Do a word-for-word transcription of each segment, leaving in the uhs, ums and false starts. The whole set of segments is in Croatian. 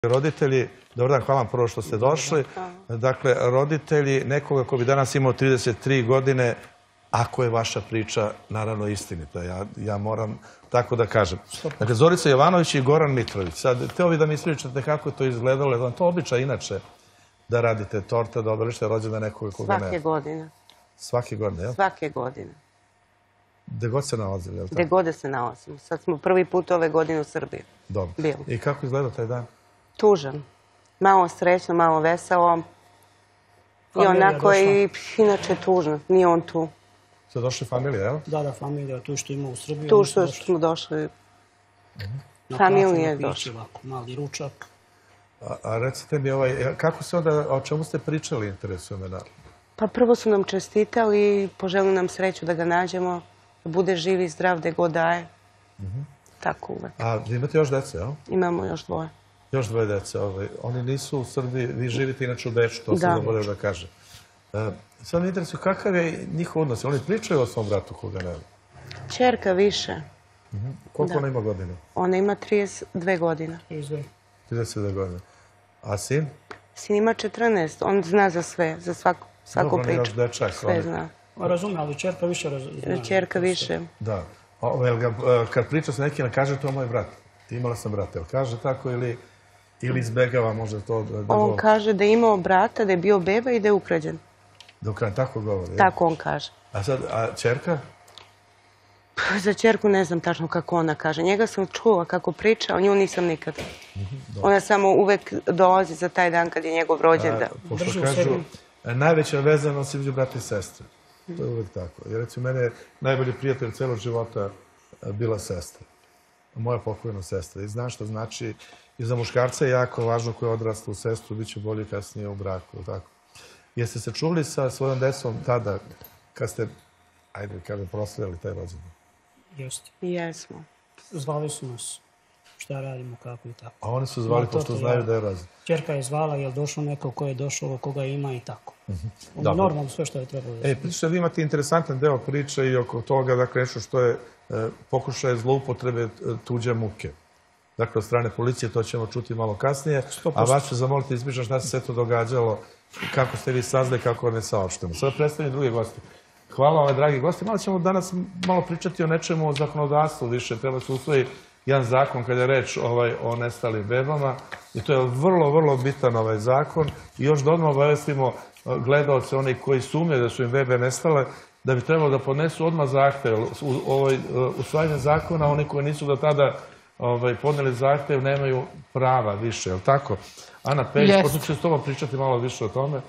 Roditelji, dobar dan, hvala vam prvo što ste došli. Dakle, roditelji nekoga ko bi danas imao trideset tri godine, ako je vaša priča naravno istinita, ja, ja moram tako da kažem. Dakle, Zorica Jovanović i Goran Mitrović. Sad, teo bi da mi ispričate kako je to izgledalo, je vam to običaj inače da radite torte, da obeležite rođendan nekoga koga nema? Svake godine. Svake godine, jel? Svake godine. Gde god se nalazili, jel tako? Gde god se nalazimo. Sad smo prvi put ove godine u Srbiji. Dobro. Bili. I kako izgleda taj dan? Tužan. Malo srećno, malo veselo. I onako i inače tužno. Nije on tu. Ste došli familija, jel? Da, da, familija, tu što ima u Srbiji. Tu što smo došli. Familija je došla. Mali ručak. A recite mi, kako se onda, o čemu ste pričali, interesuje me naravno? Pa prvo su nam čestitali i poželili nam sreću da ga nađemo, da bude živ i zdrav, da god daje. Tako uvek. A vi imate još dece, jel? Imamo još dvoje. Još dvoje dece. Oni nisu u Srbiji, vi živite inače u Beču, to sam zaboravio da kažem. Sad me interesuje, kakav je njihov odnos? Oni pričaju o svom bratu koga nema? Čerka više. Koliko ona ima godina? Ona ima trideset dve godine. trideset dve godine. A sin? Sin ima četrnaest. On zna za sve, za svaku priču. Dobro, on je još dečak. Sve zna. Razume, ali čerka više razume. Čerka više. Da. Kad priča sa nekim, kaže to je moj brat. Ti imala sam brata. Jel kaže tako ili izbegava možda to? On kaže da je imao brata, da je bio beba i da je ukrađen. Da ukrađen, tako govori? Tako on kaže. A sad, a čerka? Za čerku ne znam tačno kako ona kaže. Njega sam čula kako priča, o nju nisam nikad. Ona samo uvek dolazi za taj dan kad je njegov rođendan. Pošto kažu, najveća vezanost između brata i sestre. To je uvek tako. Jer recimo, mene je najbolji prijatelj celog života bila sestra. Moja pokojna sestra. I znam što znači, i za muškarca je jako važno koji je odrastao u sestru, bit će bolje kasnije u braku. Jeste se čuli sa svojom decom tada, kad ste, ajde, kada proslavljali taj rođendan? Jeste. Jesmo. Zvali su nas šta radimo, kako i tako. A oni su zvali pošto znaju da je rođendan? Čerka je zvala, je li došao neko ko je došao, koga ima i tako. Normalno sve što je trebalo. E, priča, vi imate interesantan deo priče i oko toga, dakle, nešto što je pokušaj zloupotrebe tuđe muke. Dakle, od strane policije, to ćemo čuti malo kasnije. A vas ću zamoliti izbišati šta se sve to događalo, kako ste vi saznali, kako vam je saopšteno. Sada predstavljam druge goste. Hvala vam, dragi gosti. Malo ćemo danas malo pričati o nečemu, o zakonodavstvu više. Treba se usvoji jedan zakon kada je reč o nestalim bebama. I to je vrlo, vrlo bitan ovaj zakon. I još da odmah obavestimo gledalce, oni koji sumnjaju da su im bebe nestale, da bi trebalo da podnesu odmah zahtev. Usvajanje zakona, oni koji nisu do tada podneli zahtev, nemaju prava više, je li tako? Ana Pejić, pošto ću s tobom pričati malo više o tome.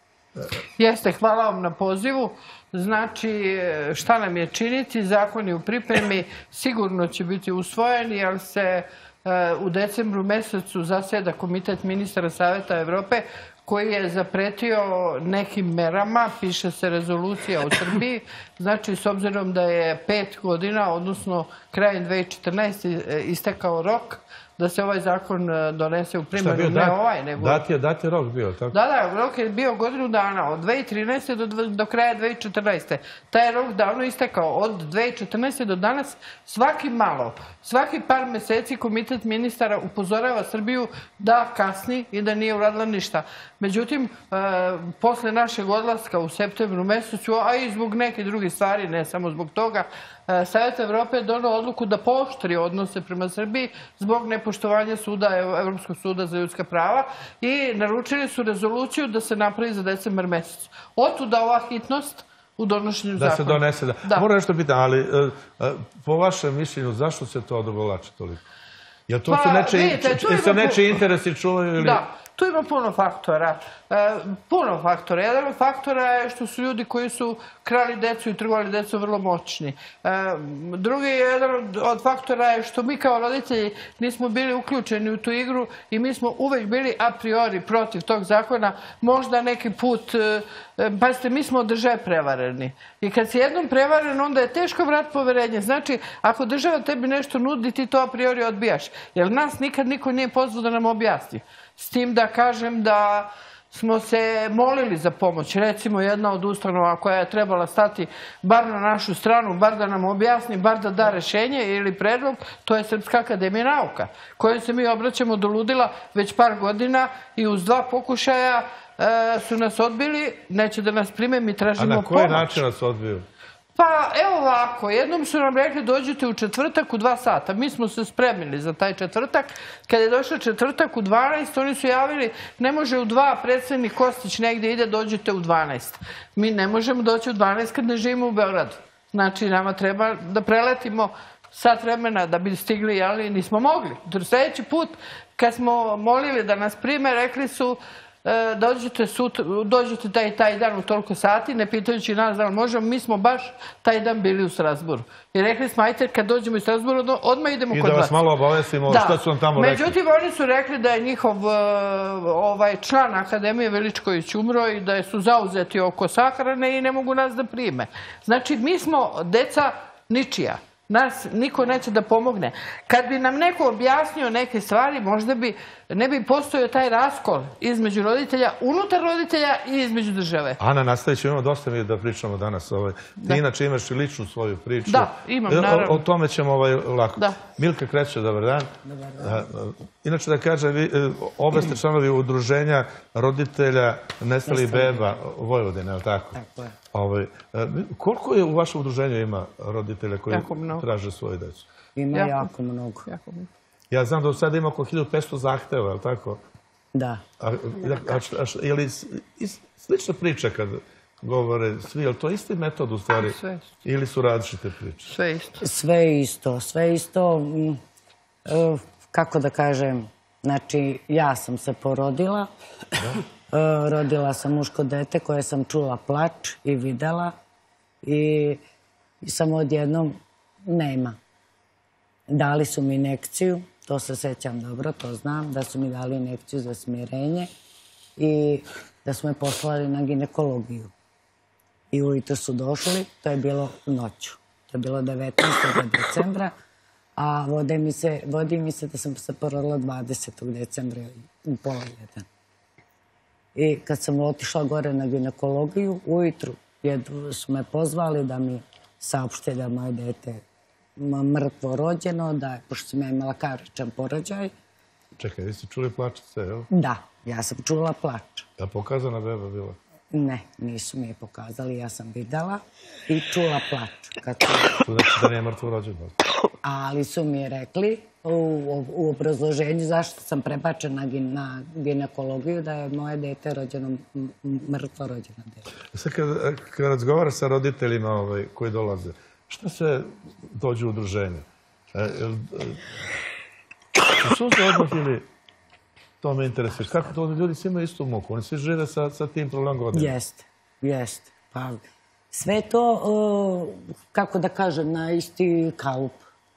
Jeste, hvala vam na pozivu. Znači, šta nam je činiti? Zakon je u pripremi, sigurno će biti usvojen, jer se u decembru mesecu zaseda Komitet ministara Saveta Evrope, koji je zapretio nekim merama, piše se rezolucija u Srbiji. Znači, s obzirom da je pet godina, odnosno krajem dve hiljade četrnaeste. istekao rok, da se ovaj zakon donese u primjenu, ne ovaj, nego... Dat je rok bio, tako? Da, da, rok je bio godinu dana, od dve hiljade trinaeste. do kraja dve hiljade četrnaeste. Taj je rok davno istekao. Od dve hiljade četrnaeste. do danas, svaki malo, svaki par meseci Komitet ministara upozorava Srbiju da kasni i da nije uradila ništa. Međutim, posle našeg odlaska u septembru mesecu, a i zbog neke druge stvari, ne samo zbog toga, Savet Evrope je donao odluku da pooštri odnose prema Srbiji zbog nepoštovanja suda, Evropskog suda za ljudska prava, i naručili su rezoluciju da se napravi za decembar mesec. Otuda ova hitnost u donošenju zakona. Da se donese, da. Moram nešto pitam, ali po vašem mišljenju, zašto se to odogovlači toliko? Jel to su nečiji interesi čuvaju ili... Da. Tu ima puno faktora. Puno faktora. Jedan od faktora je što su ljudi koji su krali decu i trgovali decu vrlo moćni. Drugi jedan od faktora je što mi kao roditelji nismo bili uključeni u tu igru i mi smo uvek bili a priori protiv tog zakona. Možda neki put, pazite, mi smo od države prevareni. I kad si jednom prevaren, onda je teško vrat poverenje. Znači, ako država tebi nešto nudi, ti to a priori odbijaš. Jer nas nikad niko nije pozvao da nam objasni. S tim da kažem da smo se molili za pomoć. Recimo, jedna od ustanova koja je trebala stati bar na našu stranu, bar da nam objasni, bar da da rešenje ili predlog, to je Srpska akademija nauka, kojoj se mi obraćamo do ludila već par godina i uz dva pokušaja su nas odbili, neće da nas prime, mi tražimo pomoć. A na koji način nas odbiju? Pa evo ovako, jednom su nam rekli dođite u četvrtak u dva sata. Mi smo se spremili za taj četvrtak. Kad je došao četvrtak u dvanaest, oni su javili ne može u dva, predsednik Kostić negdje ide, dođite u dvanaest. Mi ne možemo doći u dvanaest kad ne živimo u Beogradu. Znači nama treba da preletimo sat vremena da bi stigli, ali nismo mogli. Sljedeći put kad smo molili da nas prime, rekli su dođete taj taj dan u toliko sati, ne pitajući nas da li možemo, mi smo baš taj dan bili u Strasburu. I rekli smo, ajte, kad dođemo u Strasburu, odmah idemo kod vas. I da vas malo obavestimo što su vam tamo rekli. Međutim, oni su rekli da je njihov član Akademije Veličković umro i da su zauzeti oko sahrane i ne mogu nas da prime. Znači, mi smo deca ničija. Nas niko neće da pomogne. Kad bi nam neko objasnio neke stvari, možda bi ne bi postojao taj raskol između roditelja, unutar roditelja i između države. Ana, nastavit ćemo, imamo dosta mi da pričamo danas. Ti inače imaš i ličnu svoju priču. Da, imam, naravno. O tome ćemo lako. Milka Kreća, dobar dan. Inače da kažem, obe ste članovi udruženja roditelja nestalih beba Vojvodine, je li tako? Tako je. Koliko je u vašem udruženju ima roditelja koji traže svoju decu? Ima jako mnogo. Ja znam da u sada ima oko hiljadu petsto zahteva, je li tako? Da. Je li slična priča kad govore svi, je li to isti metod u stvari? Ili su različite priče? Sve isto. Sve isto, sve isto. Kako da kažem, znači ja sam se porodila. Rodila sam muško dete koje sam čula plač i videla i samo odjednom nema. Dali su mi injekciju, to se sećam dobro, to znam, da su mi dali injekciju za smirenje i da su me poslali na ginekologiju. I ujutro su došli, to je bilo noću. To je bilo devetnaestog decembra, a vodi mi se da sam se porodila dvadesetog decembra u pola jedan. I kad sam otišla gore na ginekologiju, ujutru su me pozvali da mi saopšte da moje dete mrtvo rođeno, da, pošto sam ja imala karičan porođaj. Čekaj, vi ste čuli plačice, jel? Da, ja sam čula plač. Je li pokazana beba bila? Ne, nisu mi je pokazali, ja sam videla i čula plač. To znači da nije mrtvo rođeno? Ali su mi rekli u obrazloženju zašto sam prebačena na ginekologiju da je moje dete rođeno, mrtvo rođeno dete. Sad kad razgovara sa roditeljima koji dolaze, šta sve dođe u udruženje? Su se odmah ili to me interesuje? Kako to ljudi svi imaju istu muku? Oni svi žive sa tim problem godina? Jeste, jeste. Sve to, kako da kažem, na isti kalup.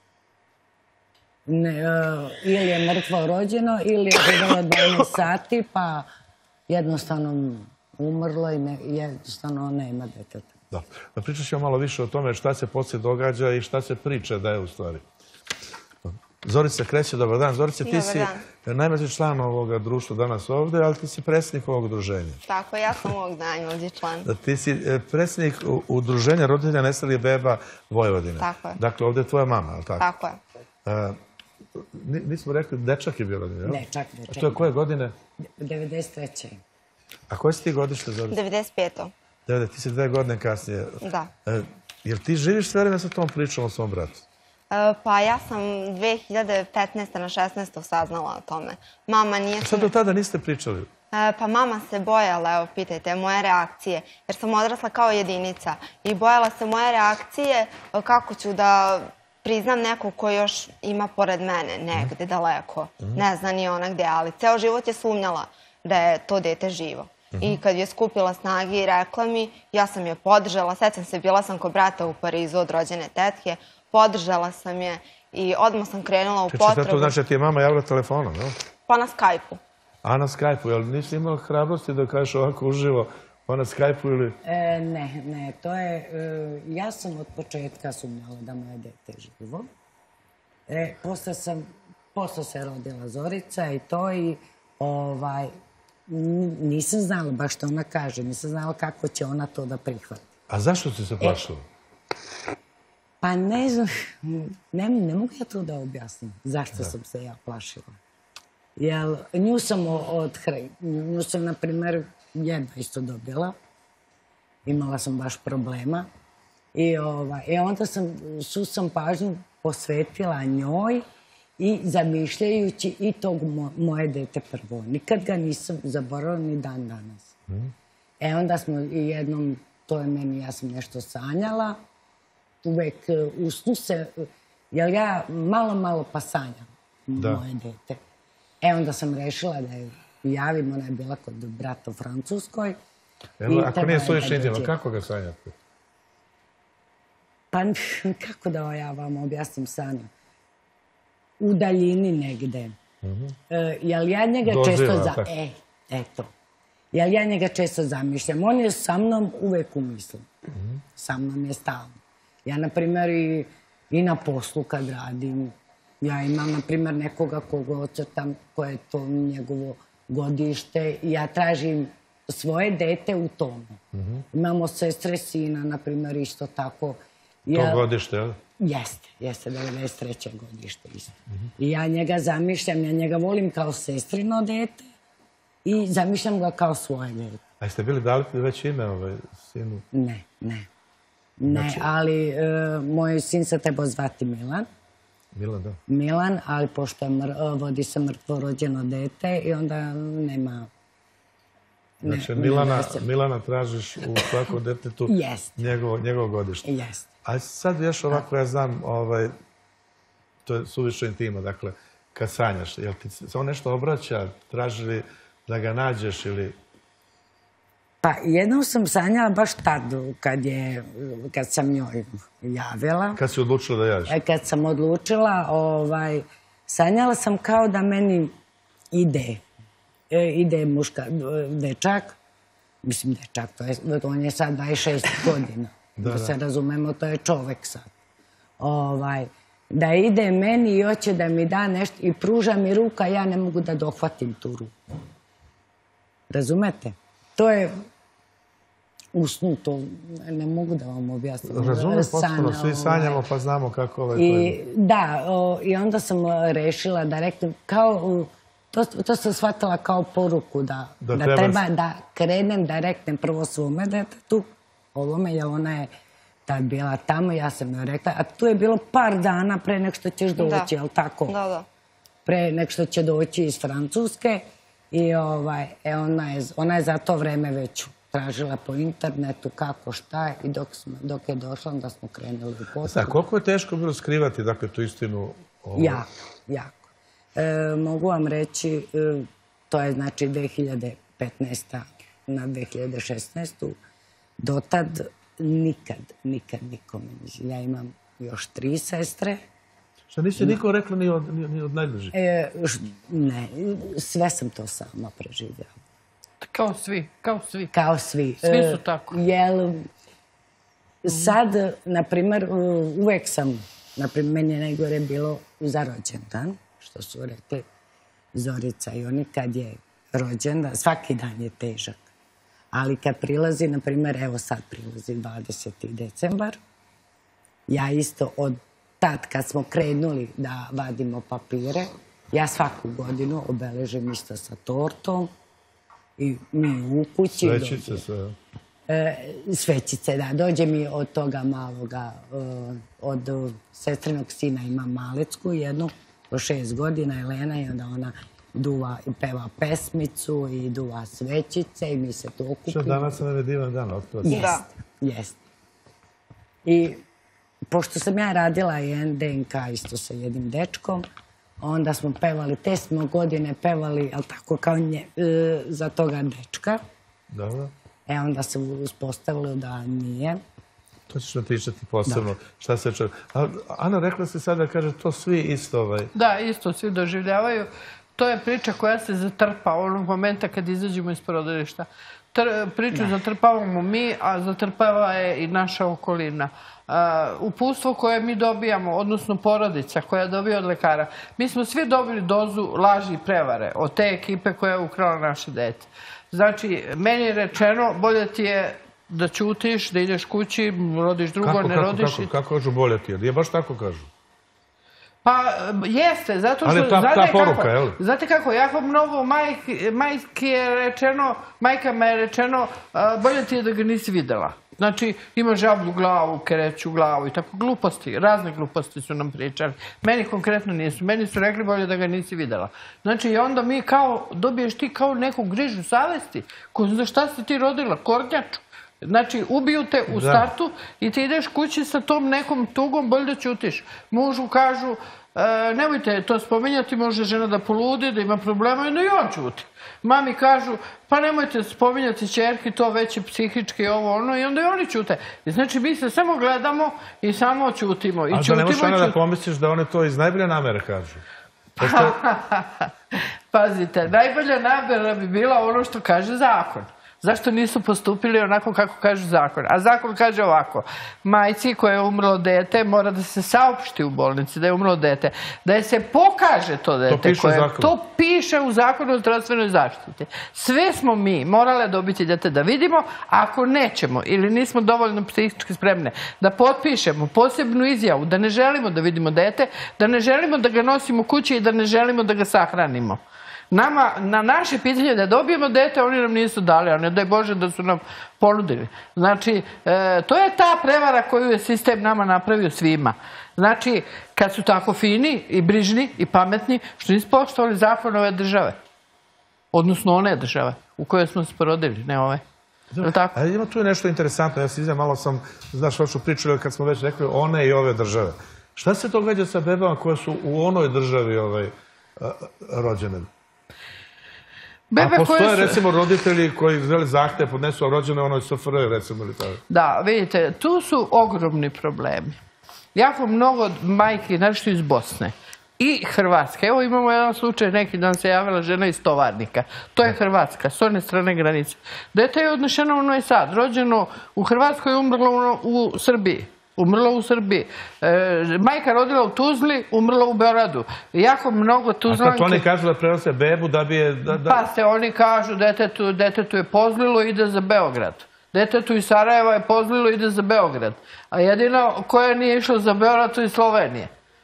Ili je mrtvo rođeno, ili je živjelo dvanaest sati, pa jednostavno umrlo i jednostavno nema deteta. Da. Da pričat ćemo malo više o tome šta se poslije događa i šta se priča da je u stvari. Zorica Kreća, dobar dan. Zorica, ti si najmlađi član ovoga društva danas ovdje, ali ti si predsjednik ovog udruženja. Tako, ja sam ovog najmlađi član. Ti si predsjednik udruženja roditelja nestalih beba Vojvodine. Tako je. Dakle, ovdje je tvoja mama, je li tako? Tako je. Nismo rekli, dečak je bio rođen, jel? Dečak, dečak. A to je koje godine? devedeset treće. A koje si ti godište, Zorica? devedeset peto. Ti si dve godine kasnije. Da. Jel ti živiš sve vreme sa tom pričom o svom bratu? Pa ja sam dve hiljade petnaeste na šesnaestu saznala o tome. Mama nije... Sad do tada niste pričali? Pa mama se bojala, evo, pitajte, moje reakcije, jer sam odrasla kao jedinica i bojala se moje reakcije kako ću da priznam nekog ko još ima pored mene, negde daleko, ne zna ni ona gde, ali ceo život je sumnjala da je to dete živo. I kad je skupila snage i rekla mi, ja sam je podržala, sećam se, bila sam kod brata u Parizu od rođene tetke, podržala sam je i odmah sam krenula u potragu. Čeče, to znači da ti je mama javila telefonom, jel? Pa na Skype-u. A na Skype-u, jel nisi imala hrabrosti da kažeš ovako uživo, pa na Skype-u ili... Ne, ne, to je... Ja sam od početka sumnjala da moje dete je živo. Posle sam, posle se rodila Zorica i to i ovaj... nisam znala, baš što ona kaže, nisam znala kako će ona to da prihvati. A zašto si se plašila? Pa ne znam, ne, ne mogu ja to da objasnim zašto sam se ja plašila. Jer nju sam od nju sam, na primjer, jedna isto dobila. Imala sam baš problema. I, ovaj, i onda sam, su sam pažnju posvetila njoj i zamišljajući i tog mo, moje dete prvo. Nikad ga nisam zaboravila ni dan danas. Mm. E onda smo i jednom, to je meni, ja sam nešto sanjala, uvek usnu se, jer ja malo, malo pa sanjam da. Moje dete. E onda sam rešila da je javim, ona je bila kod brata u Francuskoj. Evo, ako nije suviše intimno, kako ga sanjate? Pa kako da ja vam objasnim sanju? U daljini negde. Mm-hmm. E, jel ja njega Doziva, često... Za... E, eto. Jel ja njega često zamišljam? On je sa mnom uvek u misli. Mm-hmm. Sa mnom je stalno. Ja, na primjer, i, i na poslu kad radim, ja imam, na primjer, nekoga koga ocrtam, koje je to njegovo godište, i ja tražim svoje dete u tome. Mm-hmm. Imamo sestre, sina, na primjer, isto tako. Ja, to godište, jel? Jeste, jeste, devedeset treće godište isto. Mm-hmm. I ja njega zamišljam, ja njega volim kao sestrino dete i zamišljam ga kao svoje dete. A jeste bili dali ti već ime ovaj sinu? Ne, ne. Ne, znači... ali e, moj sin se trebao zvati Milan. Milan, da. Milan, ali pošto je mr, vodi se mrtvo rođeno dete i onda nema... Ne, znači, Milana, Milana tražiš u svakom detetu njegovo, njegovo godište. Jest. A sad još ovako, ja znam, ovaj, to je suviše intima, dakle, kad sanjaš, jel ti se on nešto obraća, traži li da ga nađeš ili... Pa jednom sam sanjala baš tad, kad, je, kad sam njoj javila. Kad si odlučila da javiš? Kad sam odlučila, ovaj, sanjala sam kao da meni ide, e, ide muška, dečak, mislim dečak, to je, on je sad dvadeset šest godina, da, da se razumemo, to je čovek sad. Ovaj, da ide meni i hoće da mi da nešto i pruža mi ruka, ja ne mogu da dohvatim tu ruku. Razumete? To je usnuto, ne mogu da vam objasnim. Razumijem potpuno, svi sanjamo pa znamo kako ovaj... I, da, o, i onda sam rešila da reknem, kao, to, to sam shvatila kao poruku, da, da, da treba, treba da krenem, da reknem prvo svome detetu, ovome, jer ona je tad bila tamo, ja sam joj rekla, a tu je bilo par dana pre nek što ćeš doći, jel tako? Da, da. Pre nek što će doći iz Francuske. I ovaj, e, ona, je, ona je za to vreme već tražila po internetu kako, šta, i dok, smo, dok je došla, onda smo krenuli u poslu. Sada, koliko je teško bilo skrivati, dakle, tu istinu? Ovo... Jako, jako. E, mogu vam reći, e, to je znači dve hiljade petnaeste. na dve hiljade šesnaestu. Dotad nikad, nikad nikome. Ja imam još tri sestre. Što nisi niko rekla ni od, ni, ni od najbližih? E, ne, sve sam to sama preživjela. Kao svi, kao svi. Kao svi. Svi su tako. E, jel, sad, na primjer, uvek sam, na primjer, meni je najgore bilo za rođendan, što su rekli Zorica i oni, kad je rođendan, svaki dan je težak. Ali kad prilazi, na primjer, evo sad prilazi dvadeseti decembar, ja isto od tad kad smo krenuli da vadimo papire, ja svaku godinu obeležim isto sa tortom i mi u kući. Svećice sve. E, svećice, da. Dođe mi od toga maloga, od sestrinog sina ima malecku jednu, po šest godina, Elena, i onda ona duva i peva pesmicu i duva svećice i mi se to okupimo. Što danas nam je divan dan, otkada? Jest, jest. I pošto sam ja radila jedan D N K isto sa jednim dečkom, onda smo pevali, te smo godine pevali, ali tako kao nje, e, za toga dečka. Dobro. E onda se uspostavilo da nije. To ćeš nam pričati posebno. Šta se čuje. Ana, rekla si sada, kaže, to svi isto ovaj... Da, isto svi doživljavaju. to je priča koja se zatrpa onog momenta kad izađemo iz porodilišta. Priču zatrpavamo mi, a zatrpava je i naša okolina. Upustvo koje mi dobijamo, odnosno porodica koja dobija od lekara, mi smo svi dobili dozu laži i prevare od te ekipe koja je ukrala naše dete. Znači, meni je rečeno, bolje ti je da ćutiš, da ideš kući, rodiš drugo, ne rodiš. Kako kažu bolje ti je? Nije baš tako kažu. Pa jeste, zato što... Ali ta poruka, je li? Znate kako, jako mnogo majki je rečeno, majkama je rečeno, bolje ti je da ga nisi videla. Znači, ima žablju glavu, kereću glavu i tako gluposti, razne gluposti su nam pričali. Meni konkretno nisu, meni su rekli bolje da ga nisi videla. Znači, i onda mi kao, dobiješ ti kao neku grižu savesti, ko zna šta si ti rodila, kornjaču. Znači, ubiju te u startu i ti ideš kući sa tom nekom tugom, bolje da ćutiš. Mužu kažu, nemojte to spominjati, može žena da poludi, da ima problema i da i on ćuti. Mami kažu, pa nemojte spominjati ćerki, to već je psihički ovo ono i onda i oni ćute. Znači, mi se samo gledamo i samo ćutimo. Ali da ne možeš ona da pomisliš da one to iz najbolje namere kažu. Pazite, najbolja namera bi bila ono što kaže zakon. Zašto nisu postupili onako kako kaže zakon? A zakon kaže ovako, majci koja je umrlo dete mora da se saopšti u bolnici da je umrlo dete, da je se pokaže to dete. To piše u zakonu o zdravstvenoj zaštiti. Sve smo mi morale dobiti dete da vidimo, ako nećemo ili nismo dovoljno psihički spremne, da potpišemo posebnu izjavu, da ne želimo da vidimo dete, da ne želimo da ga nosimo kući i da ne želimo da ga sahranimo. Nama, na naše pitanje da dobijemo dete, oni nam nisu dali, a ne daj Bože da su nam ponudili. Znači, to je ta prevara koju je sistem nama napravio svima. Znači, kad su tako fini i brižni i pametni, što nisu poštovali zakon ove države. Odnosno one države u kojoj smo se porodili, ne ove. Ima tu nešto interesantno, ja se izvijem, malo sam, znaš, vašu priču kad smo već rekli one i ove države. Šta se događa sa bebama koje su u onoj državi rođene? A postoje, recimo, roditelji koji žele zahteve podnesu, a rođene onoj S F R, recimo, ili tako? Da, vidite, tu su ogromni problemi. Jako mnogo majki, nešto iz Bosne i Hrvatske. Evo imamo jedan slučaj, neki dan se javila žena iz Tovarnika. To je Hrvatska, s one strane granice. Dete je odnešeno u Novi Sad, rođeno u Hrvatskoj i umrlo u Srbiji. Umrla u Srbiji. Majka rodila u Tuzli, umrla u Beogradu. Jako mnogo Tuzlanke... A to oni kažu da prenose bebu da bi je... Pa se oni kažu detetu je pozlilo i ide za Beograd. Detetu iz Sarajeva je pozlilo i ide za Beograd. A jedino koja nije išla za Beograd to je Slovenije.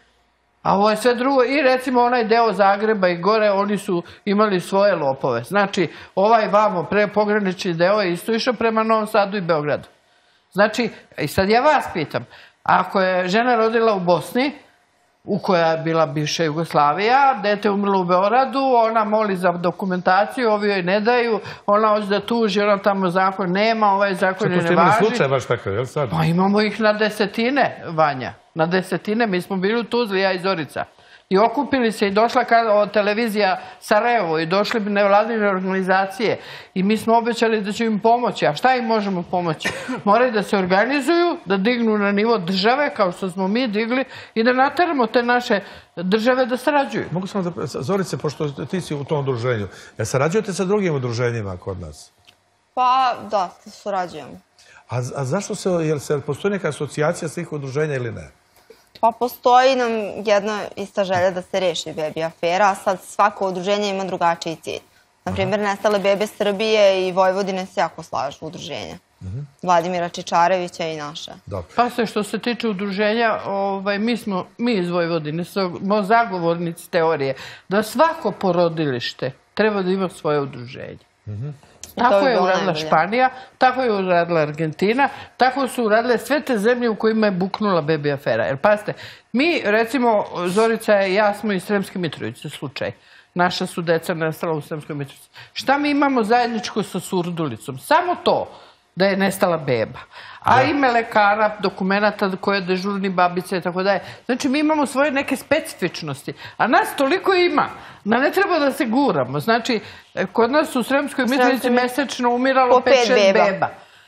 A ovo je sve drugo. I recimo onaj deo Zagreba i gore, oni su imali svoje lopove. Znači, ovaj vamo pogranični deo je isto išao prema Novom Sadu i Beogradu. Znači, i sad ja vas pitam, ako je žena rodila u Bosni, u koja je bila bivša Jugoslavija, dete umrlo u Beogradu, ona moli za dokumentaciju, ovi joj ne daju, ona hoće da tuži, ona tamo zakon nema, ovaj zakon je ne važi. Što ste imali slučaj baš takav, jel sad? Pa imamo ih na desetine, Vanja, na desetine, mi smo bili u Tuzli, ja i Zorica. I okupili se i došla televizija Sarajevo i došli nevladine organizacije i mi smo obećali da ćemo im pomoći. A šta im možemo pomoći? Moraju da se organizuju, da dignu na nivo države kao što smo mi digli i da nateramo te naše države da sarađuju. Mogu samo da... Zorice, pošto ti si u tom udruženju, jel sarađujete sa drugim udruženjima kod nas? Pa da, sarađujemo. A zašto se, jel se postoji neka asocijacija svih udruženja ili ne? Pa postoji nam jedna ista želja da se reši bebi afera, a sad svako udruženje ima drugačiji cilj. Naprimjer, Nestale bebe Srbije i Vojvodine se jako slažu udruženja. Vladimira Čičarevića i naša. Pa se što se tiče udruženja, mi smo, mi iz Vojvodine, smo zagovornici teorije da svako porodilište treba da ima svoje udruženje. Tako je uradila Španija, tako je uradila Argentina, tako su uradile sve te zemlje u kojima je buknula bebi afera. Jer pazite, mi recimo, Zorica i ja smo iz Sremske Mitrovice slučaj. Naša su deca nestala u Sremskoj Mitrovici. Šta mi imamo zajedničko sa Surdulicom? Samo to da je nestala beba. A ime lekara, dokumenta koje je dežurni babice i tako dalje. Znači mi imamo svoje neke specifičnosti. A nas toliko ima da ne treba da se guramo. Znači, kod nas u Sremskoj Mitrovici mesečno umiralo pet šest beba.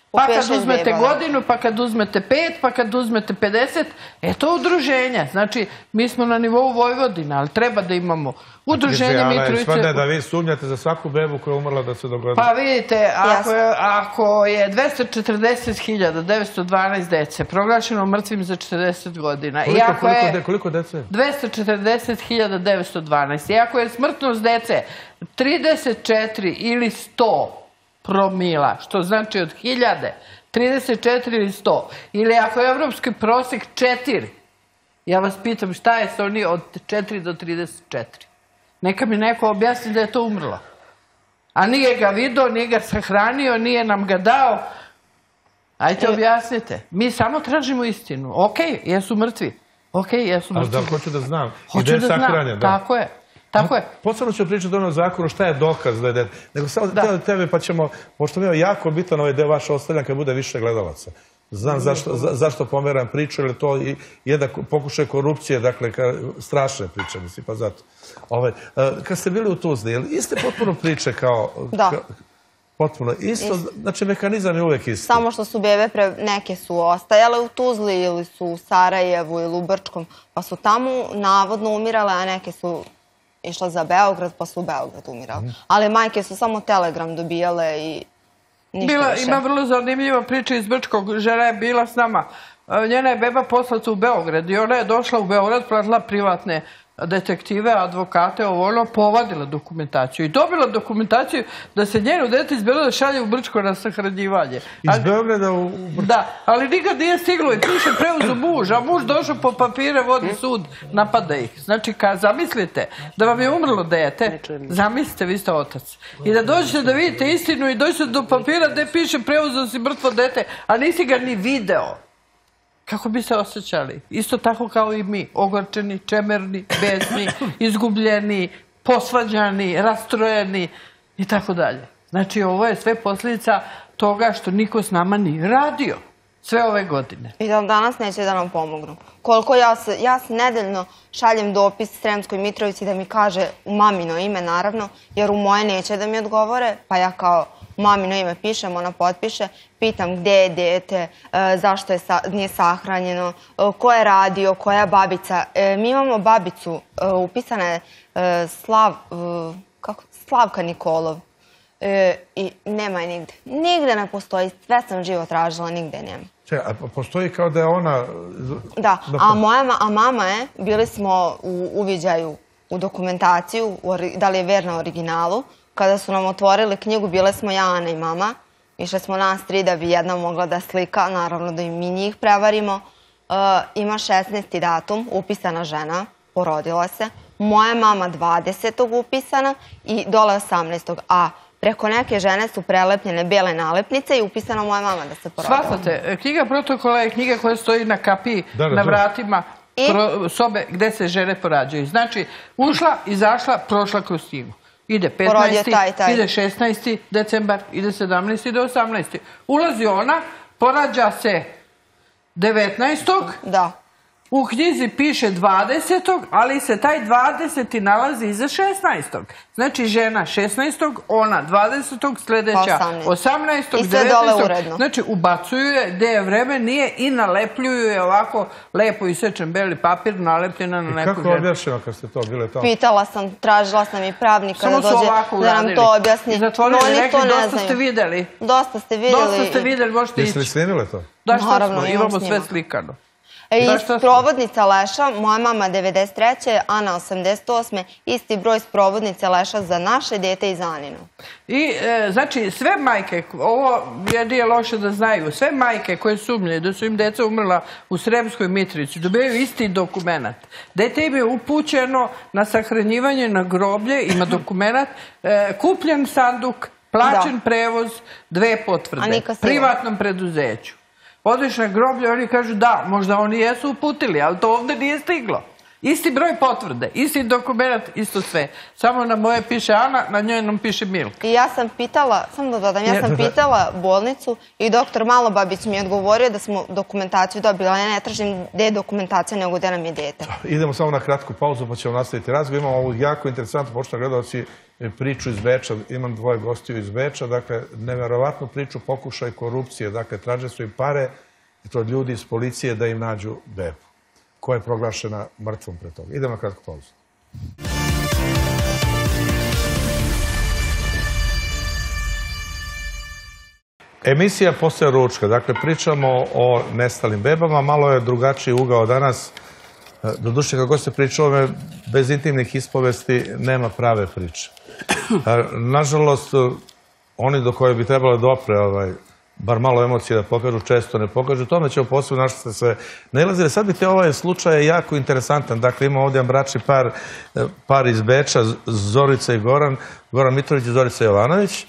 Pa kad uzmete godinu, pa kad uzmete pet, pa kad uzmete pedeset, e to udruženja. Znači, mi smo na nivou Vojvodina, ali treba da imamo udruženje Mitrovice. Spadne da vi sumnjate za svaku bebu koja je umrla da se dogodi. Pa vidite, ako je dvesta četrdeset hiljada devetsto dvanaest dece proglašeno mrtvim za četrdeset godina. Koliko dece? dvesta četrdeset hiljada devetsto dvanaest. I ako je smrtnost dece trideset četiri ili sto promila, što znači od hiljade, trideset četiri ili sto, ili ako je evropski prosek četiri, ja vas pitam šta je sa oni od četiri do trideset četiri. Neka mi neko objasni da je to umrlo. A nije ga vidio, nije ga sahranio, nije nam ga dao. Ajte objasnite. Mi samo tražimo istinu. Okej, jesu mrtvi. Okej, jesu mrtvi. Ali da, hoću da znam. Hoću da znam, tako je. Tako je. Posebno ću pričati o onom zakonu šta je dokaz da je dete. Nego samo da tebe pa ćemo, pošto mi je jako bitan ovaj deo vaša ostavljan kad bude više gledalaca. Znam zašto pomeram priču, jer je to jedan pokušaj korupcije, dakle, strašne priče, mislim, pa zato. Kad ste bili u Tuzli, je li iste potpuno priče kao... Da. Potpuno. Isto, znači mehanizam je uvek isti. Samo što su bebe, neke su ostajale u Tuzli ili su u Sarajevu ili u Brčkom, pa su tamo navodno umirale, a neke su išla za Beograd, pa su u Beograd umirale. Ali majke su samo telegram dobijale i ništa više. Ima vrlo zanimljiva priča iz Brčkog. Žena je bila s nama. Njena je beba poslata u Beograd i ona je došla u Beograd, platila privatne detektive, advokate, ovo, povadila dokumentaciju i dobila dokumentaciju da se njeno dete iz Beograda šalje u Brčko na sahranjivanje. Iz Beograda u Brčko? Da, ali nikad nije stiglo i piše preuzu muž, a muž došao po papire, vodi sud, napada ih. Znači, zamislite da vam je umrlo dete, zamislite, vi ste otac. I da dođete da vidite istinu i dođete do papira gde piše preuzu si mrtvo dete, a nisi ga ni video. Kako bi se osjećali? Isto tako kao i mi, ogorčeni, čemerni, besni, izgubljeni, posvađani, rastrojeni i tako dalje. Znači, ovo je sve posljedica toga što niko s nama nije radio sve ove godine. I da danas neće da nam pomognu. Koliko ja se nedeljno šaljem dopis Sremskoj Mitrovici da mi kaže u mamino ime, naravno, jer u moje neće da mi odgovore, pa ja kao mamino ime pišem, ona potpiše, pitam gde je dete, zašto nije sahranjeno, ko je radio, koja je babica. Mi imamo babicu, upisana je Slavka Nikolov i nema je nigde. Nigde ne postoji, sve sam živo tražila, nigde nema. Čekaj, a postoji kao da je ona... Da, a mama je, bili smo u uviđaju u dokumentaciju, da li je verna originalu. Kada su nam otvorili knjigu, bile smo ja, Ana i mama. Išle smo nas tri da bi jedna mogla da slika, naravno da i mi njih prevarimo. Ima šesnaesti datum, upisana žena, porodila se. Moja mama dvadesetog upisana i dole osamnaestog A preko neke žene su prelepljene bele nalepnice i upisana moja mama da se porodila. Shvatate, knjiga protokola je knjiga koja stoji na kapiji, na vratima sobe gde se žene porađaju. Znači, ušla, izašla, prošla kroz knjigu. Ide petnaesti, ide šesnaesti decembar, ide sedamnaesti, ide osamnaesti. Ulazi ona, porađa se devetnaestog. Da. U knjizi piše dvadesetog, ali se taj dvadeseti nalazi iza šesnaestog. Znači žena šesnaestog, ona dvadesetog, sledeća osamnaestog, devetnaestog. Znači ubacuju je gde je vreme, nije i nalepljuju je ovako lepo isečen beli papir nalepljena na neku ženu. I kako objašnjava kad ste to bile tamo? Pitala sam, tražila sam i pravnika da dođe da nam to objasni. I zatvorili, rekli, dosta ste videli. Dosta ste videli. Dosta ste videli, možete ići. Jeste li snimile to? Da, što smo, imamo sve slikano. Iz sprovodnica Leša, moja mama devedeset treće, Ana osamdeset osme, isti broj sprovodnice Leša za naše dete iz Aninu. I, znači, sve majke, ovo nije loše da znaju, sve majke koje sumnjaju da su im deca umrla u Sremskoj Mitrovici, dobijaju isti dokument. Dete im je upućeno na sahranjivanje na groblje, ima dokument, kupljen sanduk, plaćen prevoz, dve potvrde, privatnom preduzeću. Odeš na groblje, oni kažu da, možda oni jesu uputili, ali to ovde nije stiglo. Isti broj potvrde, isti dokument, isto sve. Samo na moje piše Ana, na njoj nam piše Milka. I ja sam pitala, samo da dodam, ja sam pitala bolnicu i doktor Malobabić mi je odgovorio da smo dokumentaciju dobili, ali ja ne tražim gde je dokumentacija, nego gde nam je dete. Idemo samo na kratku pauzu pa ćemo nastaviti razgovor. Imamo ovu jako interesantnu, pošto gledalci, priču iz Beča. Imam dvoje gostiju iz Beča, dakle, neverovatnu priču, pokušaj korupcije. Dakle, traže su im pare, i to ljudi iz policije, da im nađu bebu, koja je proglašena mrtvom pre toga. Idemo na kratku pauzu. Emisija Posle ručka. Dakle, pričamo o nestalim bebama. Malo je drugačiji ugao danas. Doduše, kako se priča ove, bez intimnih ispovesti nema prave priče. Nažalost, oni do koje bi trebalo dopre, bar malo emocije da pokažu, često ne pokažu. Tome ćemo posebno našli ste se nailazili. Sad biti ovaj slučaj jako interesantan. Dakle, ima ovdje bračni par, par iz Beča, Zorica i Goran, Goran Mitrović i Zorica Jovanović.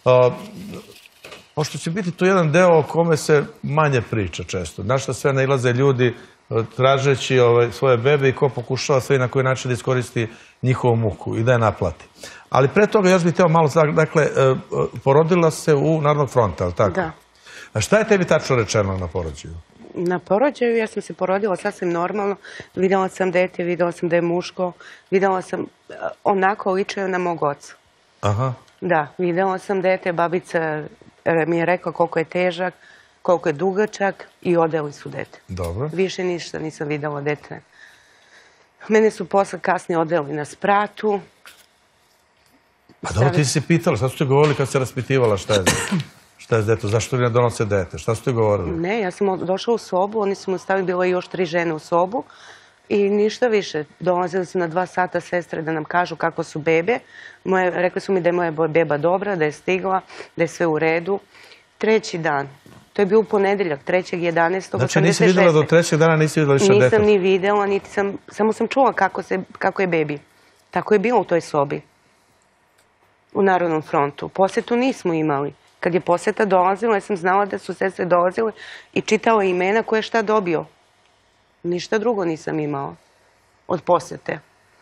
Pošto će biti tu jedan deo o kome se manje priča često. Na što sve nailaze ljudi tražeći svoje bebe i ko pokušava sve i na koji način da iskoristi njihovu muku i da je naplati. Ali pre toga još bih htio malo, dakle, porodila se u Narodnog fronta, ali tako? Da. A šta je tebi tačno rečeno na porođaju? Na porođaju ja sam se porodila sasvim normalno. Videla sam dete, videla sam da je muško. Videla sam, onako ličio na mog oca. Aha. Da, videla sam dete, babica mi je rekla koliko je težak, koliko je dugačak i odeli su dete. Dobro. Više ništa nisam videla dete. Mene su posle kasnije odeli na spratu. Pa dobro, ti si pitala, šta su ti govorili kad se raspitivala šta je šta je s detom, zašto vi ne donose dete, šta su ti govorili? Ne, ja sam došla u sobu, oni su mu stavili, bilo je još tri žene u sobu i ništa više. Dolazili su na dva sata sestre da nam kažu kako su bebe. Rekli su mi da je moja beba dobra, da je stigla, da je sve u redu. Treći dan, to je bio u ponedeljak, trećeg jedanaestog Znači nisi vidjela do trećeg dana, nisi vidjela više dete? Nisam ni vidjela, niti sam, samo sam čula kako je bebi. Tako je bilo u toj sobi, u Narodnom frontu. Posjetu nismo imali. Kad je posjeta dolazila, ja sam znala da su sestre dolazile i čitala imena koje je šta dobio. Ništa drugo nisam imala od posjete.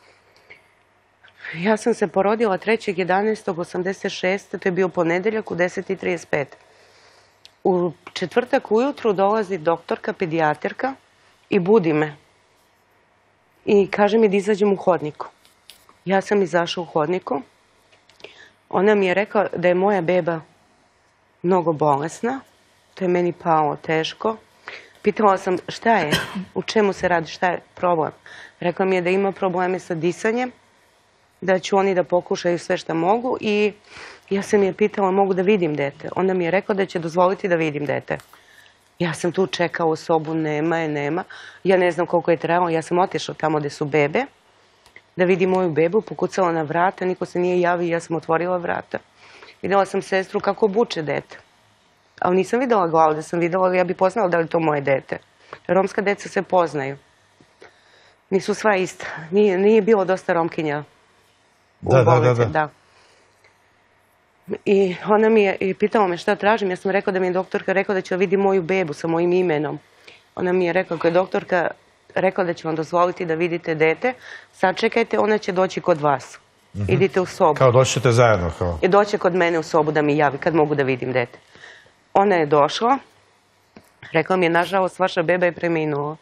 Ja sam se porodila trećeg jedanaestog osamdeset šeste. To je bio ponedeljak u deset i trideset pet. U četvrtak ujutru dolazi doktorka, pedijaterka i budi me. I kaže mi da izađem u hodniku. Ja sam izašla u hodniku. Ona mi je rekla da je moja beba mnogo bolesna. To je meni palo teško. Pitala sam šta je, u čemu se radi, šta je problem. Rekla mi je da ima probleme sa disanjem, da ću oni da pokušaju sve što mogu i ja sam je pitala mogu da vidim dete. Ona mi je rekla da će dozvoliti da vidim dete. Ja sam tu čekala u sobu, nema je, nema. Ja ne znam koliko je trebalo, ja sam otišla tamo gde su bebe, da vidim moju bebu, pokucala na vrata, niko se nije javio, ja sam otvorila vrata. Videla sam sestru kako obuče dete. Ali nisam videla glavu, da sam videla, ja bi poznala da li je to moje dete. Romska deca se poznaju. Nisu sva ista. Nije bilo dosta Romkinja u bolnici. Da. I ona mi je pitala me šta tražim. Ja sam rekla da mi je doktorka rekla da će vidi moju bebu sa mojim imenom. Ona mi je rekla, ako je doktorka rekla da će vam dozvoliti da vidite dete, sačekajte, ona će doći kod vas. Idite u sobu. Kao doćete zajedno? I doće kod mene u sobu da mi javi kad mogu da vidim dete. Ona je došla, rekla mi je, nažalost, vaša beba je preminula.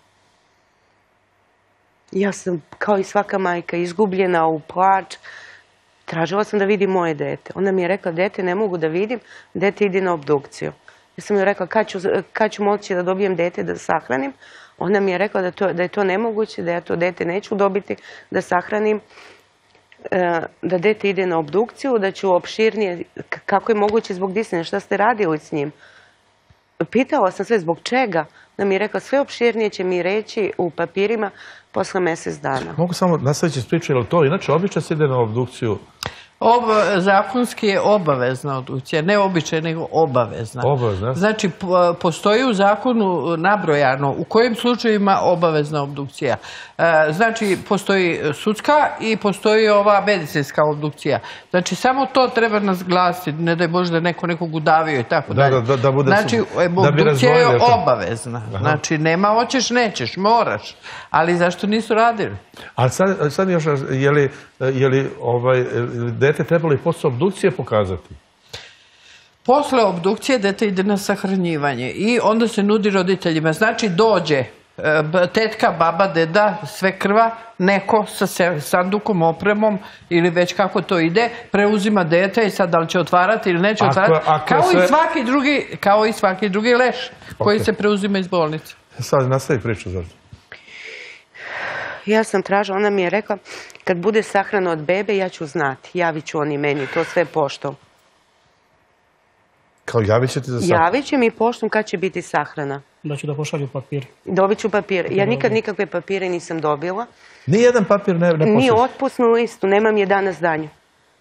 Ja sam, kao i svaka majka, izgubljena u plač. Tražila sam da vidim moje dete. Ona mi je rekla, dete ne mogu da vidim, dete ide na obdukciju. Ja sam joj rekla, kad ću moći da dobijem dete da sahranim. Ona mi je rekla da je to nemoguće, da ja to dete neću dobiti da sahranim, da dete ide na obdukciju, da ću opširnije, kako je moguće zbog disanja, šta ste radili s njim. Pitala sam sve zbog čega, da mi je rekla sve opširnije će mi reći u papirima posle mjesec dana. Mogu samo nastaviti s priču, je li to inače obično se ide na obdukciju Zakonski je obavezna obdukcija, ne običaj, nego obavezna. Obavezna. Znači, postoji u zakonu nabrojano u kojim slučajima obavezna obdukcija. Znači, postoji sudska i postoji ova medicinska obdukcija. Znači, samo to treba nas glasiti, ne daj Bože da neko nekog udavio i tako dalje. Znači, obdukcija je obavezna. Znači, nema hoćeš, nećeš, moraš. Ali zašto nisu radili? Ali sad još, je li dete trebalo i posle obdukcije pokazati? Posle obdukcije dete ide na sahranjivanje i onda se nudi roditeljima. Znači, dođe tetka, baba, deda, svekrva, neko sa sandukom, opremom ili već kako to ide, preuzima dete i sad da li će otvarati ili neće otvarati, kao i svaki drugi leš koji se preuzima iz bolnice. Sad nastavi priču, Zorđe. Ja sam tražila, ona mi je rekla, kad bude sahrana od bebe, ja ću znati, javit ću oni meni, to sve poštom. Kao javit će ti za sahranu? Javit će mi poštom kad će biti sahrana. Da ću da pošalju papir. Dobit ću papir. Ja nikad nikakve papire nisam dobila. Nijedan papir ne pošalješ? Ni otpusnu listu, nemam je danas danju.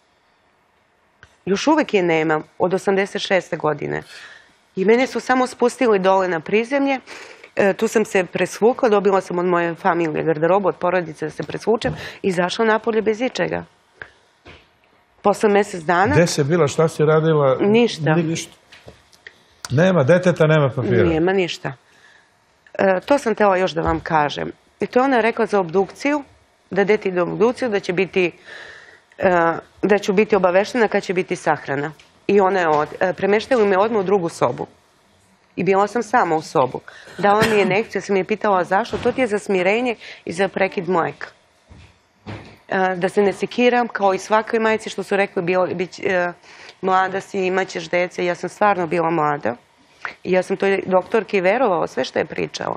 Još uvek je nemam, od osamdeset šeste godine. I mene su samo spustili dole na prizemlje. Tu sam se presvukla, dobila sam od moje familije garderobu, od porodice da se presvučem i izašla napolje bez ičega. Posle mjesec dana... Gde si bila, šta si radila? Ništa. Nema deteta, nema papira. Nema ništa. To sam htjela još da vam kažem. I to je ona rekla za obdukciju, da dete ide u obdukciju, da će biti, da ću biti obaveštena kad će biti sahrana. I ona je premeštila me odmah u drugu sobu. I bila sam sama u sobu. Dala mi je injekciju, sam je pitala zašto. To ti je za smirenje i za prekid mleka. Da se ne sekiram, kao i svakoj majci što su rekli, mlada si, imat ćeš dece. Ja sam stvarno bila mlada. I ja sam toj doktorki verovala sve što je pričala.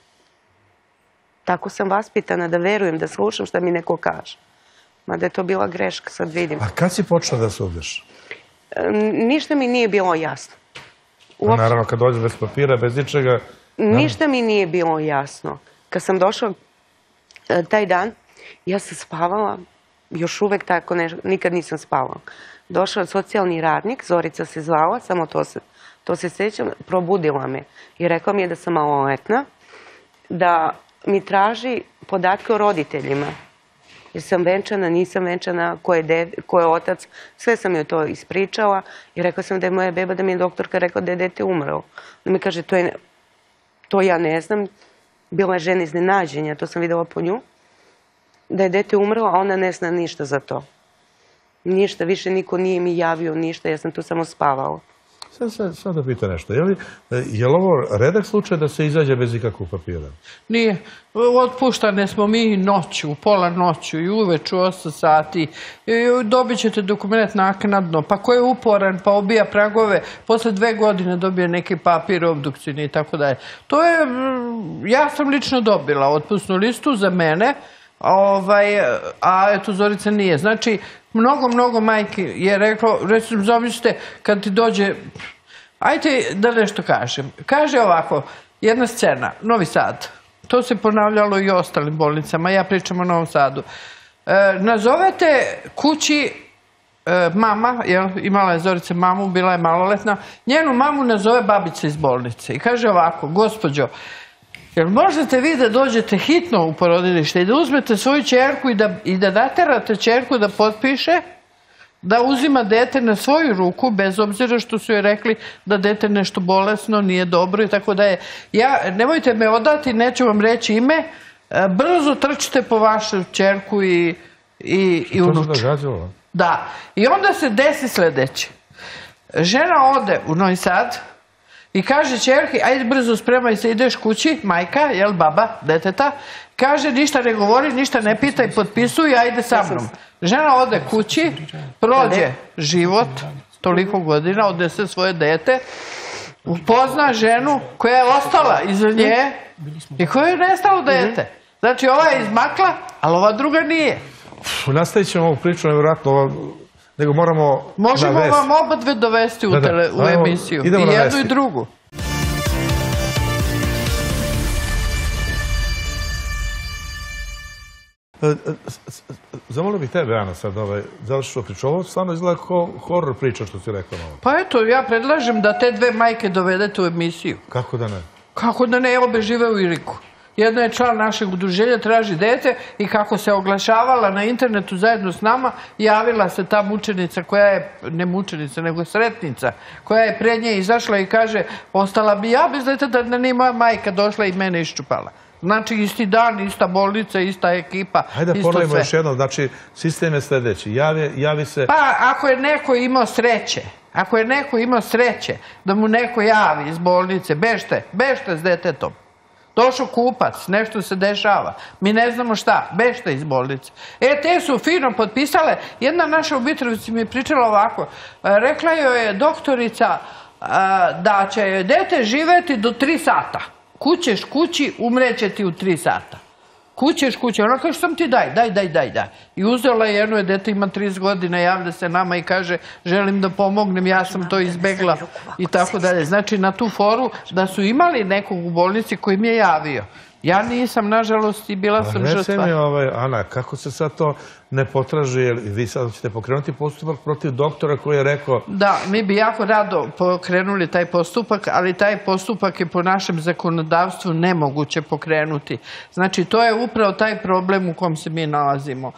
Tako sam vaspitana da verujem, da slušam što mi neko kaže. Mada je to bila greška, sad vidim. A kad si počela da sudeš? Ništa mi nije bilo jasno. Naravno, kad dođe bez papira, bez ničega... Ništa mi nije bilo jasno. Kad sam došla taj dan, ja sam spavala, još uvek tako nikad nisam spavala. Došao je socijalni radnik, Zorica se zvala, samo to se sjećam, probudila me i rekla mi je da sam maloletna, da mi traži podatke o roditeljima. Jer sam venčana, nisam venčana, ko je otac, sve sam joj to ispričala i rekla sam da je moja beba, da mi je doktorka rekla da je dete umrlo. Da mi kaže, to ja ne znam, bila je žena iznenađenja, to sam videla po nju, da je dete umrlo, a ona ne zna ništa za to. Ništa, više niko nije mi javio ništa, ja sam tu samo spavala. Sad da pita nešto, je li ovo redak slučaj da se izađe bez ikakvog papira? Nije. Otpuštane smo mi noću, pola noću i uveč u osam sati. Dobit ćete dokument naknadno, pa ko je uporan, pa obija pragove, posle dve godine dobije neki papir obdukcijni i tako dalje. To je, ja sam lično dobila otpusnu listu za mene, a eto Zorica nije. Znači, mnogo, mnogo majki je reklo, recimo, zamislite, kad ti dođe, ajte da nešto kažem. Kaže ovako, jedna scena, Novi Sad, to se ponavljalo i u ostalim bolnicama, ja pričam o Novom Sadu. Nazovete kući mama, imala je Zorica mamu, bila je maloletna, njenu mamu nazove babica iz bolnice i kaže ovako, gospođo, jel možete vi da dođete hitno u porodilište i da uzmete svoju ćerku i da naterate ćerku da potpiše da uzima dete na svoju ruku, bez obzira što su joj rekli da dete nešto bolesno, nije dobro i tako da je. Nemojte me odati, neću vam reći ime, brzo trčite po vašu ćerku i unuče. To se događalo? Da. I onda se desi sledeće. Žena ode u Novi Sad i kaže ćerki, ajde brzo spremaj se, ideš kući, majka, jel, baba, deteta, kaže ništa ne govori, ništa ne pitaj, potpisuj, ajde sa mnom. Žena ode kući, prođe život, toliko godina, odnese svoje dete, upozna ženu koja je ostala iza nje i koja je nestalo dete. Znači, ova je izmakla, ali ova druga nije. Nastavit ćemo ovu priču, nevjerojatno, nego moramo... Možemo vam oba dve dovesti u emisiju, i jednu i drugu. Zamolio bih tebe, Ana, sad završimo priču. Ovo stvarno izgleda kao horor priča što si rekla malo. Pa eto, ja predlažem da te dve majke dovedete u emisiju. Kako da ne? Kako da ne, obe žive u Iriku. Jedna je član našeg udruženja, traži dete i kako se oglašavala na internetu zajedno s nama, javila se ta mučenica koja je, ne mučenica, nego sretnica, koja je pred nje izašla i kaže, ostala bi ja bez deteta da nije moja majka došla i mene iščupala. Znači, isti dan, ista bolnica, ista ekipa, isto sve. Hajde da ponovimo još jedno, znači, sistem je sljedeći, javi se... Pa, ako je neko imao sreće, ako je neko imao sreće da mu neko javi iz bolnice, bežte, bežte s detetom. Došao kupac, nešto se dešava, mi ne znamo šta, bežte iz bolnice. E, te su fino potpisale, jedna naša u Mitrovici mi je pričala ovako, rekla joj je doktorica da će joj dete živeti do tri sata. Kućeš kući, umreće ti u tri sata. Kućeš kući, ona kaže, što ti daj, daj, daj, daj, daj. I uzela je jedno, je dete ima trideset godina, javlja se nama i kaže, želim da pomognem, ja sam to izbegla i tako dalje. Znači, na tu foru da su imali nekog u bolnici koji mi je javio. Ja nisam, nažalost, i bila sam žrtva. Reci mi, Ana, kako se sad to ne potraži, jer vi sad ćete pokrenuti postupak protiv doktora koji je rekao... Da, mi bi jako rado pokrenuli taj postupak, ali taj postupak je po našem zakonodavstvu nemoguće pokrenuti. Znači, to je upravo taj problem u kom se mi nalazimo.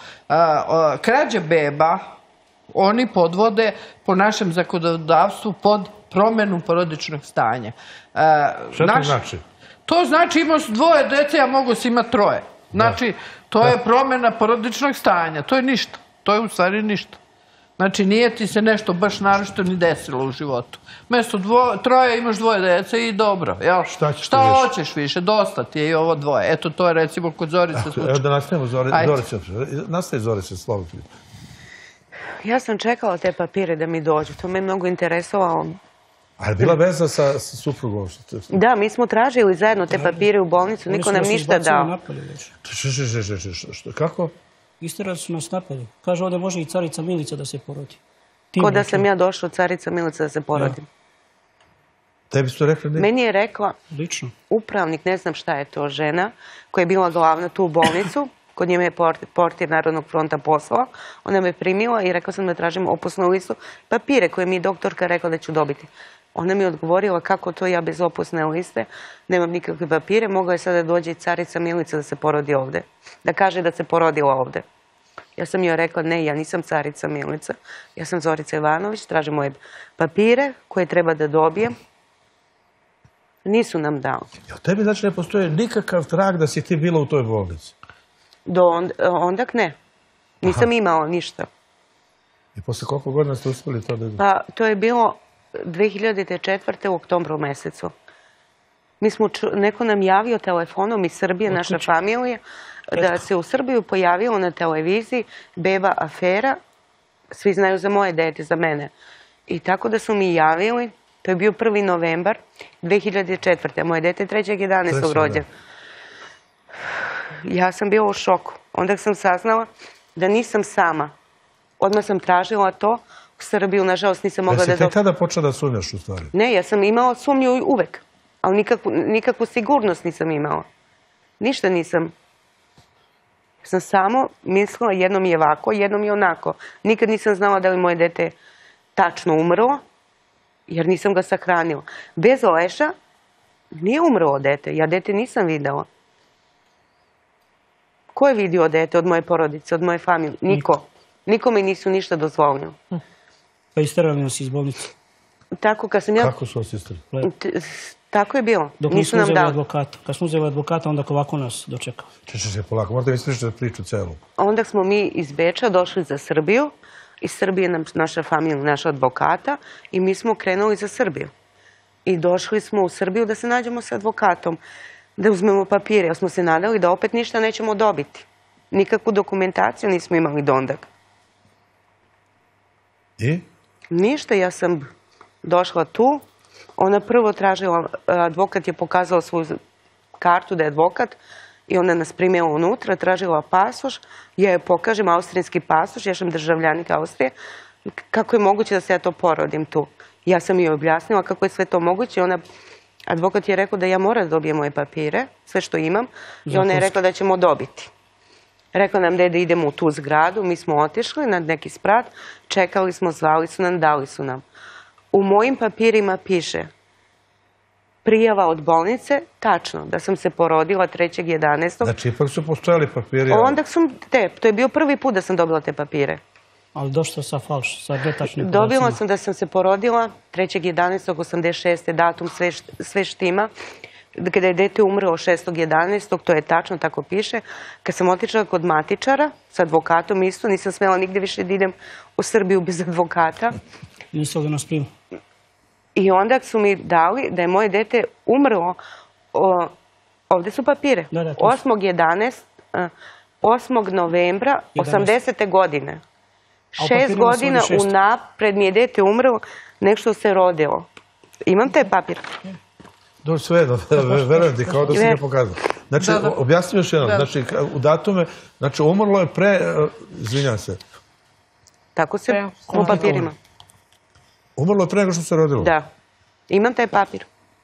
Krađa beba, oni podvode po našem zakonodavstvu pod promjenu porodičnog stanja. Šta to znači? To znači imao su dvoje dece, a mogu si imati troje. Znači, to je promjena porodičnog stanja. To je ništa. To je u stvari ništa. Znači, nije ti se nešto baš naročito ni desilo u životu. Mjesto troje imaš dvoje dece i dobro. Šta hoćeš više? Dosta ti je i ovo dvoje. Eto, to je recimo kod Zorice slučaj. Evo da nastavimo Zorice. Nastavi Zorice, slovo. Ja sam čekala te papire da mi dođu. To me mnogo interesovalo. A je bila veza sa suprugom? Da, mi smo tražili zajedno te papire u bolnicu, niko nam ništa dao. Kako? Istera su nas napali. Kaže, ovdje može i carica Milica da se porodi. Ko da sam ja došla carica Milica da se porodim. Tebi su rekli? Meni je rekla upravnik, ne znam šta je to, žena koja je bila glavna tu u bolnicu, kod njeme je portir Narodnog fronta poslala, ona me primila i rekla sam da tražim opusnu listu papire koje mi je doktorka rekla da ću dobiti. Ona mi je odgovorila kako to ja bez opusne liste, nemam nikakve papire, mogla je sada dođe i carica Milica da se porodi ovde, da kaže da se porodila ovde. Ja sam joj rekla, ne, ja nisam carica Milica, ja sam Zorica Ivanović, tražim moje papire koje treba da dobijem. Nisu nam dali. Tebi znači ne postoje nikakav trag da si ti bila u toj bolnici? Do ondak ne. Nisam imala ništa. I posle koliko godina ste uspjeli to da idete? Pa, to je bilo dve hiljade četvrte u oktobru mesecu. Neko nam javio telefonom iz Srbije, naša familija, da se u Srbiju pojavilo na televiziji beba afera. Svi znaju za moje dete, za mene. I tako da su mi javili, to je bio prvi novembar dve hiljade četvrte. Moje dete je trećeg jedanaestog rođen. Ja sam bila u šoku. Onda sam saznala da nisam sama. Odmah sam tražila to u Srbiju, nažalost nisam mogla da... Jesi te tada počela da sumnjaš u stvari? Ne, ja sam imala sumnju uvek, ali nikakvu sigurnost nisam imala. Ništa nisam. Ja sam samo mislila jednom je ovako, jednom je onako. Nikad nisam znala da li moje dete tačno umrlo, jer nisam ga sahranila. Bez leša nije umrlo dete, ja dete nisam videla. Ko je vidio dete od moje porodice, od moje familije? Niko. Nikome nisu ništa dozvolili. Pa isterali nas iz bolnice. Tako, kad sam ja... Kako su vas isterali? Tako je bilo. Dok nismo uzeli advokata. Kad smo uzeli advokata, onda ovako nas dočekao. Čeče se polako, morate mi ispričati priču celu. Onda smo mi iz Beča došli za Srbiju. Iz Srbije nam naša familija, naša advokata. I mi smo krenuli za Srbiju. I došli smo u Srbiju da se nađemo sa advokatom. Da uzmemo papire, jer smo se nadali da opet ništa nećemo dobiti. Nikakvu dokumentaciju nismo imali do onda. I? Ništa, ja sam došla tu. Ona prvo tražila, advokat je pokazala svoju kartu da je advokat i ona nas primila unutra, tražila pasoš. Ja joj pokažem austrijski pasoš, ja sam državljanik Austrije. Kako je moguće da se ja to porodim tu? Ja sam joj objasnila kako je sve to moguće. Ona... Advokat je rekao da ja moram da dobijem moje papire, sve što imam, i ona je rekla da ćemo dobiti. Rekao nam dede idemo u tu zgradu, mi smo otišli na neki sprat, čekali smo, zvali su nam, dali su nam. U mojim papirima piše prijava od bolnice, tačno, da sam se porodila trećeg jedanaestog Znači, ipak su postojali papiri. Onda sam te, to je bio prvi put da sam dobila te papire. Ali došlo sa falš, sa netačnim podacima. Dobila sam da sam se porodila trećeg jedanaestog osamdeset šeste datum, sve, sve štima. Kada je dete umrlo šestog jedanaestog to je tačno, tako piše. Kad sam otišla kod matičara, sa advokatom isto, nisam smjela nigde više da idem u Srbiju bez advokata. Nisu li nas primu? I onda su mi dali da je moje dete umrlo, o, ovdje su papire, Da, da, to su. osmog jedanaestog osmog novembra osamdesete godine. A u Šest papirima godina svodi šest. unapred mi je dete umrlo, nešto se rodilo. Imam taj papir. Do sve, verujem ti, kao da si Ne. ne pokazao. Znači, Da, da. objasni još jednom, Da. znači, u datume, znači, umrlo je pre, izvinjam se, Tako se Pre- u papirima. umrlo je pre nego što se rodilo. Da. Imam taj papir.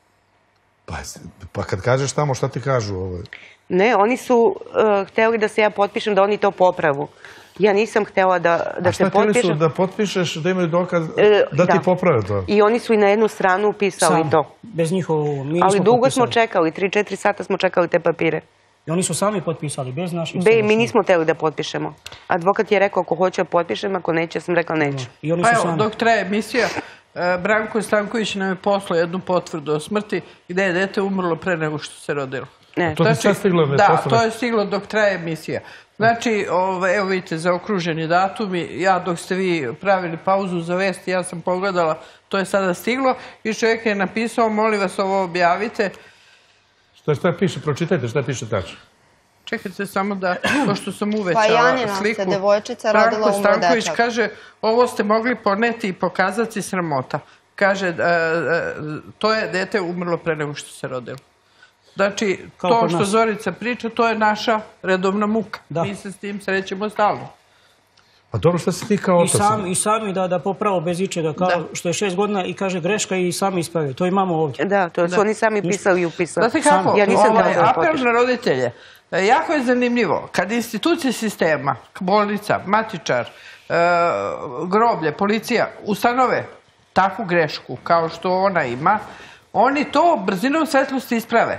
Pa, pa kad kažeš tamo, šta ti kažu? Ovaj? Ne, oni su uh, htjeli da se ja potpišem, da oni to popravu. Ja nisam htjela da, da A šta se htjeli su potpišem. da potpišeš, da imaju dokaz, E, da ti da. poprave to? I oni su i na jednu stranu upisali Sam, to. bez njihovog, mi Ali nismo dugo smo potpisali. čekali, tri četiri sata smo čekali te papire. I oni su sami potpisali, bez naših Be, mi sadašnjih. nismo htjeli da potpišemo. Advokat je rekao ako hoće da potpišem, ako neće, sam rekla neću. I oni Pa su evo, sami. dok traje emisija, e, Branko Stanković nam je poslao jednu potvrdu o smrti gdje je dete umrlo pre nego što se rodilo. Ne. To ti sad stiglo? me Da, poslalo. to je stiglo dok traje emisija. Znači, ovaj, evo vidite, zaokruženi datumi. Ja dok ste vi pravili pauzu za vesti, ja sam pogledala, to je sada stiglo i čovjek je napisao, molim vas ovo objavite. Šta, šta piše? Pročitajte šta piše tačno. Čekajte samo da, pošto sam uvećala Pa Janina se, sliku. devojčica, rodila, Branko umro Stanković dečak. kaže, ovo ste mogli poneti i pokazati sramota. Kaže, e, e, to je dete umrlo pre nego što se rodilo. Znači, Kao to kod što nas. Zorica priča, to je naša redovna muka. Da. Mi se s tim srećemo stalno. Pa dobro, šta si ti kao I, otac? sam, I sami da, da popravo bez ičega, kao Da. što je šest godina i kaže greška i sami ispravio. To imamo ovdje. Da, to su oni sami pisali i upisali. Znate kako, Ja nisam ovaj, htjela da apel potpišem. na roditelje. E, Jako je zanimljivo. Kad institucije sistema, bolnica, matičar, e, groblje, policija ustanove takvu grešku kao što ona ima, oni to brzinom svetlosti isprave.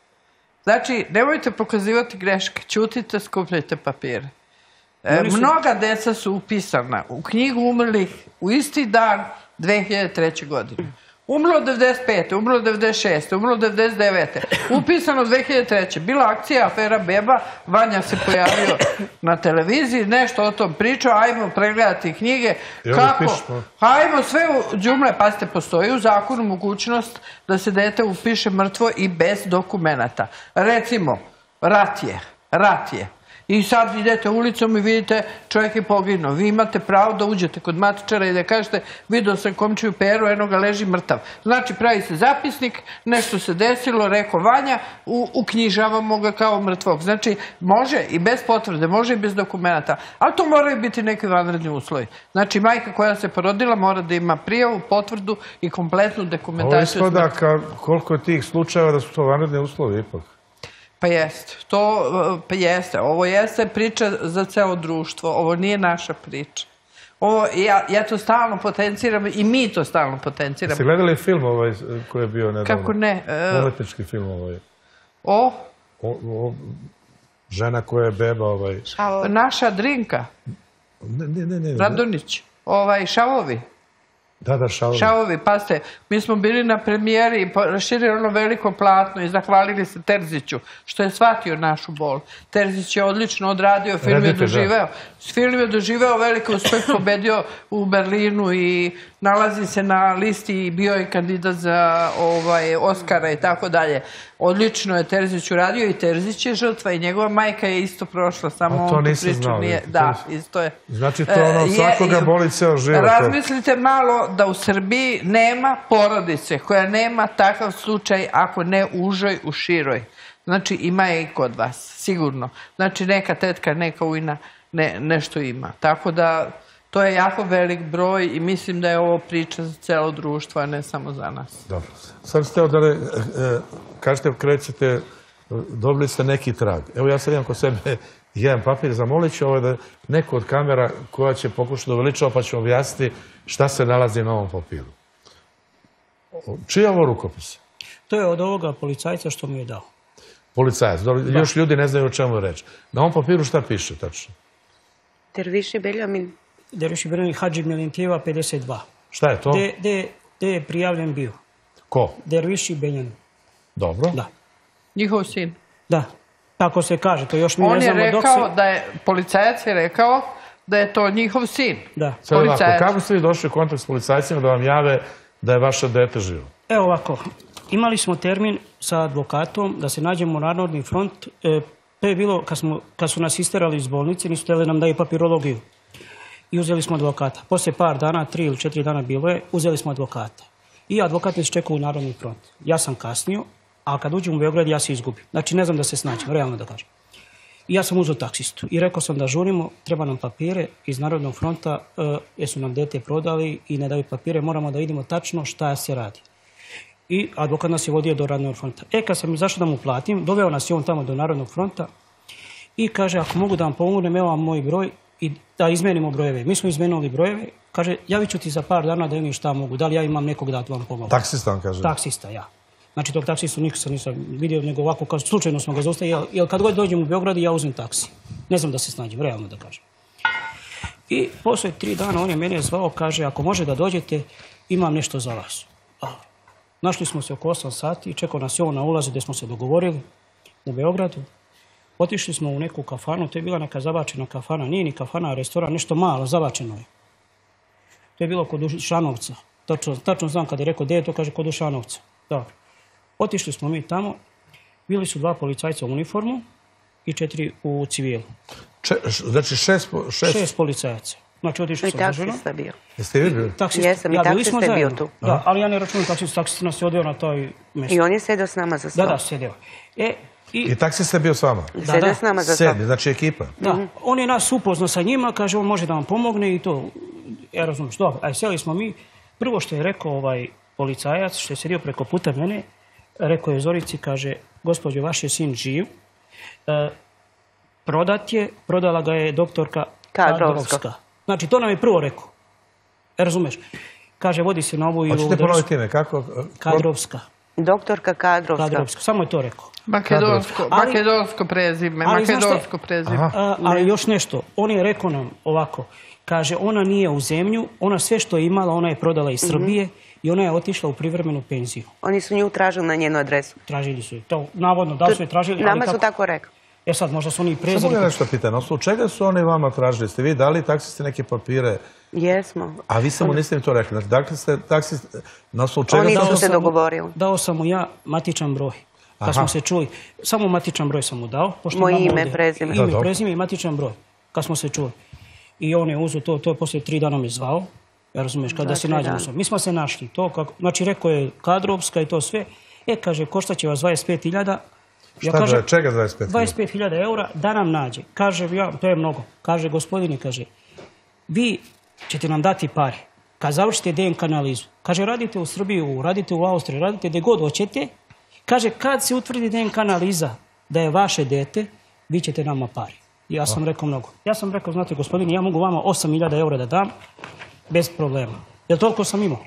Znači, nemojte pokazivati greške, ćutite, skupljajte papire. E, Oni su- Mnoga deca su upisana u knjigu umrlih u isti dan dve hiljade treće. godine. Umrlo devedeset pete, umrlo devedeset šeste, umrlo devedeset devete, upisano dve hiljade treće. Bila akcija afera Beba, Vanja se pojavio na televiziji, nešto o tom pričao, ajmo pregledati knjige. I onda Kako? pišeš, pa. Ajmo sve u džumle, pazite, postoji u zakonu mogućnost da se dete upiše mrtvo i bez dokumenata. Recimo, rat je, rat je. I sad idete ulicom i vidite čovjek je poginuo. Vi imate pravo da uđete kod matičara i da kažete vidio sam komčiju Peru, eno ga leži mrtav. Znači pravi se zapisnik, nešto se desilo, rekao Vanja, u, uknjižavamo ga kao mrtvog. Znači može i bez potvrde, može i bez dokumenata, ali to moraju biti neki vanredni uslovi. Znači majka koja se porodila mora da ima prijavu, potvrdu i kompletnu Ovo dokumentaciju. ispada ka, koliko je tih slučajeva da su to vanredni uslovi ipak. Pa jeste, to pa jeste. Ovo jeste priča za celo društvo, ovo nije naša priča. Ovo, ja, ja to stalno potenciram i mi to stalno potenciramo. Ste gledali film ovaj koji je bio nedavno? Kako ne? e, Umetnički film ovaj. o, O, o, žena koja je beba ovaj. Šavo. naša Drinka, Ne, ne, ne. ne. Radonić, ovaj, Šavovi. Da, da, šalovi. Šavovi, pazite, mi smo bili na premijeri i raširili ono veliko platno i zahvalili se Terziću što je shvatio našu bol. Terzić je odlično odradio, film je Reditelj, da. doživeo. Film je doživeo veliki uspeh, pobedio u Berlinu i nalazi se na listi i bio je kandidat za ovaj, Oscara i tako dalje. Odlično je Terzić uradio i Terzić je žrtva i njegova majka je isto prošla, samo A to on tu nisam priču znao, nije. vidite, Da, to isto je. Znači to ono, E, je- svakoga boli ceo život. to. Razmislite malo da u Srbiji nema porodice koja nema takav slučaj ako ne u užoj, u široj. Znači ima je i kod vas, sigurno. Znači neka tetka, neka ujna ne, nešto ima. Tako da to je jako velik broj i mislim da je ovo priča za celo društvo, a ne samo za nas. Dobro. Sad ste da e, kažete, krećete, dobili ste neki trag. Evo ja sad imam kod sebe jedan papir, zamolit ću ovo da neko od kamera koja će pokušati da uveličava pa ću objasniti šta se nalazi na ovom papiru. Čiji je ovo rukopis? To je od ovoga policajca što mi je dao. Policajac. Još ljudi ne znaju o čemu je reč. Na ovom papiru šta piše tačno? Derviši Beljamin. Derviši Beljamin Hadži Milentijeva pedeset dva. Šta je to? Gde je prijavljen bio? Ko? Derviši Beljamin. Dobro. Da. Njihov sin. Da. Tako se kaže. To još mi On ne je znamo dok rekao se... da je, policajac je rekao da je to njihov sin. Da. Sad ovako, Policajac. kako ste vi došli u kontakt s policajcima da vam jave da je vaše dete živo? Evo ovako, imali smo termin sa advokatom da se nađemo u Narodni front. E, to je bilo kad, smo, kad su nas isterali iz bolnice, nisu htjeli nam daju papirologiju. I uzeli smo advokata. Poslije par dana, tri ili četiri dana bilo je, uzeli smo advokata. I advokat nas čekao u Narodni front. Ja sam kasnio, a kad uđem u Beograd ja se izgubim. Znači ne znam da se snađem, realno da kažem. I ja sam uzeo taksistu i rekao sam da žurimo, treba nam papire iz Narodnog fronta, e, jer su nam dete prodali i ne daju papire, moramo da vidimo tačno šta se radi. I advokat nas je vodio do Narodnog fronta. E, kad sam izašao da mu platim, doveo nas je on tamo do Narodnog fronta i kaže, ako mogu da vam pomognem, evo vam moj broj i da izmenimo brojeve. Mi smo izmenili brojeve, kaže, javit ću ti za par dana da vidim šta mogu, da li ja imam nekog da vam pomogu. Taksista vam kaže? Taksista, ja. Znači, tog taksistu nikad nisam vidio, nego ovako, kao slučajno smo ga zaustavili, jer kad god dođem u Beograd, ja uzmem taksi. Ne znam da se snađem, realno da kažem. I posle tri dana on je mene zvao, kaže, ako može da dođete, imam nešto za vas. A, našli smo se oko osam sati i čekao nas je on na ulazu gdje smo se dogovorili u Beogradu. Otišli smo u neku kafanu, to je bila neka zabačena kafana, nije ni kafana, a restoran, nešto malo, zabačeno je. To je bilo kod Dušanovca. Tačno, tačno znam kada je rekao gdje je to, kaže kod Dušanovca. Dobro. Otišli smo mi tamo, bili su dva policajca u uniformu i četiri u civilu. Če, znači šest, šest... Šest policajaca. Znači otišli I smo zaženo. taksista bio. Jeste vi bili? Taksist, Jesam, i ja, bili taksista smo je bio zajedno. tu. Da, ali ja ne računam taksist, taksist nas je odveo na taj mjesto. I on je sedao s nama za Da, stol. da, sedeo. E, i, I taksista je bio s vama? Sedao da. s nama za stol. Sedmi, znači ekipa? da, on je nas upoznao sa njima, kaže on može da vam pomogne i to. Ja razumijem, dobro, aj sjeli smo mi. Prvo što je rekao ovaj policajac, što je sedio preko puta mene, rekao je Zorici, kaže, gospođo, vaš je sin živ, e, prodat je, prodala ga je doktorka Kadrovska. Kadrovska. Znači, to nam je prvo rekao. E, razumeš? Kaže, vodi se na ovu... Hoćete ponoviti ime, kako? Kadrovska. Doktorka Kadrovska. Kadrovska, samo je to rekao. Makedonsko, Ali- makedonsko prezime, ali znaš šta- makedonsko prezime. Aha. A, ali još nešto, on je rekao nam ovako, kaže, ona nije u zemlju, ona sve što je imala, ona je prodala iz Srbije i ona je otišla u privremenu penziju. Oni su nju tražili na njenu adresu. Tražili su je. To, navodno, da li su je tražili, ali Nama su kako... tako rekli. E sad, možda su oni i Samo prezeli. ga nešto pitan, na osnovu čega su oni vama tražili? Ste vi dali taksisti neke papire, Jesmo. a vi samo niste im to rekli? Znači, dakle ste taksisti, na osnovu čega Oni su... su Dao se sam- dogovorili. Dao sam mu ja matičan broj. Kad Aha. smo se čuli, samo matičan broj sam mu dao. pošto Moje imam ime, ovdje prezime. Da, Ime, dobro. prezime i matičan broj. Kad smo se čuli. I on je uzeo to, to je poslije tri dana me zvao. Ja razumiješ, kada Za se tri nađemo dana. sve. Mi smo se našli. To kako, znači, rekao je Kadrovska i to sve. E, kaže, koštat će vas dvadeset pet hiljada. Ja Šta, kažem, da, čega dvadeset pet? dvadeset pet hiljada eura da nam nađe. Kaže, ja, to je mnogo. Kaže, gospodine, kaže, vi ćete nam dati pare. Kad završite D N K analizu. Kaže, radite u Srbiji, radite u Austriji, radite gdje god hoćete. Kaže, kad se utvrdi D N K analiza da je vaše dete, vi ćete nama pare. Ja sam rekao mnogo. Ja sam rekao, znate, gospodine, ja mogu vama osam hiljada eura da dam, bez problema. Jer toliko sam imao.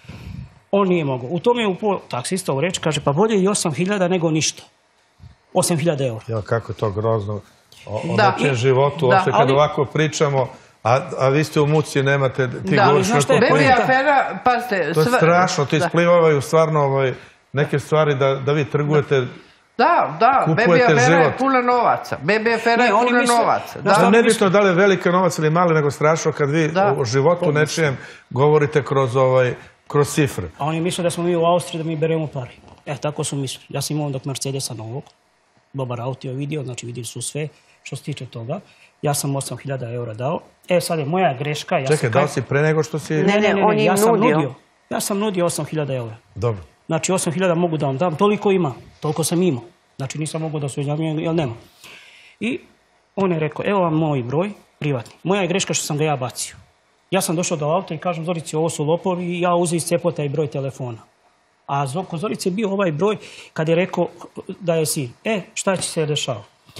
On nije mogao. U tome je upao taksista u reč, kaže, pa bolje i osam hiljada nego ništa. osam hiljada eura. Ja, kako je to grozno. O, o Da. nečijem životu, Da, uopšte kad ali- ovako pričamo, a, a vi ste u muci, nemate... Ti Da, ali govoriš znaš šta neko je Bebi plin. poenta? afera, pazite... To je sve- strašno, to Da. isplivavaju stvarno ovaj, neke stvari da, da vi trgujete... Da, da, Bebi Kupujete afera je život. puna novaca. Bebi afera Ne, je oni puna misle- novaca. Znaš Da. šta- Da, nebitno da li je veliki novac ili mali, nego strašno kad vi Da. o životu nečijem govorite kroz, ovaj, kroz cifre. A oni misle da smo mi u Austriji da mi beremo pare. E, tako su mislili. Ja sam imao dok Mercedesa novog. Dobar auto je vidio, znači vidjeli su sve što se tiče toga. Ja sam osam hiljada eura dao. E, sad je moja greška. Ja Čekaj, sam da li kaj- si pre nego što si... Ne, ne, on je ja im sam nudio. Ja sam nudio osam hiljada eura. Dobro. Znači, osam hiljada mogu da vam dam. Toliko ima. Toliko sam imao. Znači, nisam mogao da se uđavljam, jer nema. I on je rekao, evo vam moj broj, privatni. Moja je greška što sam ga ja bacio. Ja sam došao do auta i kažem, Zorici, ovo su lopovi i ja uzeo iz cepota i broj telefona. A kod Zorice je bio ovaj broj kad je rekao da je sin. E, šta će se dešava?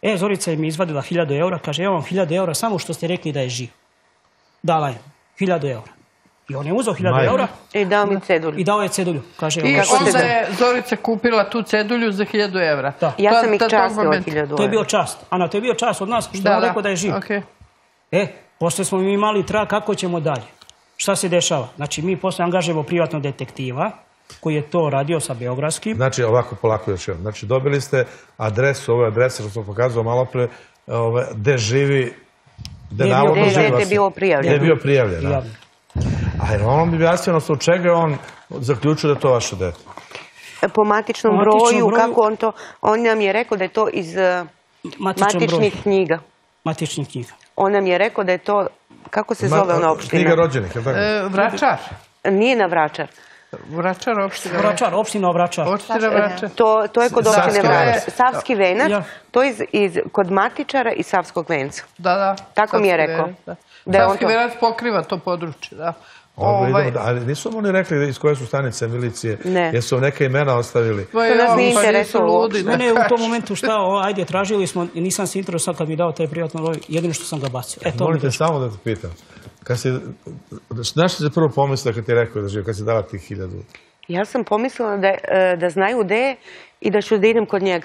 E, Zorica je mi izvadila hiljadu eura, kaže, evo vam hiljadu eura, samo što ste rekli da je živ. Dala je hiljadu eura. I on je uzeo hiljadu eura. I dao mi cedulju. I dao je cedulju. Kaže, I onda je Zorica kupila tu cedulju za hiljadu evra. Ja sam ih častila hiljadu evra. To je bio čast. Ana, to je bio čast od nas, što je on rekao da je živ. E, posle smo mi imali trag kako ćemo dalje. Šta se dešava? Znači, mi posle angažujemo privatnog detektiva, koji je to radio sa beogradskim. Znači, ovako polako još jedno. Znači, dobili ste adresu, ove adrese, što sam pokazao malo pre, gde živi, gde navodno živi. Gde je bilo prijavljeno. Gde je bio prijavljen. A on bi objasnio od čega je on zaključio da je to vaše dete? Po matičnom broju, kako on to, on nam je rekao da je to iz matičnih knjiga. Matičnih knjiga. On nam je rekao da je to, kako se zove ona opština? Knjiga rođenih, je li tako? Vračar. Nije na Vračar. Vračar, opština. Vračar, opština Vračar. Opština Vračar. To je kod opštine Vračar. Savski venac, to je kod matičara i Savskog venca. Da, da. Tako mi je rekao. Savski venac pokriva to područje, da. Ali nisu vam oni rekli iz koje su stanice milicije? Ne. Jesu vam neke imena ostavili? To nas nije interesovalo. Ne, u tom momentu šta, ajde, tražili smo, nisam se interesovao kad mi dao taj privatno broj, jedino što sam ga bacio. Molite samo da te pitam. Znaš što se prvo pomislila kad ti je rekao da živi, kad si dala tih hiljadu? Ja sam pomislila da znaju gde je i da ću da idem kod njega.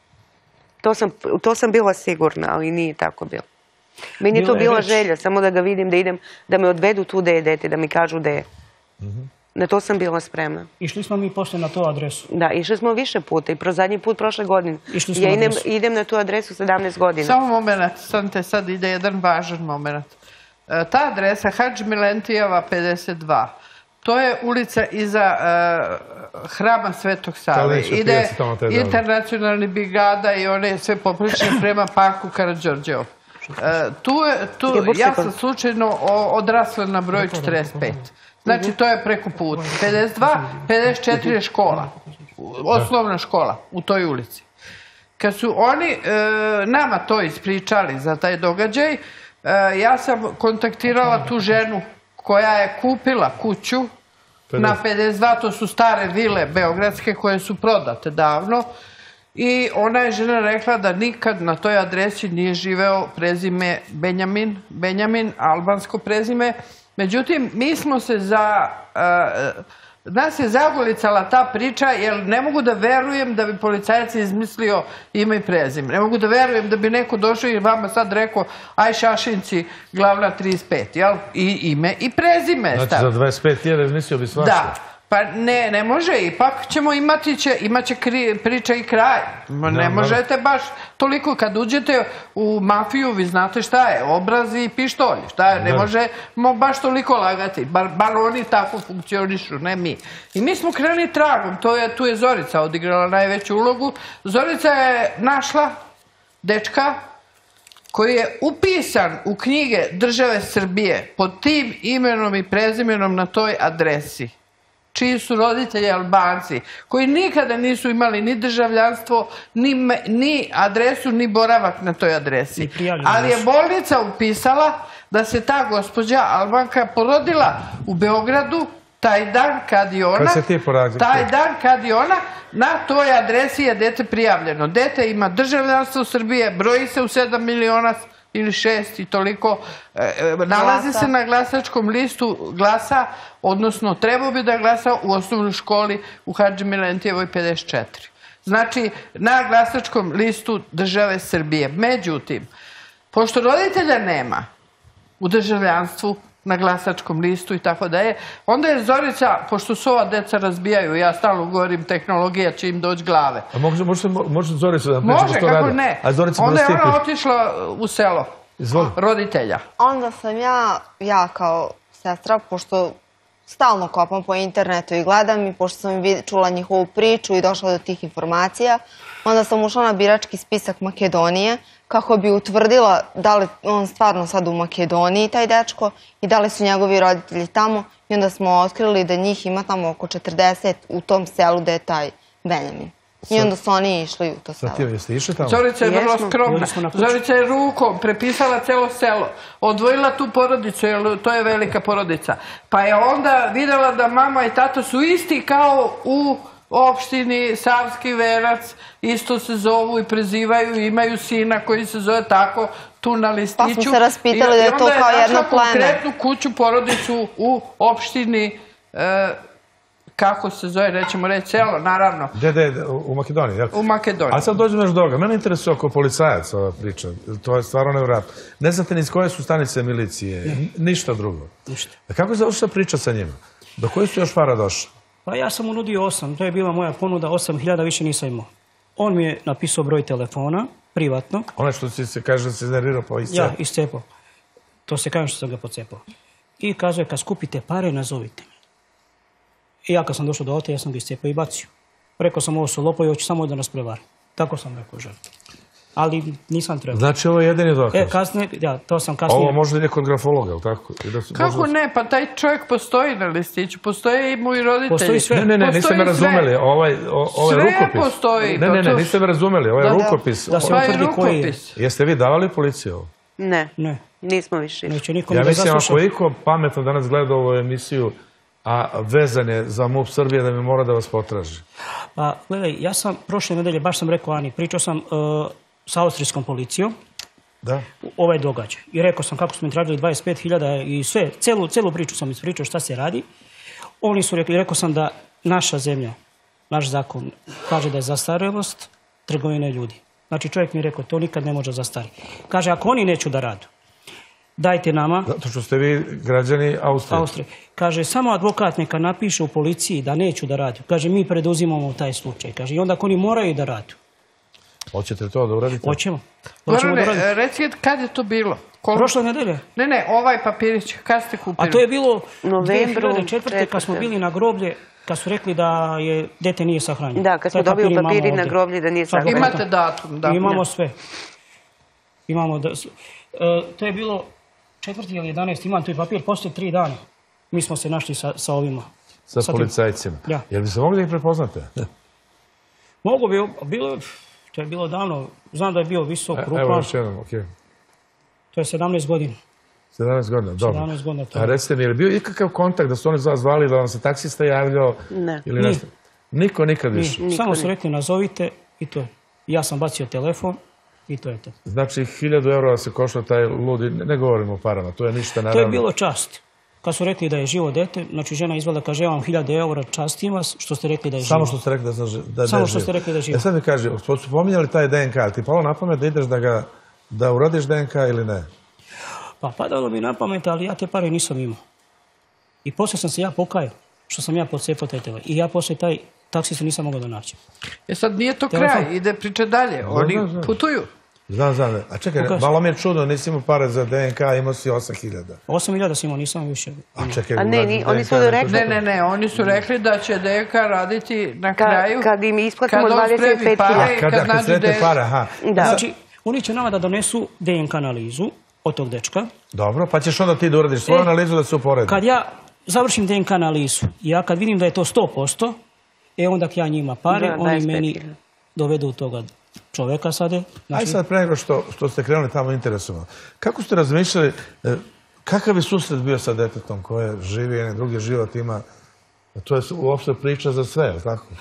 To sam bila sigurna, ali nije tako bilo. Meni je to bila želja, samo da ga vidim, da idem, da me odvedu tu gde je dete, da mi kažu gde je. Na to sam bila spremna. Išli smo mi posle na tu adresu. Da, išli smo više puta i pro zadnji put prošle godine. Ja idem na tu adresu sedamnaest godina. Samo moment, sam te sad ide jedan važan moment. Ta adresa, Hadži Milentijeva pedeset dva, to je ulica iza hrama Svetog Save. Ide internacionalni brigada i one sve poprične prema parku Karađorđevo. Ja sam slučajno odrasla na broj četrdeset pet. Znači, to je preko puta. pedeset dva, pedeset četiri je škola, osnovna škola u toj ulici. Kad su oni nama to ispričali za taj događaj, ja sam kontaktirala tu ženu koja je kupila kuću na pedeset dva, to su stare vile beogradske koje su prodate davno. I ona je žena rekla da nikad na toj adresi nije živeo prezime Benjamin, Benjamin, albansko prezime. Međutim, mi smo se za... Nas je zagolicala ta priča, jer ne mogu da verujem da bi policajac izmislio ime i prezime. Ne mogu da verujem da bi neko došao i vama sad rekao aj Šašinci, glavna trideset pet, jel? I ime i prezime. Znači za dvadeset pet hiljada mislio bi svašta. Da. Pa ne, ne može, ipak ćemo imati će, imat će priča i kraj. Ne možete baš toliko, kad uđete u mafiju, vi znate šta je, obraz i pištolj, šta je, ne možemo baš toliko lagati, bar oni tako funkcionišu, ne mi. I mi smo krenuli tragom, tu je Zorica odigrala najveću ulogu. Zorica je našla dečka koji je upisan u knjige države Srbije pod tim imenom i prezimenom na toj adresi, čiji su roditelji Albanci, koji nikada nisu imali ni državljanstvo, ni adresu, ni boravak na toj adresi. Ali je bolnica upisala da se ta gospođa Albanka porodila u Beogradu taj dan kad je ona, taj dan kad je ona, na toj adresi je dete prijavljeno. Dete ima državljanstvo Srbije, broji se u sedam miliona ili šest i toliko, nalazi se na glasačkom listu, glasa, odnosno trebao bi da glasa u osnovnoj školi u Hadži Milentijevoj pedeset četiri. Znači, na glasačkom listu države Srbije. Međutim, pošto roditelja nema u državljanstvu, na glasačkom listu i tako da je, onda je Zorica, pošto su ova deca razbijaju, ja stalno govorim, tehnologija će im doći glave. A može Zorica da priča što radi? Može, kako ne. Onda je ona otišla u selo roditelja. Onda sam ja, ja kao sestra, pošto stalno kopam po internetu i gledam i pošto sam čula njihovu priču i došla do tih informacija, onda sam ušla na birački spisak Makedonije kako bi utvrdila da li on stvarno sad u Makedoniji, taj dečko, i da li su njegovi roditelji tamo. I onda smo otkrili da njih ima tamo oko četrdeset u tom selu gde je taj Benjamin. I onda su oni išli u to selo. Jeste išli tamo? Zorica je vrlo skromna. Zorica je rukom prepisala celo selo. Odvojila tu porodicu, jer to je velika porodica. Pa je onda videla da mama i tata su isti kao u opštini Savski Venac isto se zovu i prezivaju i imaju sina koji se zove tako tu na listiću. Pa smo se raspitali da je to kao jedno pleme. I onda je našla konkretnu kuću, porodicu u opštini, kako se zove, nećemo reći selo, naravno. Gde, gde, u Makedoniji, jel? U Makedoniji. A sad dođemo još do toga. Mene interesuje oko policajaca ova priča. To je stvarno nevjerojatno. Ne znate ni iz koje su stanice milicije, ništa drugo. Ništa. Kako je završila priča sa njima? Do koje su još para došli? Pa ja sam mu nudio osam, to je bila moja ponuda, osam hiljada više nisam imao. On mi je napisao broj telefona, privatno. Ono što si se kaže da se iznervirao pa iscepao. Ja, iscepao. To se kaže što sam ga pocepao. I kaže, kad skupite pare, nazovite me. I ja kad sam došao do auta, ja sam ga iscepao i bacio. Rekao sam, ovo su lopovi, hoću samo da nas prevari. Tako sam rekao ženu. Ali nisam trebao. Znači ovo je jedini dokaz? E, kasnije, ja, to sam kasnije... Ovo možda je kod grafologa, ili tako? Kako ne? Pa taj čovjek postoji na listiću, postoje i moji roditelji. Postoji sve. Ne, ne, ne, niste me razumeli. Ovaj rukopis. Sve postoji. Ne, ne, ne, niste me razumeli. Ovaj rukopis. Da se utvrdi koji je. Jeste vi davali policiju ovo? Ne, Ne. nismo više. Neće nikom Ja da mislim, zasluša. ako iko pametno danas gleda ovu emisiju, a vezan je za MUP Srbije, da mi mora da vas potraži. Pa, gledaj, ja sam prošle nedelje, baš sam rekao Ani, pričao sam sa austrijskom policijom, Da? ovaj događaj. I rekao sam kako smo mi tražili dvadeset pet hiljada i sve, celu, celu priču sam ispričao šta se radi. Oni su rekli, rekao sam da naša zemlja, naš zakon, kaže da je zastarelost trgovine ljudi. Znači čovjek mi je rekao, to nikad ne može zastariti. Kaže, ako oni neću da radu, dajte nama... Zato što ste vi građani Austrije. Austrije. Kaže, samo advokat neka napiše u policiji da neću da radu. Kaže, mi preduzimamo taj slučaj. Kaže, i onda ako oni moraju da radu. Hoćete li to da uradite? Hoćemo. Hoćemo da Gorane, radimo. reci kad je to bilo? Prošle nedelje. Ne, ne, ovaj papirić, kad ste kupili? A to je bilo Novembru, dve hiljade četvrte kad smo bili na groblje, kad su rekli da je dete nije sahranjeno. Da, kad smo Taj dobili papir imamo papiri na ovdje. groblje da nije Sad sahranjeno. Imate datum, da. I imamo sve. Imamo da... s- e, to je bilo četvrti ili jedanaest, imam tu i papir, poslije tri dana. Mi smo se našli sa, sa ovima. Sa Sa tim. policajcima. Da. Jel bi se mogli da ih prepoznate? Mogu bi, bilo, to je bilo davno, znam da je bio visok, Evo krupan, još jednom, okej. to je sedamnaest godina. sedamnaest godina, dobro. sedamnaest godina to. A recite mi, je li bio ikakav kontakt da su oni za vas zvali, da vam se taksista javljao? Ne. Ili Nije. nešto? Niko nikad Nije. više. Samo su rekli nazovite i to je. Ja sam bacio telefon i to je to. Znači, hiljadu eura se košta taj ludi, ne, ne govorimo o parama, to je ništa, naravno. To je bilo čast. Kad su rekli da je živo dete, znači žena izvela, kaže, ja vam hiljadu eura, častim vas, što ste rekli da je živo. Samo što ste rekli da, sam, ži- da, Samo da je što živ. ste rekli da je živ. E sad mi kaže, su pominjali taj D N K, ali ti palo na pamet da ideš da ga, da uradiš D N K ili ne? Pa padalo mi na pamet, ali ja te pare nisam imao. I poslije sam se ja pokajao, što sam ja pocepao taj telefon. I ja poslije taj taksista nisam mogao da naći. E sad nije to Telefon. kraj, ide priča dalje. Oni znam, znam. putuju. Znam, znam. A čekaj, Pokaži. malo mi je čudno, nisi imao pare za D N K, imao si osam hiljada. osam hiljada sam imao, nisam više. A čekaj, A ne, uradim ni- oni D N K, su ne rekli- košta. Ne, ne, ne, oni su rekli da će D N K raditi na Ka- kraju. kad im isplatimo kad on dvadeset pet spremi pare hiljada. i Kada, kad kad nađu sretne D N K. pare, aha. Da. Znači, oni će nama da donesu D N K analizu od tog dečka. Dobro, pa ćeš onda ti da uradiš svoju E, analizu da se uporedi. Kad ja završim D N K analizu, ja kad vidim da je to sto posto, e onda ja njima pare, Da, oni dvadeset pet meni hiljada. dovedu toga čoveka sada. Aj Znači, sad pre nego što, što ste krenuli tamo interesovano. Kako ste razmišljali, e, kakav je susret bio sa detetom koje živi, jedan drugi život ima? To je uopšte priča za sve, je li tako?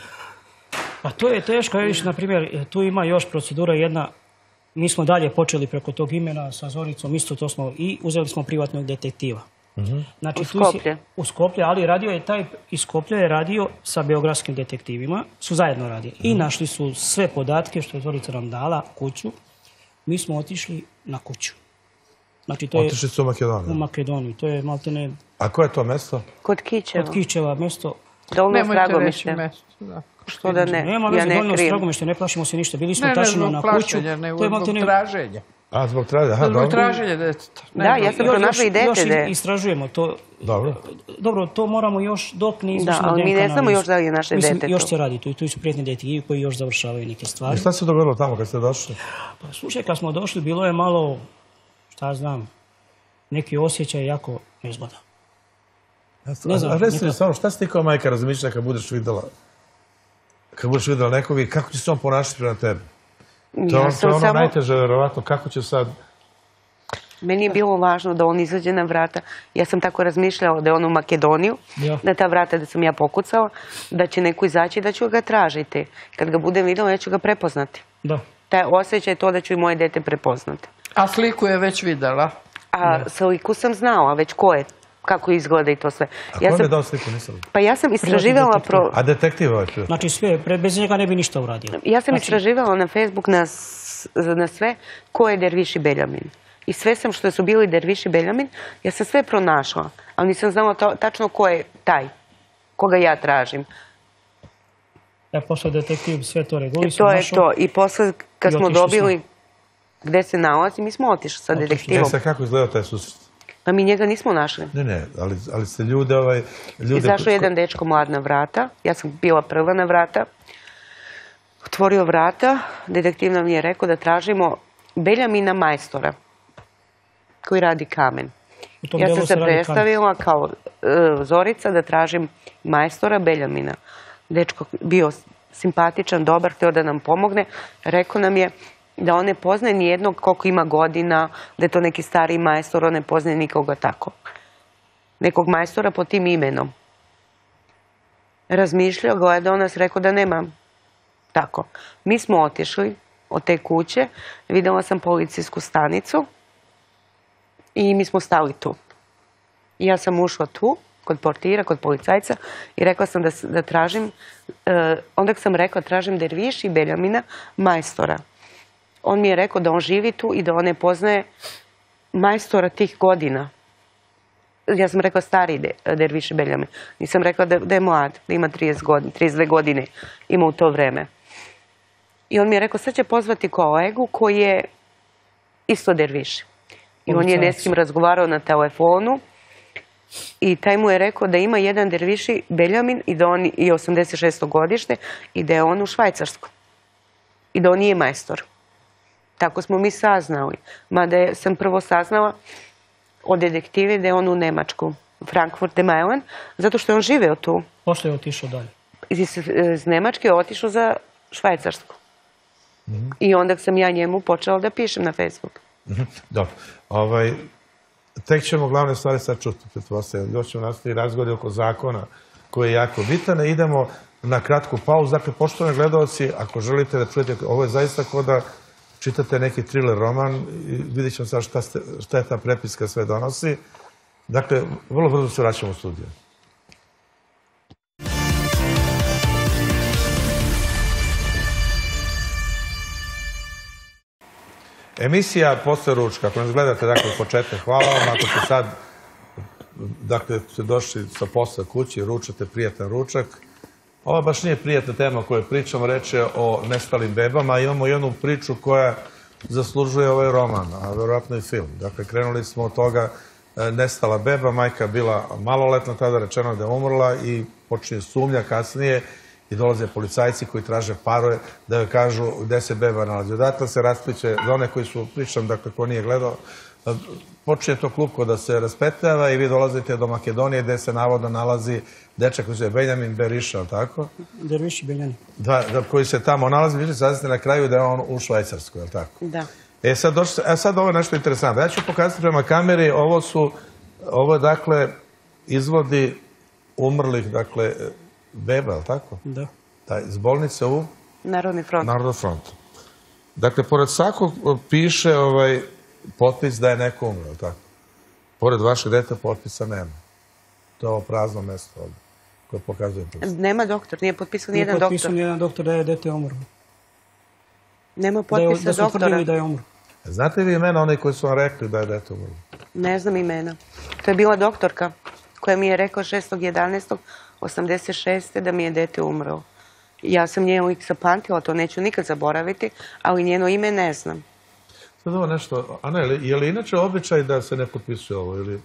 pa to je teško, vidiš, na primjer, tu ima još procedura jedna, mi smo dalje počeli preko tog imena sa Zoricom, isto to smo i uzeli smo privatnog detektiva. Znači, U tu si- Skoplje. U Skoplje, ali radio je taj, iz Skoplja je radio sa beogradskim detektivima, su zajedno radili. I našli su sve podatke što je Zorica nam dala, kuću. Mi smo otišli na kuću. Znači, to je Otišli su u u Makedoniju. Makedoniji, to je maltene A koje je to mesto? Kod Kićeva. od Kićeva mesto. Dolno Nemojte reći Stragomište. mesto. Da. Što da ne, Nema ja veze, ne dovoljno krijem. Stragomište, ne plašimo se ništa. Bili smo Ne, ne, tačno zbog na kuću. plašenja, nego To je zbog maltene... traženja. A, zbog traže, aha, Zbog dobro. traženja deteta. Ne Da, zbog- ja sam Još- pronašla i još- još dete. de- istražujemo to. Dobro. Dobro, to moramo još dok ne Da, izvršimo ali mi D N K ne znamo analizu. još da li je naše Mislim, dete još to. se radi tu i tu su prijetni detektivi koji još završavaju neke I stvari. šta se dogodilo tamo kad ste došli? Pa slušaj, kad smo došli, bilo je malo, šta znam, neki osjećaj jako nezgodan. Ne znam, a recite mi neka- stvarno, šta si ti kao majka razmišljala kad budeš videla kad budeš videla nekog i kako će se on ponašati prema tebi? To je, Ja on, to je sam ono samo... najteže, verovatno, kako će sad... Meni je bilo važno da on izađe na vrata. Ja sam tako razmišljala da je on u Makedoniju, na ta vrata da sam ja pokucala, da će neko izaći i da ću ga tražiti. Kad ga budem vidjela, ja ću ga prepoznati. Da. Taj osjećaj je to da ću i moje dete prepoznati. A sliku je već videla? A sliku sam znala već ko je, kako izgleda i to sve. A ko je dao sliku, nisam? Pa ja sam istraživala... A detektiv ovaj tu? Znači sve, bez njega ne bi ništa uradio. Ja sam istraživala na Facebook na sve ko je Derviši Beljamin. I sve sam što su bili Derviši Beljamin, ja sam sve pronašla, ali nisam znala tačno ko je taj, koga ja tražim. Ja posle detektiv sve to regulisao. To je to. I posle kad smo dobili gde se nalazi, mi smo otišli sa detektivom. E sad kako izgleda taj susret? Pa mi njega nismo našli. Ne, ne, ali ste ljude... Izašao jedan dečko mlad na vrata, ja sam bila prva na vrata, otvorio vrata, detektiv nam je rekao da tražimo Beljamina majstora koji radi kamen. Ja sam se predstavila kao Zorica da tražim majstora Beljamina. Dečko bio simpatičan, dobar, htio da nam pomogne. Rekao nam je da on ne poznaje nijednog koliko ima godina, da je to neki stari majstor, on ne poznaje nikoga tako. Nekog majstora pod tim imenom. Razmišljao, gledao nas, rekao da nema tako. Mi smo otišli od te kuće, vidjela sam policijsku stanicu i mi smo stali tu. Ja sam ušla tu, kod portira, kod policajca i rekla sam da tražim, onda sam rekla tražim Derviši Beljamina majstora. On mi je rekao da on živi tu i da on ne poznaje majstora tih godina. Ja sam rekla stari Derviši Beljamin. Nisam rekla da je mlad, da ima trideset dve godine, ima u to vreme. I on mi je rekao sad će pozvati kolegu koji je isto Derviši. I on je ne s kim razgovarao na telefonu i taj mu je rekao da ima jedan Derviši Beljamin i da on je osamdeset šesto godište i da je on u Švajcarskoj. I da on nije majstor. Tako smo mi saznali. Mada sam prvo saznala od detektive da je on u Nemačku, Frankfurt am Main, zato što je on živeo tu. Pošto je otišao dalje? Iz Nemačke je otišao za Švajcarsku. I onda sam ja njemu počela da pišem na Facebook. Dobro. Tek ćemo glavne stvari sad čuti. Još ćemo nastaviti razgovor oko zakona koji je jako bitan. Idemo na kratku pauzu. Dakle, poštovani gledalci, ako želite da čujete, ovo je zaista kao da čitate neki thriller roman i vidjet ćemo sad šta je ta prepiska sve donosi. Dakle, vrlo brzo se vraćamo u studiju. Emisija Posle ručka, ako nas gledate, dakle, početak, hvala vam. Ako ste sad, dakle, ste došli sa posla kući, ručate prijatan ručak. Ova baš nije prijatna tema o kojoj pričamo, reč je o nestalim bebama. Imamo jednu priču koja zaslužuje ovaj roman, a verovatno i film. Dakle, krenuli smo od toga nestala beba, majka bila maloletna, tada rečeno da je umrla i počinje sumnja kasnije i dolaze policajci koji traže parove da joj kažu gde se beba nalazi. Odatle se raspliće, za one koji su pričam, dakle, ko nije gledao, počinje to klupko da se raspetljava i vi dolazite do Makedonije gde se navodno nalazi dečak koji se je Benjamin Beriša, ali tako? Derviši Beljamin. Da, koji se tamo nalazi, vi ćete saznati na kraju da je on u Švajcarskoj, ali tako? Da. E sad ovo je nešto interesantno. Ja ću pokazati prema kameri, ovo su, ovo je dakle izvodi umrlih, dakle, beba, ali tako? Da. Iz bolnice u? Narodni front. Narodni front. Dakle, pored svakog piše potpis da je neko umro, ali tako? Pored vašeg deta potpisa nema. To je ovo prazno mesto ovdje koje pokazuje potpis. Nema doktor, nije potpisan nijedan doktor. Nije potpisan nijedan doktor da je dete umro. Nema potpisa doktora. Da su tvrdili da je umro. Znate vi imena onih koji su vam rekli da je dete umro? Ne znam imena. To je bila doktorka koja mi je rekao šestog jedanaestog osamdeset šeste da mi je dete umro. Ja sam njeno lik zapamtila, to neću nikad zaboraviti, ali njeno ime ne znam. Sad ovo nešto, Ana, je li inače običaj da se ne potpisuje ovo ili...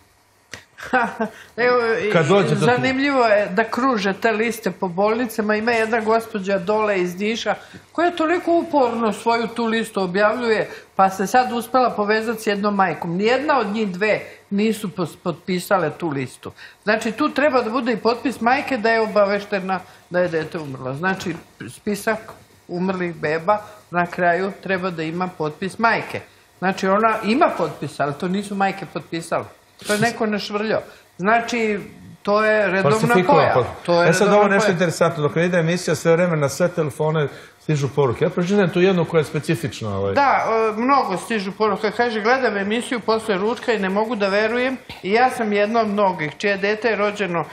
Zanimljivo je da kruže te liste po bolnicama. Ima jedna gospođa dole iz Niša koja toliko uporno svoju tu listu objavljuje, pa se sad uspela povezati s jednom majkom. Nijedna od njih dve nisu potpisale tu listu. Znači tu treba da bude i potpis majke da je obaveštena da je dete umrlo. Znači spisak umrlih beba na kraju treba da ima potpis majke. Znači, ona ima potpis, ali to nisu majke potpisale. To je neko našvrljao. Znači, to je redovna pojava. E sad ovo je nešto interesantno. Dok ne ide emisija, sve vreme na sve telefone stižu poruke. Ja pročitam tu jednu koja je specifična. Da, mnogo stižu poruke. Kaže, gledam emisiju posle ručka i ne mogu da verujem. I ja sam jedna od mnogih, čije dete je rođeno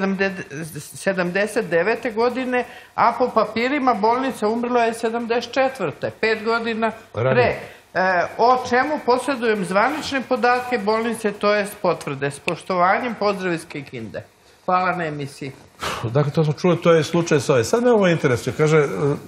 sedamdeset devete godine, a po papirima bolnica umrla je sedamdeset četvrte Pet godina pre. O čemu posjedujem zvanične podatke bolnice, to je potvrde. S poštovanjem, pozdrav iz Kikinde. Hvala na emisiji. Dakle, to smo čuli, to je slučaj s ove. Sad me ovo interesuje. Kaže,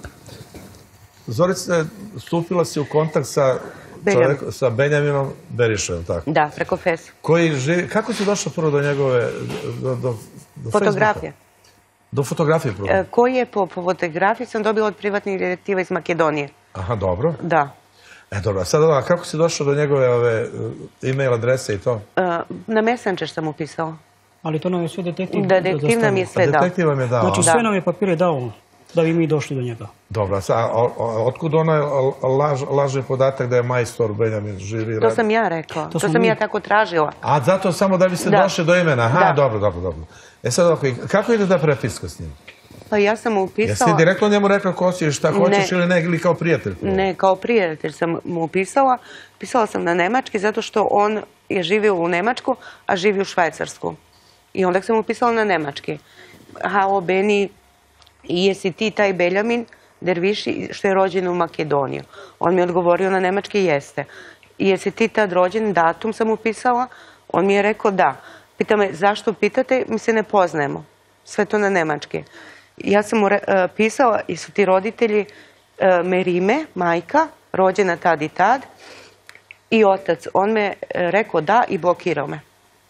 Zorica, stupila si u kontakt sa Benjaminom Berišem, tako? Da, preko Fesu. Koji živi, kako si došla prvo do njegove, do fotografije. Do fotografije prvo? Koji je po fotografiji sam dobila od privatnih detektiva iz Makedonije. Aha, dobro. Da. E, dobro, sad ova, kako si došla do njegove ove e-mail adrese i to? Na Messenger sam upisala. Ali to nam je sve detektiv da detektiv nam je sve dao. Detektiv vam je dao. Znači sve nam je papire dao da bi mi došli do njega. Dobro, a otkud onaj lažni podatak da je majstor Benjamin živi i radi? To sam ja rekla, to sam ja tako tražila. A zato samo da biste došli do imena? Aha, dobro, dobro, dobro. E sad, kako ide ta prepiska s njim? Pa ja sam mu upisala... Jesi ti direktno njemu rekla ko si, šta hoćeš ili ne, ili kao prijatelj? Ne, kao prijatelj sam mu upisala. Pisala sam na nemački zato što on je živio u Nemačku, a živi u Švajcarsku. I onda sam mu upisala na nemački. Halo, Beni, jesi ti taj Benjamin Derviši što je rođen u Makedoniju? On mi je odgovorio na nemački, jeste. Jesi ti tad rođen, datum sam upisala? On mi je rekao da. Pita me, zašto pitate? Mi se ne poznajemo. Sve to na nemački. Ja sam mu pisala i su ti roditelji Merime, majka, rođena tad i tad, i otac. On me rekao da i blokirao me.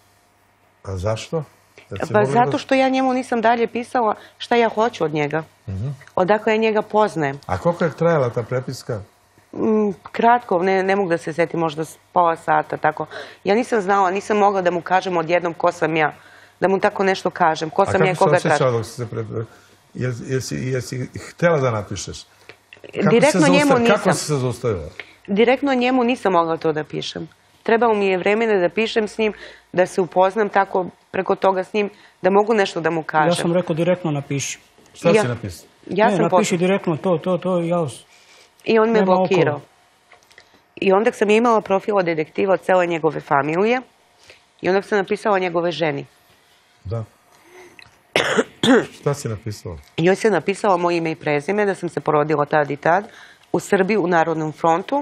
A zašto? Pa zato što ja njemu nisam dalje pisala šta ja hoću od njega. Odakle ja njega poznajem. A koliko je trajala ta prepiska? Kratko, ne mogu da se setim, možda pola sata, tako. Ja nisam znala, nisam mogla da mu kažem odjednom ko sam ja. Da mu tako nešto kažem. Ko sam ja, koga tražim. A kako se osjećala dok si se prepivala? Jesi htjela da napišeš? Direktno njemu nisam. Kako si se zaustavila? Direktno njemu nisam mogla to da pišem. Trebalo mi je vremena da pišem s njim, da se upoznam tako preko toga s njim, da mogu nešto da mu kažem. Ja sam rekao direktno napiši. Šta si napisao? Ne, napiši direktno to, to, to, ja... I on me blokirao. I onda sam imala profila detektiva od cele njegove familije i onda sam napisala njegove ženi. Da. Šta si napisala? Joj sam napisala moje ime i prezime, da sam se porodila tad i tad u Srbiji, u Narodnom frontu,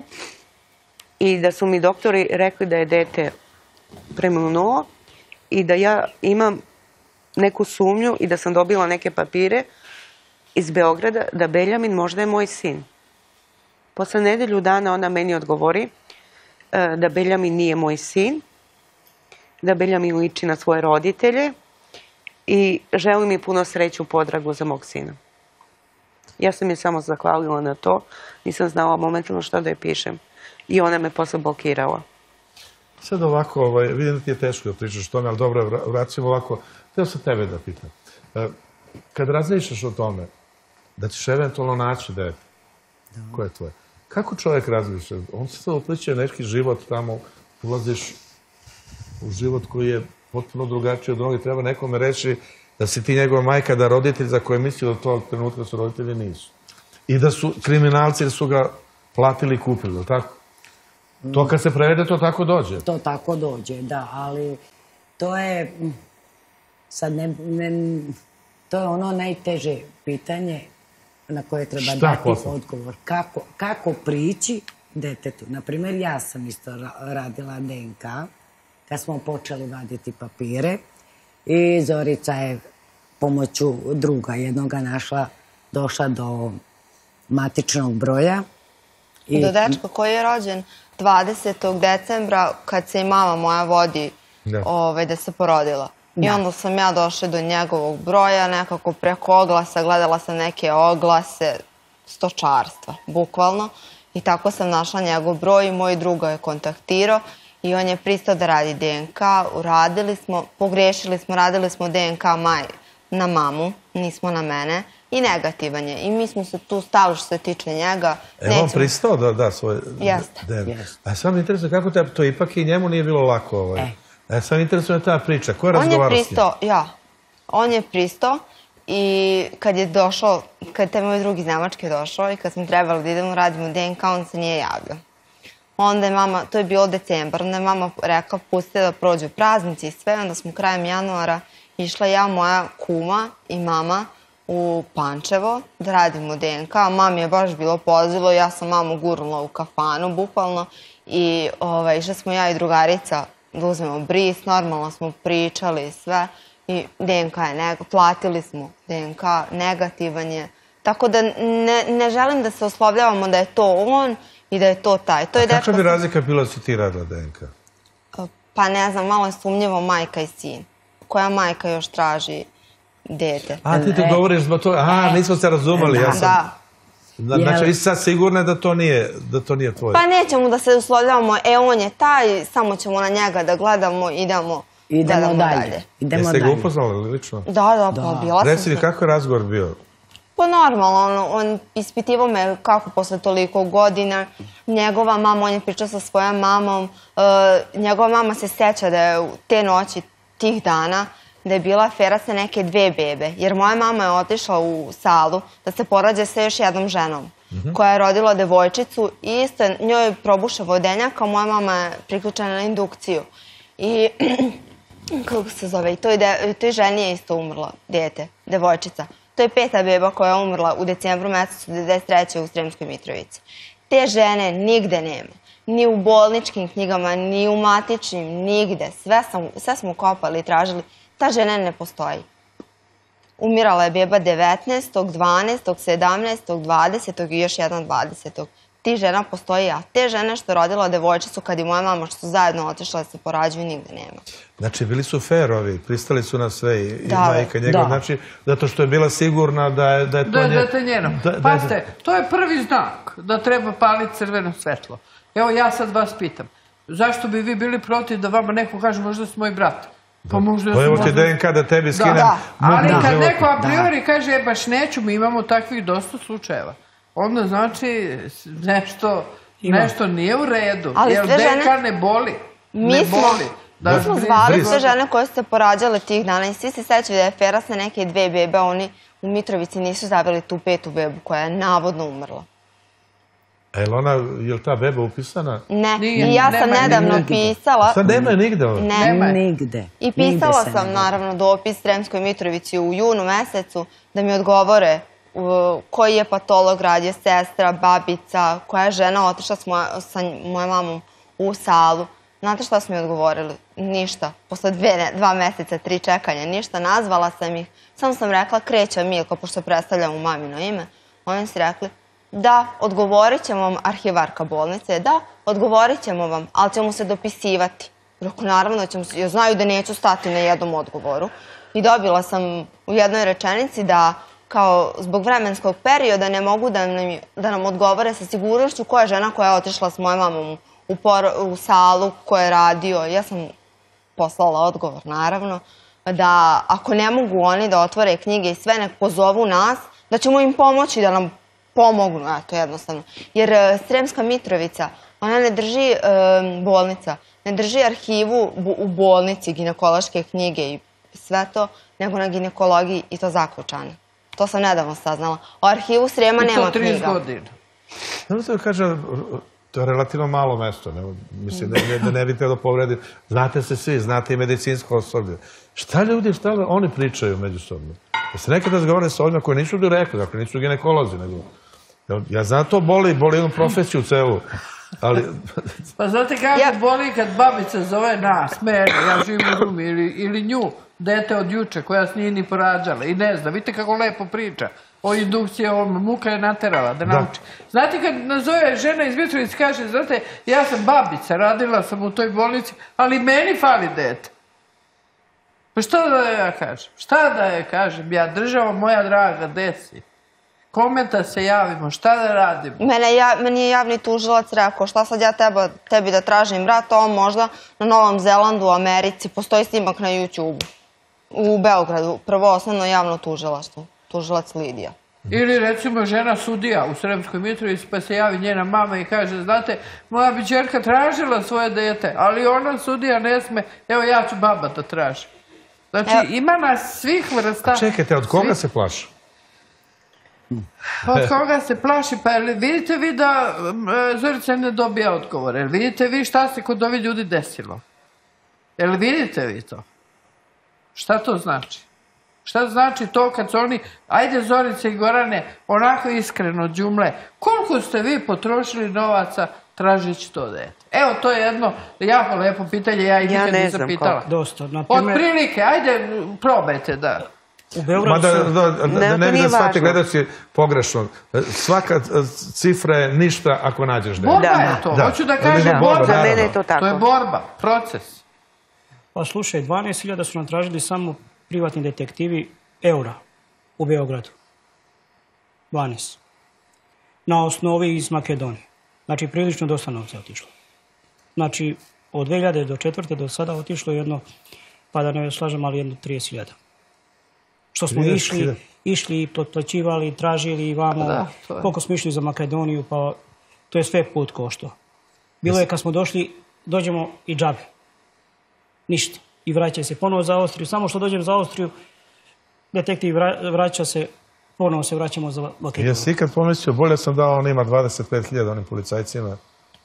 i da su mi doktori rekli da je dete preminulo i da ja imam neku sumnju i da sam dobila neke papire iz Beograda da Benjamin možda je moj sin. Posle nedelju dana ona meni odgovori da Benjamin nije moj sin, da Benjamin liči na svoje roditelje i želi mi puno sreću u potragu za mog sina. Ja sam je samo zahvalila na to, nisam znala momentalno šta da je pišem. I ona me posle blokirala. Sad ovako, vidim da ti je teško da pričaš o tome, ali dobro, vraćamo ovako. Htio sam tebe da pitam. Kad razmišljaš o tome, da ćeš eventualno naći dete, ko je tvoje? Kako čovjek razmišlja? On se sad upliče neki život tamo, ulaziš u život koji je potpuno drugačiji od onoga. Treba nekome reći da si ti njegova majka, da roditelj za koje misli od tog trenutka su roditelji nisu. I da su kriminalci, da su ga platili i kupili, ili tako? To kad se prevede, to tako dođe. To tako dođe, da, ali to je, sad ne, to je ono najteže pitanje na koje treba dati odgovor. Kako, kako prići detetu? Naprimjer, ja sam isto radila D N K, kad smo počeli vaditi papire i Zorica je pomoću druga jednoga našla, došla do matičnog broja. Do dečka koji je rođen dvadesetog decembra kad se i mama moja vodi da se porodila. I onda sam ja došla do njegovog broja, nekako preko oglasa, gledala sam neke oglase stočarstva, bukvalno. I tako sam našla njegov broj i moj druga je kontaktirao i on je pristao da radi D N K. Uradili smo, pogrešili smo, radili smo D N K na mamu, nismo na mene, i negativan je. I mi smo se tu stali što se tiče njega. Je on pristao da da svoj D N A? A sam mi interesuje kako te, to ipak i njemu nije bilo lako. E, sam mi interesuje ta priča. Ko je razgovarao s njim? On je pristao, ja. On je pristao i kad je došao, kad je moj drugi iz Nemačke došao i kad smo trebali da idemo radimo D N K, on se nije javio. Onda je mama, to je bilo decembar, onda je mama rekla pustite da prođu praznici i sve, onda smo krajem januara išla ja, moja kuma i mama u Pančevo da radimo D N K. Mami je baš bilo pozivilo, ja sam mamu gurnula u kafanu, bukvalno, i išli smo ja i drugarica da uzmemo bris, normalno smo pričali sve i D N K je negativno, platili smo D N K, negativan je. Tako da ne želim da se oslovljavamo da je to on i da je to taj. A kakva bi razlika bila da si ti radila D N K? Pa ne znam, malo je sumnjivo majka i sin. Koja majka još traži dete? A, ti te govoriš zbog toga, a, nismo se razumeli, ja sam... Da. Znači, vi si sad sigurna da to nije tvoje? Pa nećemo da se uslovljavamo, e, on je taj, samo ćemo na njega da gledamo, idemo dalje. Jeste ga upoznali lično? Da, da, pa bila sam. Reci mi, kako je razgovor bio? Pa normalno, on ispitivao me kako posle toliko godina, njegova mama, on je pričao sa svojom mamom, njegova mama se seća da je te noći, tih dana, da je bila afera sa neke dve bebe, jer moja mama je otišla u salu da se porađa sa još jednom ženom, koja je rodila devojčicu i isto njoj je probušao vodenjak, a moja mama je priključena na indukciju. I, kako se zove, i toj ženi je isto umrlo dete, devojčica. To je peta beba koja je umrla u decembru mesecu devedeset treće u Sremskoj Mitrovici. Te žene nigde nema. Ni u bolničkim knjigama, ni u matičnim, nigde. Sve smo kopali i tražili. Ta žena ne postoji. Umirala je beba devetnaestog, dvanaestog, sedamnaestog, dvadesetog i još jedan dvadesetog. Ti žena postoji, a te žene što je rodila devojčicu kad i moja mama što su zajedno otišla da se porađuju, nigde nema. Znači, bili su fair ovi, pristali su na sve i majka njegov, znači, zato što je bila sigurna da je to njeno. Da je to njeno. Pazite, to je prvi znak da treba paliti crveno svetlo. Evo, ja sad vas pitam, zašto bi vi bili protiv da vama neko kaže možda su moj brat? Pa možda su... Evo ti D N K da tebi skinem... Ali kad neko a priori kaže, e, baš neću, mi imamo takvih dosta slučajeva. Onda znači nešto nije u redu. Jer D N K ne boli. Mi smo zvali sve žene koje su se porađale tih dana i svi se sećaju da je afera sa neke dve bebe, oni u Mitrovici nisu zaveli tu petu bebu koja je navodno umrla. A je li ona, je li ta beba upisana? Ne, i ja sam nedavno pisala... Sad nema je nigde? Ne, nigde. I pisala sam naravno dopis Sremskoj Mitrovici u junu mesecu da mi odgovore koji je patolog radio, sestra, babica, koja je žena otišla sa mojom mamom u salu. Znate šta su mi odgovorili? Ništa. Posle dva meseca, tri čekanja, ništa. Nazvala sam ih. Samo sam rekla kreće Milko, pošto predstavljam u mamino ime. Oni su rekli, da, odgovorit ćemo vam, arhivarka bolnice, da, odgovorit ćemo vam, ali ćemo se dopisivati. Rekao, naravno, ja znaju da neću stati na jednom odgovoru. I dobila sam u jednoj rečenici da kao zbog vremenskog perioda ne mogu da nam odgovore sa sigurnošću koja je žena koja je otišla s mojom mamom u salu, koja je radio. Ja sam poslala odgovor, naravno, da ako ne mogu oni da otvore knjige i sve nek pozovu nas, da ćemo im pomoći da nam pomognu, eto, jednostavno. Jer Sremska Mitrovica, ona ne drži bolnica, ne drži arhivu u bolnici, ginekološke knjige i sve to, nego na ginekologiji i to zaključane. To sam nedavno saznala. O arhivu Srema nema knjiga. I to trideset godina. Samo se kaže, to je relativno malo mesto. Mislim, da ne bi trebalo povrediti. Znate se svi, znate i medicinsko osoblje. Šta ljudi, šta oni pričaju međusobno? Da se nekada razgovore sa ovima koji nisu direktno, dakle nisu ginekolozi, nego... Ja znam to boli, boli jednu profesiju celu. Pa znate kako boli kad babica zove nas, mene, ja živim u Rumi, ili nju, dete od juče koja s nije ni porađala i ne zna, vidite kako lepo priča o indukciji, muka je naterala da nauči. Znate kad nazove žena iz Mitrovice kaže, znate, ja sam babica, radila sam u toj bolnici, ali meni fali dete. Pa šta da ja kažem? Šta da ja kažem? Ja, država moja draga, deci. Kome da se javimo? Šta da radimo? Meni je javni tužilac rekao šta sad ja tebi da tražim brat, ovo možda na Novom Zelandu, u Americi, postoji snimak na YouTube-u. u Beogradu, prvo osnovno javno tužilaštvo, tužilac Lidija. Ili recimo žena sudija u Sremskoj Mitrovici pa se javi njena mama i kaže, znate, moja bi ćerka tražila svoje dete, ali ona sudija ne sme, evo ja ću baba da traži. Znači ima nas svih vrsta. Čekajte, od koga se plaši? Od koga se plaši? Pa vidite vi da Zorica ne dobija odgovore? Vidite vi šta se kod ovih ljudi desilo? Jel vidite vi to? Šta to znači? Šta znači to kad su oni, ajde Zorice i Gorane, onako iskreno đumle, koliko ste vi potrošili novaca tražići to dete? Evo, to je jedno jako lepo pitanje, ja i nikad nisam pitala. Dosta. Od prilike, ajde, probajte da... U Beogradu da ne bi da shvate gledaoci pogrešno. Svaka cifra je ništa ako nađeš dete. Borba je to, hoću da kažem borba. Za mene je to tako. To je borba, proces. Pa slušaj, dvanaest hiljada su nam tražili samo privatni detektivi eura u Beogradu. dvanaest. Na osnovi iz Makedonije. Znači, prilično dosta novca je otišlo. Znači, od dve hiljade do četvrte do sada otišlo jedno, pa da ne slažem, ali jedno trideset hiljada. Što smo išli, išli i potplaćivali, tražili i vamo, koliko smo išli za Makedoniju, pa to je sve put košto. Bilo je kad smo došli, dođemo i džabe. Ništa. I vraća se ponovo za Austriju. Samo što dođem za Austriju, detektiv vraća se, ponovo se vraćamo za Makedoniju. Jesi ikad pomislio, bolje sam dao, on ima dvadeset pet hiljada onim policajcima,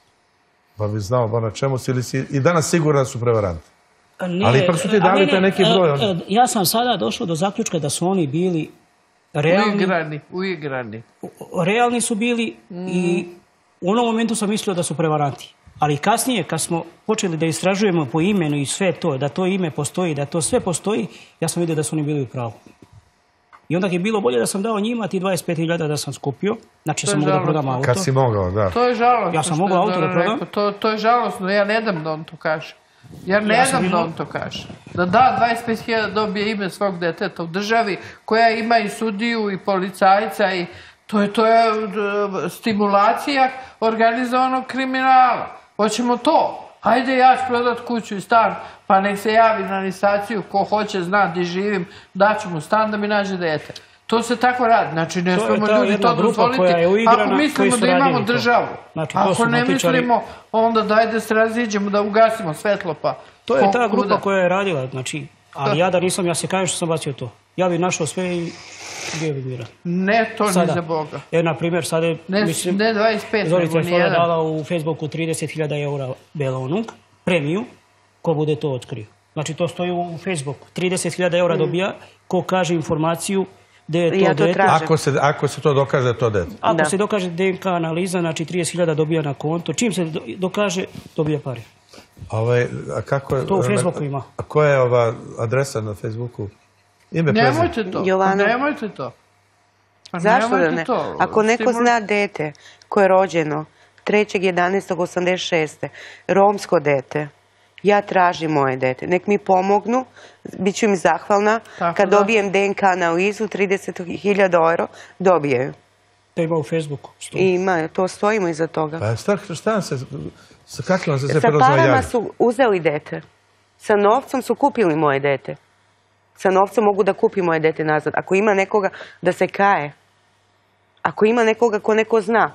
pa bi znao ba na čemu si, ili si i danas siguran da su prevaranti. Ali ipak su ti dali taj neki broj. Ja sam sada došao do zaključka da su oni bili realni. Uigrani, uigrani. Realni su bili i u onom momentu sam mislio da su prevaranti. Ali kasnije, kad smo počeli da istražujemo po imenu i sve to, da to ime postoji, da to sve postoji, ja sam vidio da su oni bili u pravu. I onda je bilo bolje da sam dao njima ti dvadeset pet hiljada da sam skupio. Znači, sam mogao da prodam auto. Kad si mogao, da. To je žalostno. Ja sam mogao auto da prodam. To je žalostno, ja ne dam da on to kaže. Ja ne dam da on to kaže. Da da dvadeset pet hiljada dobije ime svog deteta u državi koja ima i sudiju i policajca i to je, to je stimulacija organizovanog kriminala. Hoćemo to. Hajde ja ću prodat kuću i stan, pa nek se javi na listaciju, ko hoće, zna gdje živim, daću mu stan da mi nađe dete. To se tako radi. Znači, ne smemo ljudi to dozvoliti. Ako mislimo da imamo državu, ako ne mislimo, onda dajde se raziđemo da ugasimo svetlo pa... To je ta grupa koja je radila, znači, ali ja da nisam, ja se kajem što sam bacio to. Ja bi našao sve i bio bi miran. Ne, to ni za Boga. Evo, na primjer, sada je... Ne dvadeset pet, Zorica je dala u Facebooku trideset hiljada eura Belonung, premiju, ko bude to otkrio. Znači, to stoji u Facebooku. trideset hiljada eura dobija ko kaže informaciju gde je to dete. Ako se to dokaže, to dete. Ako se dokaže D N K analiza, znači trideset hiljada dobija na konto. Čim se dokaže, dobija pare. To u Facebooku ima. A koja je ova adresa na Facebooku? Nemojte to. Nemojte to. Zašto da ne? Ako neko zna dete koje je rođeno trećeg jedanaestog osamdeset šeste. romsko dete, ja tražim moje dete. Nek mi pomognu, bit ću im zahvalna. Kad dobijem D N K analizu, trideset hiljada euro, dobijaju. To ima u Facebooku. Ima, to stojimo iza toga. Pa šta vam se, kakve vam se sve Sa parama su uzeli dete. Sa novcom su kupili moje dete. Sa novcem mogu da kupi moje dete nazad. Ako ima nekoga da se kaje. Ako ima nekoga ko neko zna.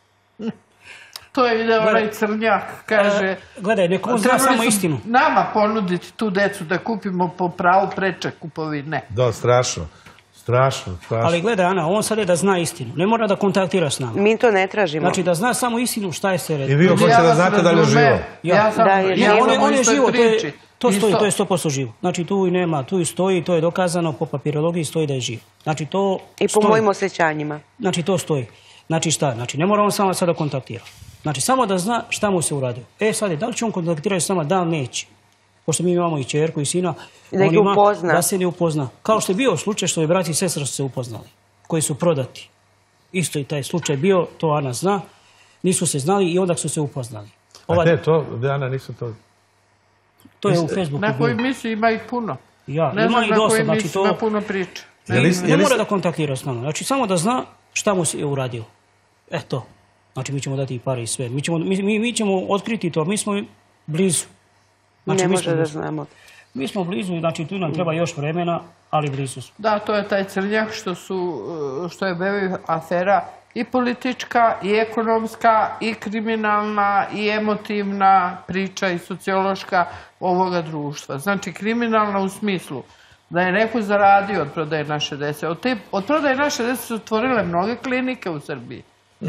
To je ide onaj crnjak, kaže... Gledaj, neko zna samo istinu. Nama ponuditi tu decu da kupimo po pravu preče kupovine. Da, strašno. Strašno, strašno. Ali gledaj, Ana, on sad je da zna istinu. Ne mora da kontaktira s nama. Mi to ne tražimo. Znači da zna samo istinu šta je se reći. I vi hoćete da znate da li je živo. Ja sam on je živo, to stoji, to je sto posto živo. Znači tu i nema, tu i stoji, to je dokazano, po papirologiji stoji da je živ. Znači to i po mojim osjećanjima. Znači to stoji. Znači šta? Znači ne mora on samo sada kontaktira. Znači samo da zna šta mu se uradio. E sad je, da li će on kontaktirati s nama, da li neće? Pošto mi imamo i čerku i sina, da ih upozna. Da se ne upozna. Kao što je bio slučaj što je brat i sestra su se upoznali, koji su prodati. Isto i taj slučaj bio, to Ana zna, nisu se znali i onda su se upoznali. A te to, da Ana nisu to... To je u Facebooku. Na koji misli ima ih puno. Ja, ne ima znam i na dosta, koji znači misli, to... ima puno priča. Ne mora da kontaktira s nama, znači samo da zna šta mu se je uradio. E to. Znači mi ćemo dati i pare i sve. Mi ćemo, mi, mi ćemo otkriti to, mi smo blizu. Znači, ne može da znamo. Mi smo blizu, znači tu nam treba još vremena, ali blizu smo. Da, to je taj crnjak što su, što je Bevi afera i politička, i ekonomska, i kriminalna, i emotivna priča i sociološka ovoga društva. Znači, kriminalna u smislu da je neko zaradio od prodaje naše dece. Od, te, od prodaje naše dece su otvorile mnoge klinike u Srbiji.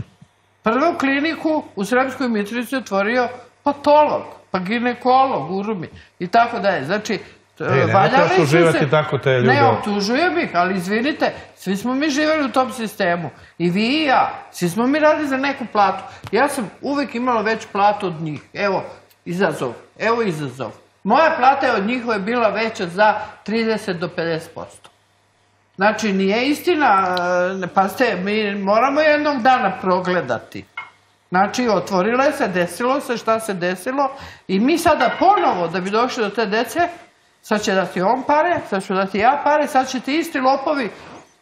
Prvu kliniku u Sremskoj Mitrovici otvorio patolog, pa ginekolog u Rumi i tako da je. Znači, valjali su se... tako te ljude. Ne optužujem ih, ali izvinite, svi smo mi živjeli u tom sistemu. I vi i ja. Svi smo mi radili za neku platu. Ja sam uvijek imala veću platu od njih. Evo, izazov. Evo izazov. Moja plata je od njihove bila veća za trideset do pedeset posto. Znači, nije istina, pa ste, mi moramo jednog dana progledati. Znači, otvorilo je se, desilo se šta se desilo i mi sada ponovo, da bi došli do te dece, sad će dati on pare, sad ću dati ja pare, sad će ti isti lopovi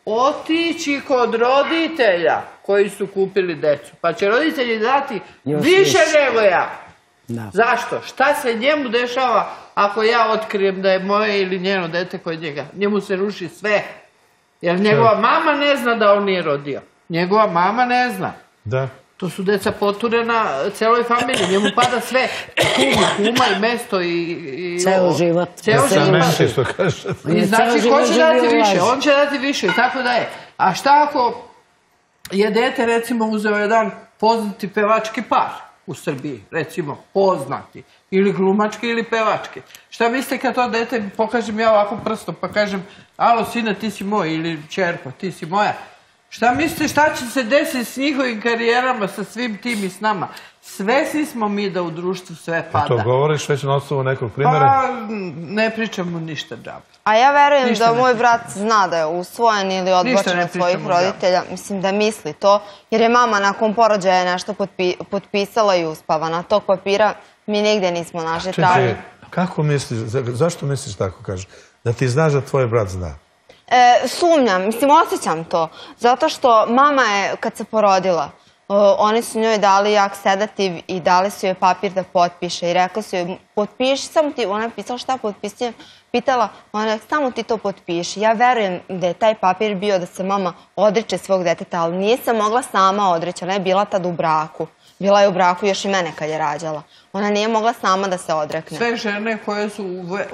otići kod roditelja koji su kupili decu. Pa će roditelji dati više nego ja. Zašto? Šta se njemu dešava ako ja otkrijem da je moje ili njeno dete kod njega? Njemu se ruši sve. Jer njegova mama ne zna da on nije rodio. Njegova mama ne zna. Da. To su deca poturena celoj familiji. Njemu pada sve. Kuma, kuma i mesto i... Ceo život. Ceo život. I znači, ko će dati više? On će dati više i tako da je. A šta ako je dete, recimo, uzeo jedan poznati pevački par u Srbiji, recimo, poznati, ili glumački ili pevački. Šta mislite kad to dete, pokažem ja ovako prstom, pa kažem, alo sine, ti si moj, ili čerko, ti si moja. Šta mislite šta će se desiti s njihovim karijerama, sa svim tim i s nama? Svesni smo mi da u društvu sve pada. A to govoriš već na osnovu nekog primjera? Pa, ne pričam mu ništa džaba. A ja verujem da moj brat zna da je usvojen ili odbačen od svojih roditelja. Mislim da misli to, jer je mama nakon porođaja nešto potpisala i uspavana. Tog papira mi nigde nismo našli. Čekaj, kako misliš, zašto misliš tako kažeš? Da ti znaš da tvoj brat zna? Sumnjam, mislim, osjećam to. Zato što mama je, kad se porodila, oni su njoj dali jak sedativ i dali su joj papir da potpiše i rekli su joj, potpiši, samo ti, ona je pisala šta potpisujem, pitala, ona je, samo ti to potpiši. Ja verujem da je taj papir bio da se mama odriče svog deteta, ali nije se mogla sama odreći, ona je bila tad u braku. Bila je u braku još i mene kad je rađala. Ona nije mogla sama da se odrekne. Sve žene koje su,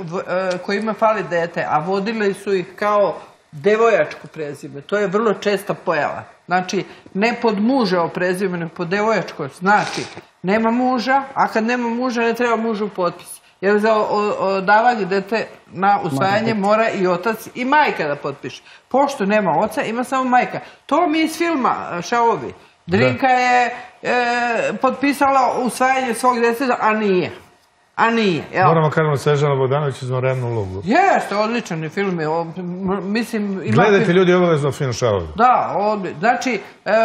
kojima fali dete, a vodile su ih kao devojačko prezime, to je vrlo česta pojava. Znači, ne pod muževo prezime, ne pod devojačko. Znači, nema muža, a kad nema muža ne treba mužu potpis. Jer za davanje dete na usvajanje mora i otac i majka da potpiše. Pošto nema oca, ima samo majka. To mi iz filma Šavovi. Drinka je potpisala usvajanje svog djeteta, a nije. A nije. Moramo kažemo Snežana Bogdanović izvanrednu ulogu. Jeste, odličan je film. Gledajte ljudi obavezno film Šavovi. Da, znači,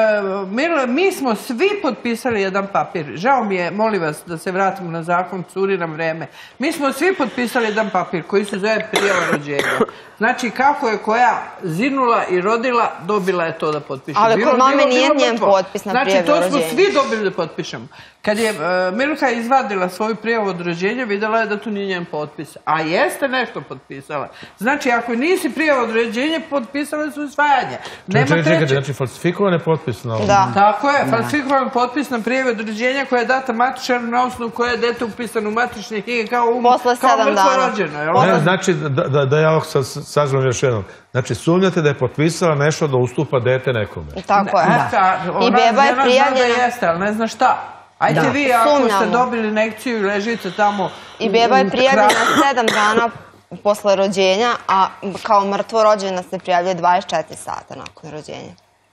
mi smo svi potpisali jedan papir. Žao mi je, molim vas da se vratimo na zakon, curi nam vreme. Mi smo svi potpisali jedan papir koji se zove prijava rođenja. Znači, kako je koja zinula i rodila, dobila je to da potpiše. Ali kod mame nije njen potpis na prijavu rođenja. Znači, to smo svi dobili da potpišemo. Kad je Milka izvadila svoju prijavu od rođenja, vidjela je da tu nije njen potpis. A jeste nešto potpisala. Znači, ako nisi prijavu od rođenja, potpisala su usvajanje. Čekaj, čekaj, znači falsifikovane potpis na ovom. Da. Tako je, falsifikovan potpis na prijavu od rođenja koja je data matičaru na osnovu koje je dete upisano u matične knjige kao mrtvo rođeno. Znači, da ja ovog sažmem još jednom. Znači, sumnjate da je potpisala nešto da ustupa dete nekome. Tako je. I beba je prijavljena. Jeste, ali ne zna šta. Ajde vi, ako ste dobili nekciju i ležite tamo... I beba je prijavljena sedam dana posle rođenja, a kao mrtvo rođena se prijavljuje dvadeset četiri sata nakon rođenja.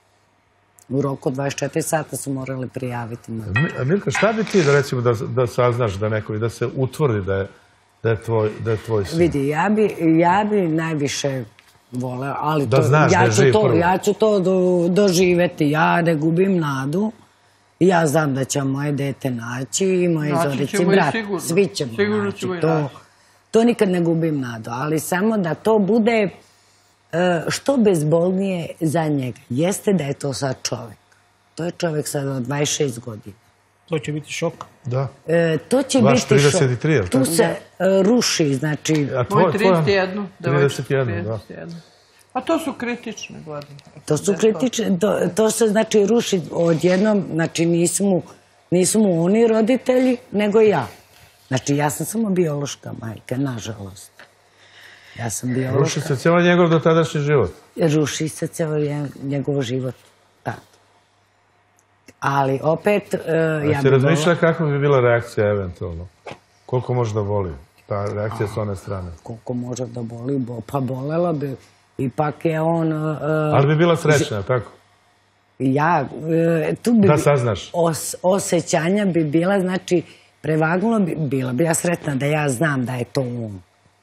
U roku dvadeset četiri sata su morali prijaviti. Milka, šta bi ti, recimo, da saznaš da neko i da se utvrdi da je tvoj sin? Vidi, ja bi najviše voleo, ali ja ću to doživeti. Ja ne gubim nadu. Ja znam da će moje dete naći i moje Zorici brat. Svi ćemo naći. To nikad ne gubim nadu. Ali samo da to bude što bezbolnije za njega. Jeste da je to sad čovek. To je čovek sad od dvadeset šest godina. To će biti šok. Da. E, to će Vaš biti trideset tri, je li šok. Tu tako? se e, ruši, znači... A tvoj- Moj tvoj- trideset jedan. trideset jedan, da. A to su kritične godine. To su kritične, to, to se znači ruši odjednom, znači nismo, nismo oni roditelji, nego ja. Znači ja sam samo biološka majka, nažalost. Ja sam biološka. Ruši se cijelo njegov dotadašnji život. Ruši se cijelo nje- njegov život. Da. Ali opet, e, ja Jesi bih razmišljala kakva bi bila reakcija eventualno? Koliko može da boli ta reakcija s one strane? koliko može da boli, bo, pa bolela bi. Ipak je on... e, Ali bi bila srećna, tako? Ja, e, tu bi... Da saznaš. Os, osjećanja bi bila, znači, prevagnulo bi, bila bi ja sretna da ja znam da je to on.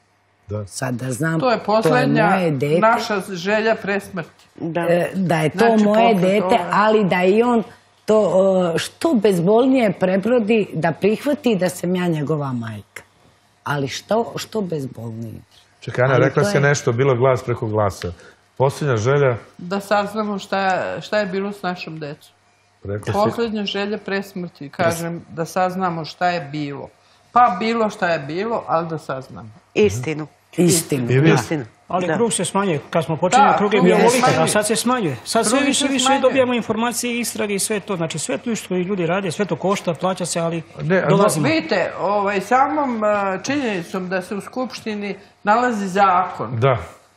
Da. Sad da znam, To je poslednja moje dete, naša želja pre smrti. Da. e, da je to Znači, moje posle dete, toga- ali da i on to e, što bezbolnije prebrodi, da prihvati da sam ja njegova majka. Ali što, što bezbolnije. Čekaj, Ana, Ali rekla to si je- nešto, bilo glas preko glasa. Posljednja želja, Da saznamo šta je, šta je bilo s našom decom. rekla si... Poslednja želja pre smrti, kažem, da saznamo šta je bilo. Pa bilo šta je bilo, ali da saznamo. Istinu. Istinu. I vi? da. Istinu. Ali Da. krug se smanjuje. Kad smo počinjeli, Da, krug je krug bio se ovoliki, smanjuje. a sad se smanjuje. Sad sve Krug više se više smanjuje. dobijamo informacije, istrage i sve to. Znači sve to što i ljudi rade, sve to košta, plaća se, ali Ne, a dolazimo. Vidite, ovaj, samom a, činjenicom da se u Skupštini nalazi zakon, Da.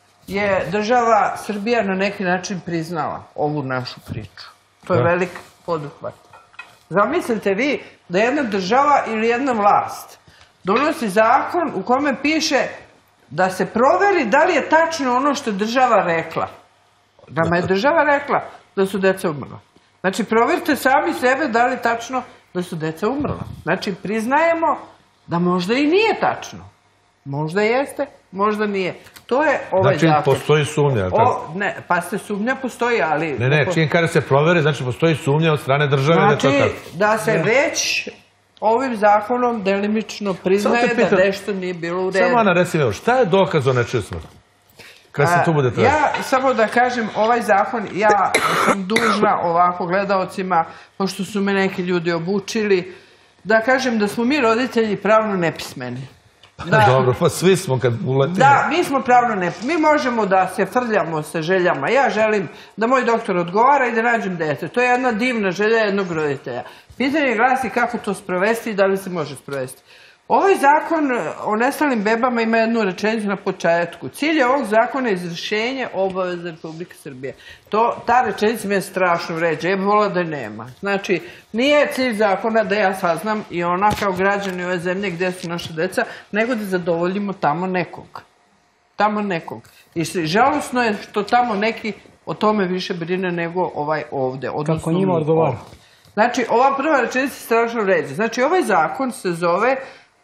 je država Srbija na neki način priznala ovu našu priču. To je Da. velik poduhvat. Zamislite vi da jedna država ili jedna vlast donosi zakon u kome piše da se proveri da li je tačno ono što je država rekla. Nama je država rekla da su deca umrla. Znači, provjerite sami sebe da li je tačno da su deca umrla. Znači, priznajemo da možda i nije tačno. Možda jeste, možda nije. To je ovaj Znači, zakon. postoji sumnja, jel tako? O, ne, pa se sumnja postoji, ali... Ne, ne, čim kada se proveri, znači postoji sumnja od strane države da je to Znači, tako. da se već ovim zakonom delimično priznaje Samo te da pitam- nešto nije bilo u redu. Samo Ana, reci mi, evo, šta je dokaz o nečiju smrti? Kad se tu bude tražiti? Ja samo da kažem, ovaj zakon, ja sam dužna ovako gledaocima, pošto su me neki ljudi obučili, da kažem da smo mi roditelji pravno nepismeni. Da, Dobro, pa svi smo kad uletimo. da, mi smo pravno nepismeni. Mi možemo da se frljamo sa željama. Ja želim da moj doktor odgovara i da nađem dete. To je jedna divna želja jednog roditelja. Pitanje glasi kako to sprovesti i da li se može sprovesti. Ovaj zakon o nestalim bebama ima jednu rečenicu na početku. Cilj je ovog zakona je izvršenje obaveza Republike Srbije. To, ta rečenica me strašno vređa. Ja bih volila da je nema. Znači, nije cilj zakona da ja saznam i ona kao građani ove zemlje gdje su naše deca, nego da zadovoljimo tamo nekog. Tamo nekog. I žalosno je što tamo neki o tome više brine nego ovaj ovdje. Odnosno Kako njima mi odgovara. ovdje. Znači, ova prva rečenica se strašno vređa. Znači, ovaj zakon se zove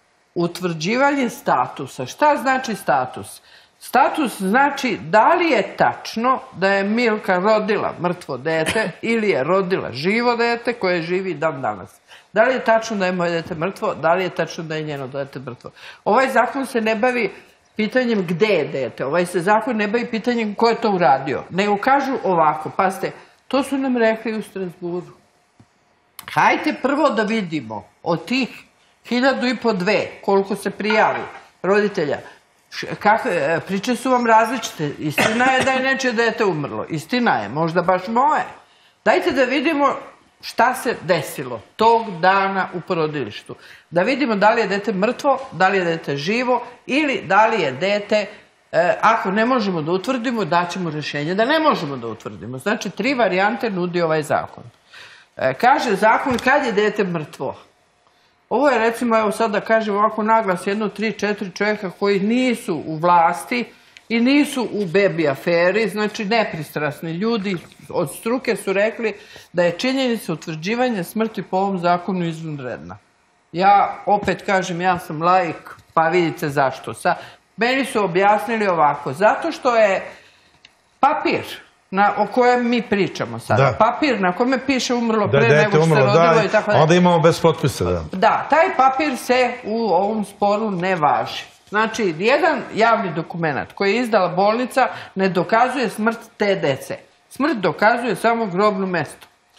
utvrđivanje statusa. Šta znači status? Status znači da li je tačno da je Milka rodila mrtvo dete ili je rodila živo dete koje živi dan danas. Da li je tačno da je moje dete mrtvo, da li je tačno da je njeno dete mrtvo. Ovaj zakon se ne bavi pitanjem gde je dete, ovaj se zakon ne bavi pitanjem ko je to uradio, nego kažu ovako, pazite, to su nam rekli u Strasburu. Hajte prvo da vidimo od tih hiljadu i po dve, koliko se prijavi roditelja, Kako, priče su vam različite. Istina je da je nečije dete umrlo. Istina je, možda baš moje. Dajte da vidimo šta se desilo tog dana u porodilištu. Da vidimo da li je dete mrtvo, da li je dete živo ili da li je dete, e, ako ne možemo da utvrdimo, daćemo rješenje da ne možemo da utvrdimo. Znači, tri varijante nudi ovaj zakon. E, kaže zakon kad je dete mrtvo. Ovo je, recimo, evo sad da kažem ovako naglas, jedno, tri, četiri čovjeka koji nisu u vlasti i nisu u bebi aferi, znači nepristrasni ljudi od struke su rekli da je činjenica utvrđivanja smrti po ovom zakonu izvanredna. Ja opet kažem, ja sam laik, pa vidite zašto. Sa, meni su objasnili ovako, zato što je papir na, o kojem mi pričamo sada. Da. Papir na kome piše umrlo Da pre je nego dete što se umrlo, rodilo da, i tako dalje. onda imamo bez potpisa, da. Da, taj papir se u ovom sporu ne važi. Znači, jedan javni dokument koji je izdala bolnica ne dokazuje smrt te dece. Smrt dokazuje samo grobno mesto.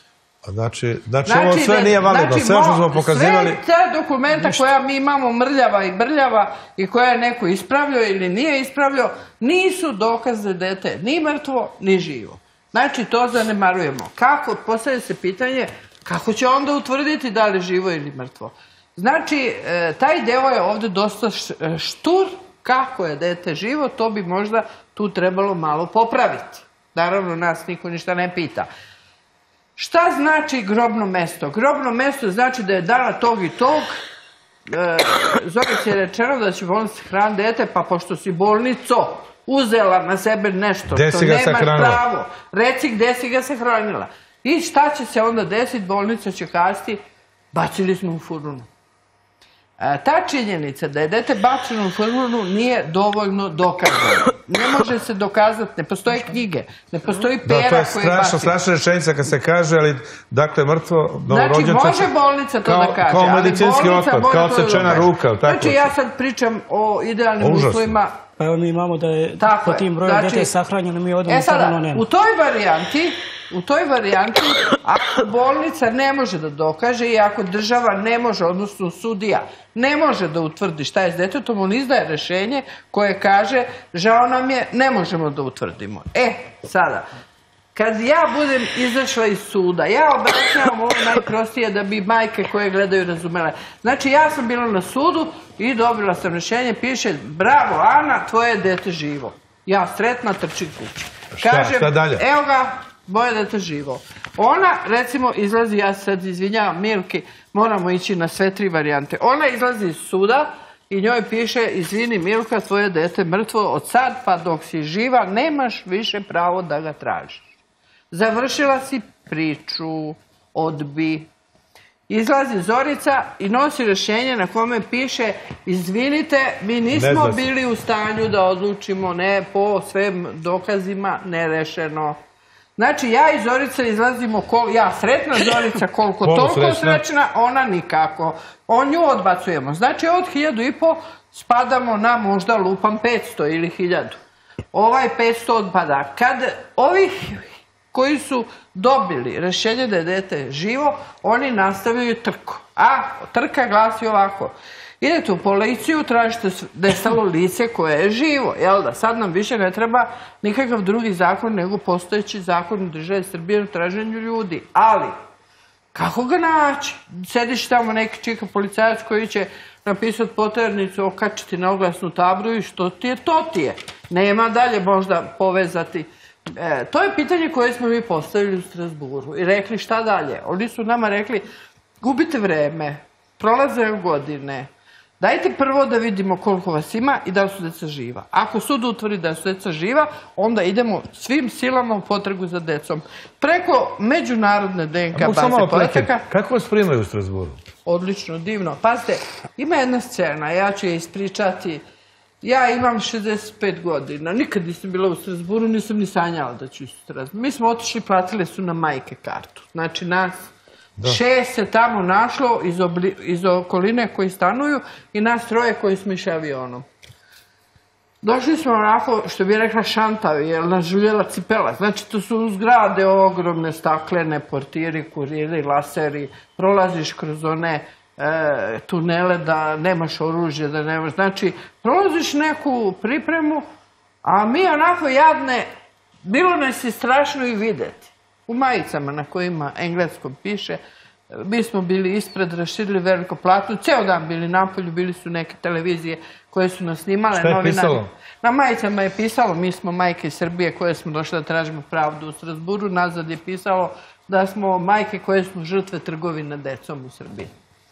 Znači, znači ovo sve nije validno, sve što smo pokazivali... Sve te dokumenta koja mi imamo mrljava i brljava i koja je neko ispravljao ili nije ispravljao, nisu dokaz da dete ni mrtvo, ni živo. Znači, to zanemarujemo. Kako, postavlja se pitanje, kako će onda utvrditi da li živo ili mrtvo? Znači, taj deo je ovdje dosta štur, kako je dete živo, to bi možda tu trebalo malo popraviti. Naravno, nas niko ništa ne pita. Šta znači grobno mesto? Grobno mesto znači da je dana tog i tog, e, Zorici je rečeno da će bolnica hraniti dete, pa pošto si bolnico uzela na sebe nešto što nemaš pravo, reci gde si ga sahranila. I šta će se onda desiti? Bolnica će kazati, bacili smo u furunu. Ta činjenica da je dete bačeno u furunu nije dovoljno dokazano. Ne može se dokazati, ne postoje knjige, ne postoji pera koja je bačena. Da, to je strašna, strašna rečenica kad se kaže, ali dakle mrtvo novorođenče... Znači, može bolnica to da kaže, kao medicinski otpad, kao odsečena ruka. Znači, ja sad pričam o idealnim uslovima. Pa evo mi imamo da je po tim broju dete sahranjeno, mi odemo sada nema. U toj varijanti, u toj varijanti, ako bolnica ne može da dokaže i ako država ne može, odnosno sudija, ne može da utvrdi šta je s detetom, on izdaje rešenje koje kaže, žao nam je, ne možemo da utvrdimo. E, sada, kad ja budem izašla iz suda, ja objašnjavam ovo najprostije da bi majke koje gledaju razumele. Znači, ja sam bila na sudu i dobila sam rešenje, piše, bravo Ana, tvoje dete živo. Ja sretna trčim kući. Kažem, evo ga, moje dete živo. Ona, recimo, izlazi, ja se sad izvinjavam Milki, moramo ići na sve tri varijante. Ona izlazi iz suda i njoj piše, izvini Milka, tvoje dete mrtvo, od sad pa dok si živa, nemaš više pravo da ga tražiš. Završila si priču, odbi. Izlazi Zorica i nosi rešenje na kome piše, izvinite, mi nismo bili u stanju da odlučimo, ne, po svim dokazima nerešeno. Znači, ja i Zorica izlazimo, ja sretna Zorica koliko toliko srećna, ona nikako. On nju odbacujemo. Znači, od hiljadu i po spadamo na možda lupam petsto ili hiljadu. Ovaj petsto odpada. Kad ovih koji su dobili rešenje da je dete živo, oni nastavljaju trku. A trka glasi ovako. Idete u policiju, tražite nestalo lice koje je živo. Jel da? Sad nam više ne treba nikakav drugi zakon nego postojeći zakon u državi Srbije o traženju ljudi. Ali, kako ga naći? Sediš tamo neki čika policajac koji će napisati poternicu, okačiti na oglasnu tablu i što ti je, to ti je. Nema dalje možda povezati. E, to je pitanje koje smo mi postavili u Strasburu i rekli šta dalje. Oni su nama rekli, gubite vreme, prolaze godine, dajte prvo da vidimo koliko vas ima i da li su deca živa. Ako sud utvrdi da su deca živa, onda idemo svim silama u potragu za decom. Preko međunarodne D N K baze podataka... Kako vas primaju u Strasburu? Odlično, divno. Pazite, ima jedna scena, ja ću je ispričati. Ja imam šezdeset pet godina, nikad nisam bila u Strasburu, nisam ni sanjala da ću u Strasburu. Mi smo otišli, platili su na majke kartu. Znači nas šest se tamo našlo iz okoline koji stanuju i nas troje koji smo išli avionom. Došli smo onako, što bi rekla, šantavi, jer nas žuljela cipela. Znači, to su zgrade ogromne, staklene, portiri, kuriri, laseri, prolaziš kroz one tunele da nemaš oružje, da nemaš... Znači, prolaziš neku pripremu, a mi onako jadne, bilo nas je strašno i videti. U majicama na kojima engleskom piše, mi smo bili ispred, raširili veliko platno, ceo dan bili napolju, bili su neke televizije koje su nas snimale. Šta je pisalo? Na majicama je pisalo, mi smo majke iz Srbije koje smo došli da tražimo pravdu u Strasburu, nazad je pisalo da smo majke koje smo žrtve trgovine decom u Srbiji.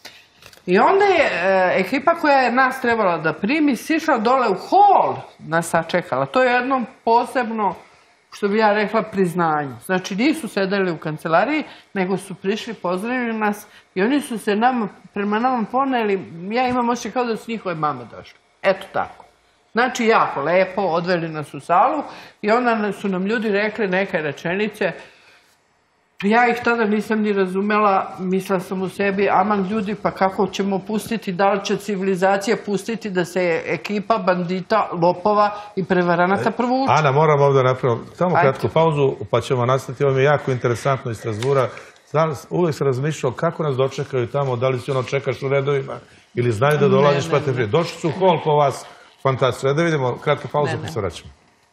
I onda je ekipa koja je nas trebala da primi sišla dole u hol, nas sačekala. To je jedno posebno, što bi ja rekla, priznanje. Znači, nisu sedeli u kancelariji, nego su prišli, pozdravili nas i oni su se nama, prema nama poneli, ja imam osjećaj kao da su njihove mame došle. Eto tako. Znači, jako lepo, odveli nas u salu i onda su nam ljudi rekli neke rečenice. Ja ih tada nisam ni razumela, mislila sam u sebi, aman ljudi, pa kako ćemo pustiti, da li će civilizacija pustiti da se ekipa bandita, lopova i prevaranata provuče. Ana, moram ovdje napraviti samo kratku pauzu, pa ćemo nastaviti. Ovo mi je jako interesantno iz Strasbura. uvijek se razmišljao kako nas dočekaju tamo, da li si ono čekaš u redovima ili znaju da dolaziš pa te prije. Došli su u hol po vas, fantastično. Da vidimo kratku pauzu pa se vraćamo.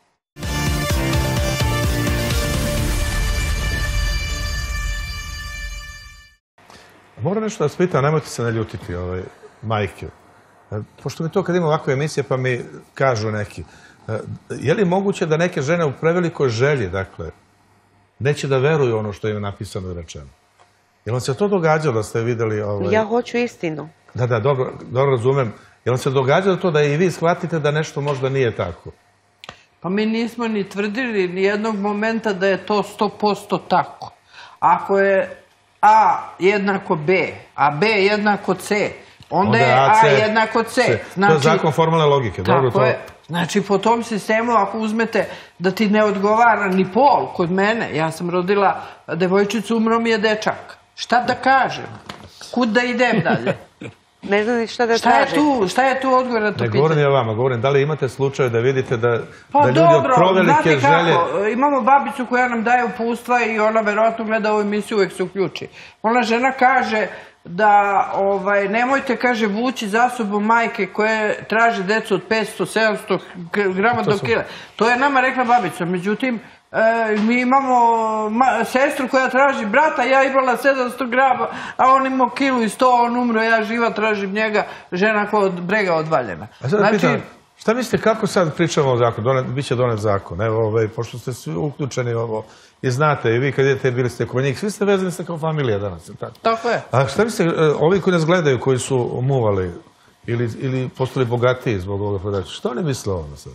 Moram nešto da vas pitam, nemojte se naljutiti, majke. Pošto mi to kad ima ovakve emisije pa mi kažu neki, je li moguće da neke žene u prevelikoj želji, dakle, neće da veruju ono što im je napisano i rečeno? Je li vam se to događalo da ste vidjeli... Ja hoću istinu. Da, da, dobro razumem. Je li vam se događalo to da i vi shvatite da nešto možda nije tako? Pa mi nismo ni tvrdili ni jednog momenta da je to sto posto tako. Ako je A jednako B, a B jednako C, onda je A jednako C. To je zakon formalne logike. Tako je. Znači, po tom sistemu, ako uzmete da ti ne odgovara ni pol kod mene, ja sam rodila devojčicu, umro mi je dečak. Šta da kažem? Kud da idem dalje? Ne znam ni šta da tražim. Šta je tu odgovor na to pitanje? Ne govorim ja vama, govorim da li imate slučaje da vidite da ljudi od provelike želje... Pa dobro, znate kako, imamo babicu koja nam daje upustva i ona verovatno gleda ovu emisiju, uvek se uključi. Ona žena kaže da nemojte, kaže, vući za sobom majke koje traže decu od petsto do sedamsto grama do kile. To je nama rekla babica. Međutim, mi imamo sestru koja traži brata, ja imala sedamsto grama, a on imao kilu i sto, on umro, ja živa, tražim njega, žena koja od brega odvaljena. A sad pitam, šta mislite, kako sad pričamo o zakonu, biće donet zakon, evo, pošto ste svi uključeni ovo, i znate, i vi kad idete bili ste kod njih, svi ste vezani ste kao familija danas, tako? Tako je. A šta mislite, ovi koji nas gledaju, koji su muvali, ili postali bogatiji zbog ovoga prodača, šta oni misle o ovome sad?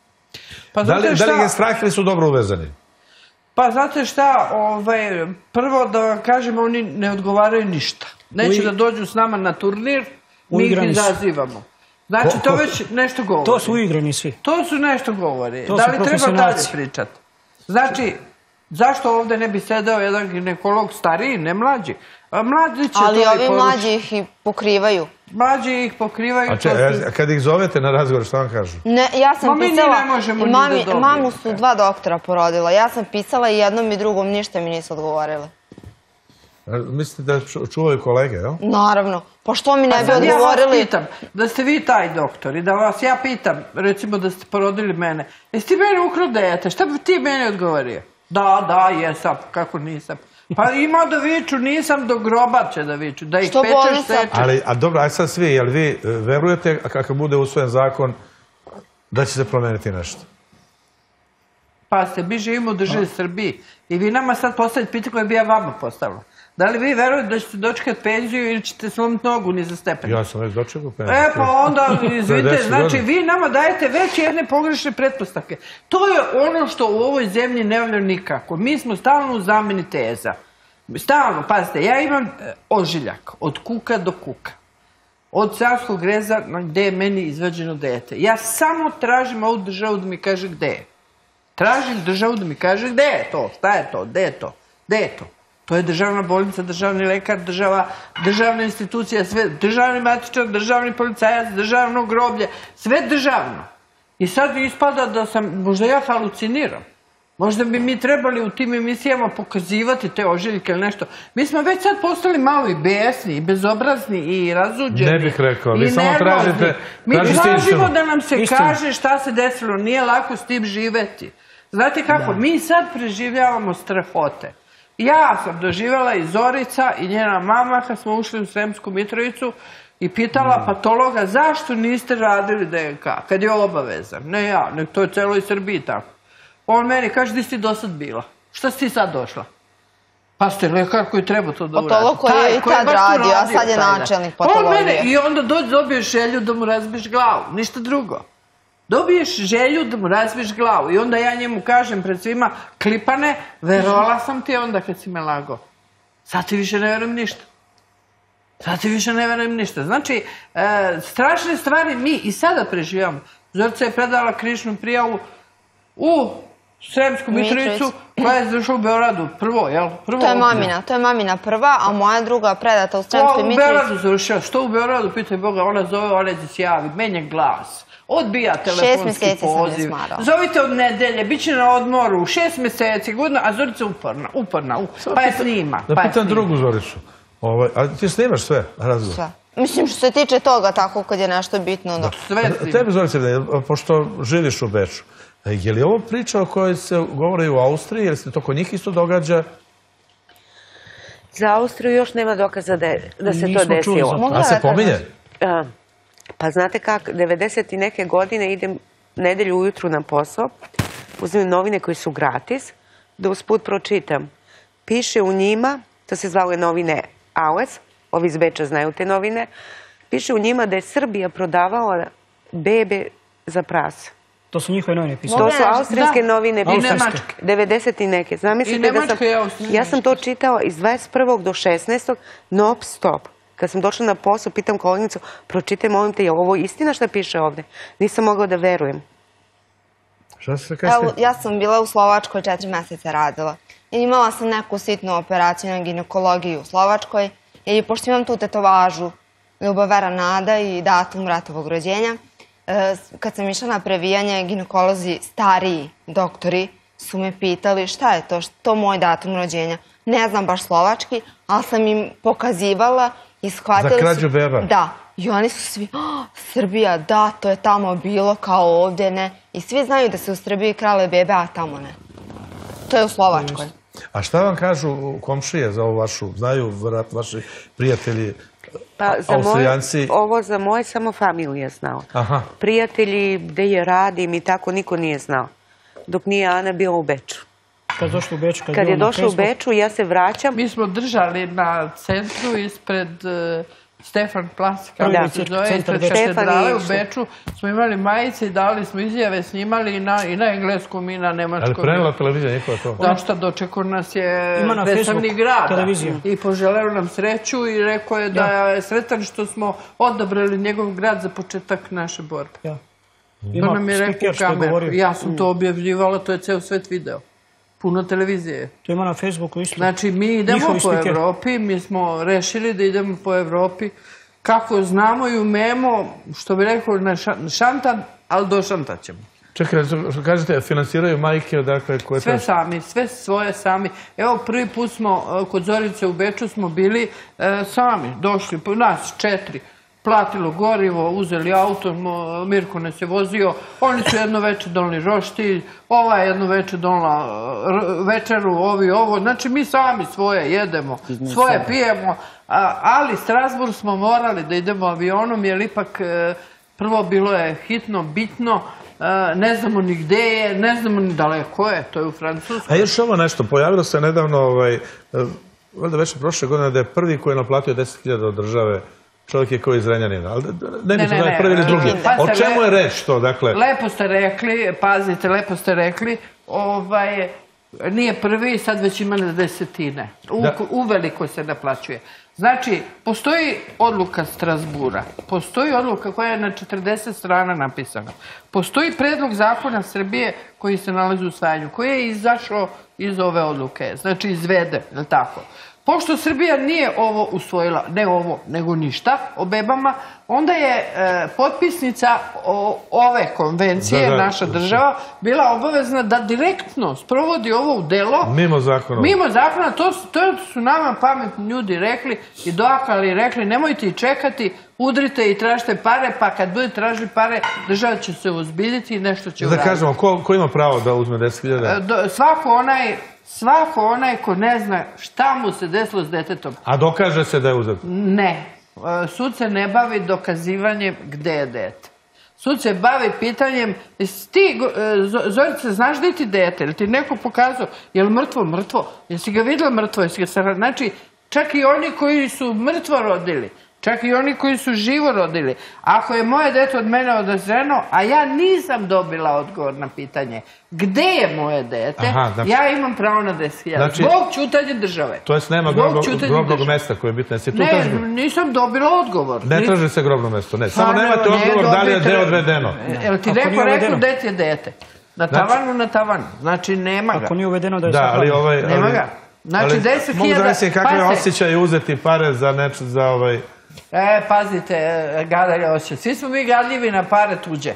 Da li je strah ili su dobro uvezani? Pa znate šta, prvo da vam kažem, oni ne odgovaraju ništa. Neće da dođu s nama na turnir, mi ih izazivamo. Znači, to već nešto govori. To su uigrani svi. To su nešto govori. Da li treba dalje pričati? Znači, zašto ovdje ne bi sedao jedan ginekolog stariji, ne mlađi? Ali ovi mlađi ih i pokrivaju. Mlađi ih pokrivaju. A kad ih zovete na razgovor, šta vam kažu? Ja sam pisala, mamu su dva doktora porodila. Ja sam pisala i jednom i drugom ništa mi nisu odgovorile. Mislite da čuvaju kolege, jel? Naravno. Pa što mi ne bi odgovorili? Ja vas pitam, da ste vi taj doktor i da vas ja pitam, recimo da ste porodili mene, jesi ti mene ukrao dete, šta bi ti meni odgovorio? Da, da, jesam, kako nisam. Pa ima da viču, nisam, do groba će da viču, da ih pečeš, sečeš. A dobro, aj sad svi, jel vi verujete kako bude usvojen zakon da će se promeniti nešto? Pa ste, mi živimo u državi Srbiji i vi nama sad postavite pitanje koje bi ja vama postavila. Da li vi verujete da ćete dočekati penziju ili ćete slomiti nogu niza stepena? Ja sam već dočekao penziju. E pa onda, izvinite, znači vi nama dajete već jedne pogrešne pretpostavke. To je ono što u ovoj zemlji ne volja nikako. Mi smo stalno u zameni teza. Stalno, pazite, ja imam ožiljak od kuka do kuka. Od carskog reza gde je meni izvađeno dete. Ja samo tražim ovu državu da mi kaže gde je. Tražim državu da mi kaže gde je to, šta je to, gde je to, gde je to. To je državna bolnica, državni lekar, državna institucija, sve, državni matičar, državni policajac, državno groblje, sve državno. I sad ispada da sam, možda ja haluciniram. Možda bi mi trebali u tim emisijama pokazivati te ožiljke ili nešto. Mi smo već sad postali malo i besni, i bezobrazni, i razuđeni. Ne bih rekao, vi samo tražite... Mi tražimo da nam se kaže šta se desilo, nije lako s tim živeti. Znate kako, mi sad preživljavamo strahote. Ja sam doživjela i Zorica i njena mama kad smo ušli u Sremsku Mitrovicu i pitala patologa zašto niste radili D N K kad je obavezan. Ne ja, nek to je celoj Srbiji tako. On meni kaže, di si ti do sad bila? Šta si ti sad došla? Pa ste lekar koji treba to da uradi. Patolog koji je i tad radio, a sad je načelnik patologije. I onda dobiješ želju da mu razbiješ glavu, ništa drugo. Dobiješ želju da mu razbiješ glavu i onda ja njemu kažem pred svima, Klipane, verovala sam ti onda kad si me lagao. Sad ti više ne verujem ništa. Sad ti više ne verujem ništa. Znači, strašne stvari mi i sada preživamo. Zorica je predala krivičnu prijavu u Sremsku Mitrovicu koja je završila u Beogradu. Prvo, jel? To je mamina, to je mamina prva, a moja druga predata u Sremskoj Mitrovici. U Beogradu završila. Što u Beogradu, pitaj Boga, ona zove, ona će se javi, menja glas. Odbija Šest telefonski mjeseci sam je poziv. smarala. Zovite od nedelje, bit će na odmoru, šest mjeseci, godina, a Zorica uporna, uporna, u- pa je snima. Da pa je pitam snima. drugu Zoricu. Ovaj, a ti snimaš sve razgovor? Sve. Mislim, što se tiče toga, tako kad je nešto bitno, da. Sve A snima. Tebi, Zorice, pošto živiš u Beču, je li ovo priča o kojoj se govori u Austriji, jer se to kod njih isto događa? Za Austriju još nema dokaza da, je- da se to Nismo čuli desilo. za to. Mogu A ja se da kažem? pominje? A, pa znate kako, devedeset i neke godine idem nedelju ujutru na posao, uzmem novine koji su gratis, da usput pročitam. Piše u njima, to se zvale novine Ales, ovi iz Beča znaju te novine, piše u njima da je Srbija prodavala bebe za prase. To su njihove novine pisali. To Mogu su ja- austrijske da. novine, I pisane nemačke. devedeset i neke. I Zamislite da sam, nemačke i austrijske. ja sam to čitala iz dvadeset prvog do šesnaestog non stop. Kad sam došla na posao, pitam koleginicu, pročitaj, molim te, je li ovo istina što piše ovde? Nisam mogla da verujem. Šta se kažete? Evo, ja sam bila u Slovačkoj, četiri meseca radila. I imala sam neku sitnu operaciju na ginekologiji u Slovačkoj. I pošto imam tu tetovažu Ljubavera Nada i datum ratovog rođenja, e, kad sam išla na previjanje, ginekolozi, stariji doktori, su me pitali šta je to, što moj datum rođenja. Ne znam baš slovački, ali sam im pokazivala i shvatili Za su... krađu beba? Da. I oni su svi, "Oh, Srbija, da, to je tamo bilo kao ovdje, ne. I svi znaju da se u Srbiji krale bebe, a tamo ne. To je u Slovačkoj. A šta vam kažu komšije za ovu vašu, znaju vjerojatno vaši prijatelji Pa za Austrijanci? moje, ovo za moje samo familija znao. Aha. Prijatelji, gde je radim i tako, niko nije znao. Dok nije Ana bila u Beču. Kad je došla u Beč, kad, Kad je bila na došla u Facebooku, Beču, ja se vraćam. Mi smo držali na centru ispred uh, Stefan Plas, kako Da. se zove, Centar ispred Beča. katedrale Stefan u Ivić. Beču. Smo imali majice i dali smo izjave, snimali i na, i na engleskom i na Ali nemačkom. prenela televizija njihova to? Zašto dočekao nas je Ima na predstavnik Facebooku grada televizija. i poželeo nam sreću i rekao je da je sretan što smo odabrali njegov grad za početak naše borbe. Ja. To Ima nam je rekao spiker u što je kameru. govorio. Ja sam to objavljivala, to je ceo svet video. Puno televizije. To ima na Facebooku isto. Znači, mi idemo Njihovi po spiker. Evropi, mi smo rešili da idemo po Evropi. Kako znamo i umemo, što bi rekao, na ša- šantan, ali došantat ćemo. Čekaj, što kažete, finansiraju majke, dakle, koje... Sve to- sami, sve svoje sami. Evo, prvi put smo e, kod Zorice u Beču smo bili e, sami, došli, po nas četiri. Platilo gorivo, uzeli auto, mo- Mirko nas je vozio, oni su jedno večer donali roštilj, ova je jedno večer donala e, r- večeru, ovi ovo, znači mi sami svoje jedemo, svoje pijemo, a, ali Strasbourg smo morali da idemo avionom, jer ipak e, prvo bilo je hitno, bitno, e, ne znamo ni gde je, ne znamo ni daleko je, to je u Francuskoj. A još ovo nešto, pojavilo se nedavno, ovaj, eh, valjda već prošle godine, da je prvi koji je naplatio deset hiljada od države, čovjek je koji je iz Renjanina, ali ne Ne, bih ne, da je ne, prvi ili e, drugi. pa O se čemu le- je reč to, dakle? Lepo ste rekli, pazite, lepo ste rekli, ovaj, nije prvi, sad već ima na desetine. U, Da. Uveliko se naplaćuje. Znači, postoji odluka Strasbura, postoji odluka koja je na četrdeset strana napisana, postoji predlog zakona Srbije koji se nalazi u usvajanju, koji je izašao iz ove odluke, znači izvede, je li tako? Pošto Srbija nije ovo usvojila, ne ovo, nego ništa o bebama, onda je e, potpisnica o- ove konvencije, Da, da. naša država, bila obavezna da direktno sprovodi ovo u delo. Mimo zakona. Mimo zakona, to, su- to su nama pametni ljudi rekli i doakali i rekli, nemojte i čekati, udrite i tražite pare, pa kad budete tražili pare, država će se ozbiljiti i nešto će Da uraditi. kažemo, ko, ko ima pravo da uzme deset hiljada? E, do- Svako onaj, svako onaj ko ne zna šta mu se desilo s detetom, A dokaže se da je uzet. ne. E, Sud se ne bavi dokazivanjem gde je dete. Sud se bavi pitanjem, jesi ti, go- e, Zo- Zorice, znaš gde ti dete? Jel ti neko pokazao? Je li mrtvo? Mrtvo. Jesi ga vidjela mrtvo? Jesi ga sara... Znači, čak i oni koji su mrtvo rodili, čak i oni koji su živo rodili. Ako je moje dete od mene odvezeno, a ja nisam dobila odgovor na pitanje gde je moje dete, Aha, znači- ja imam pravo na deset hiljada. Znači- Zbog ćutanja države. To jest nema Zbog grobnog, ćutanja grobnog države. mesta koje je bitno. Jesi tu Ne, traži? nisam dobila odgovor. Ne Nis- traži se grobno mesto, ne. Samo Pa, nemate ne, odgovor da li je dobijete- deo odvedeno. Jel ti Ako neko nije rekao uvedeno. gde ti je dete? Na Znači- tavanu, na tavanu. Znači, nema ga. Ako nije uvedeno da je Da, ali sakladno. ovaj... Nema ali- ga. Znači, ali deset Mogu hiljada- zamisliti kakve pazite. osjećaje uzeti pare za nešto, za ovaj... E, pazite, e, gadalje osjeća. Svi smo mi gadljivi na pare tuđe.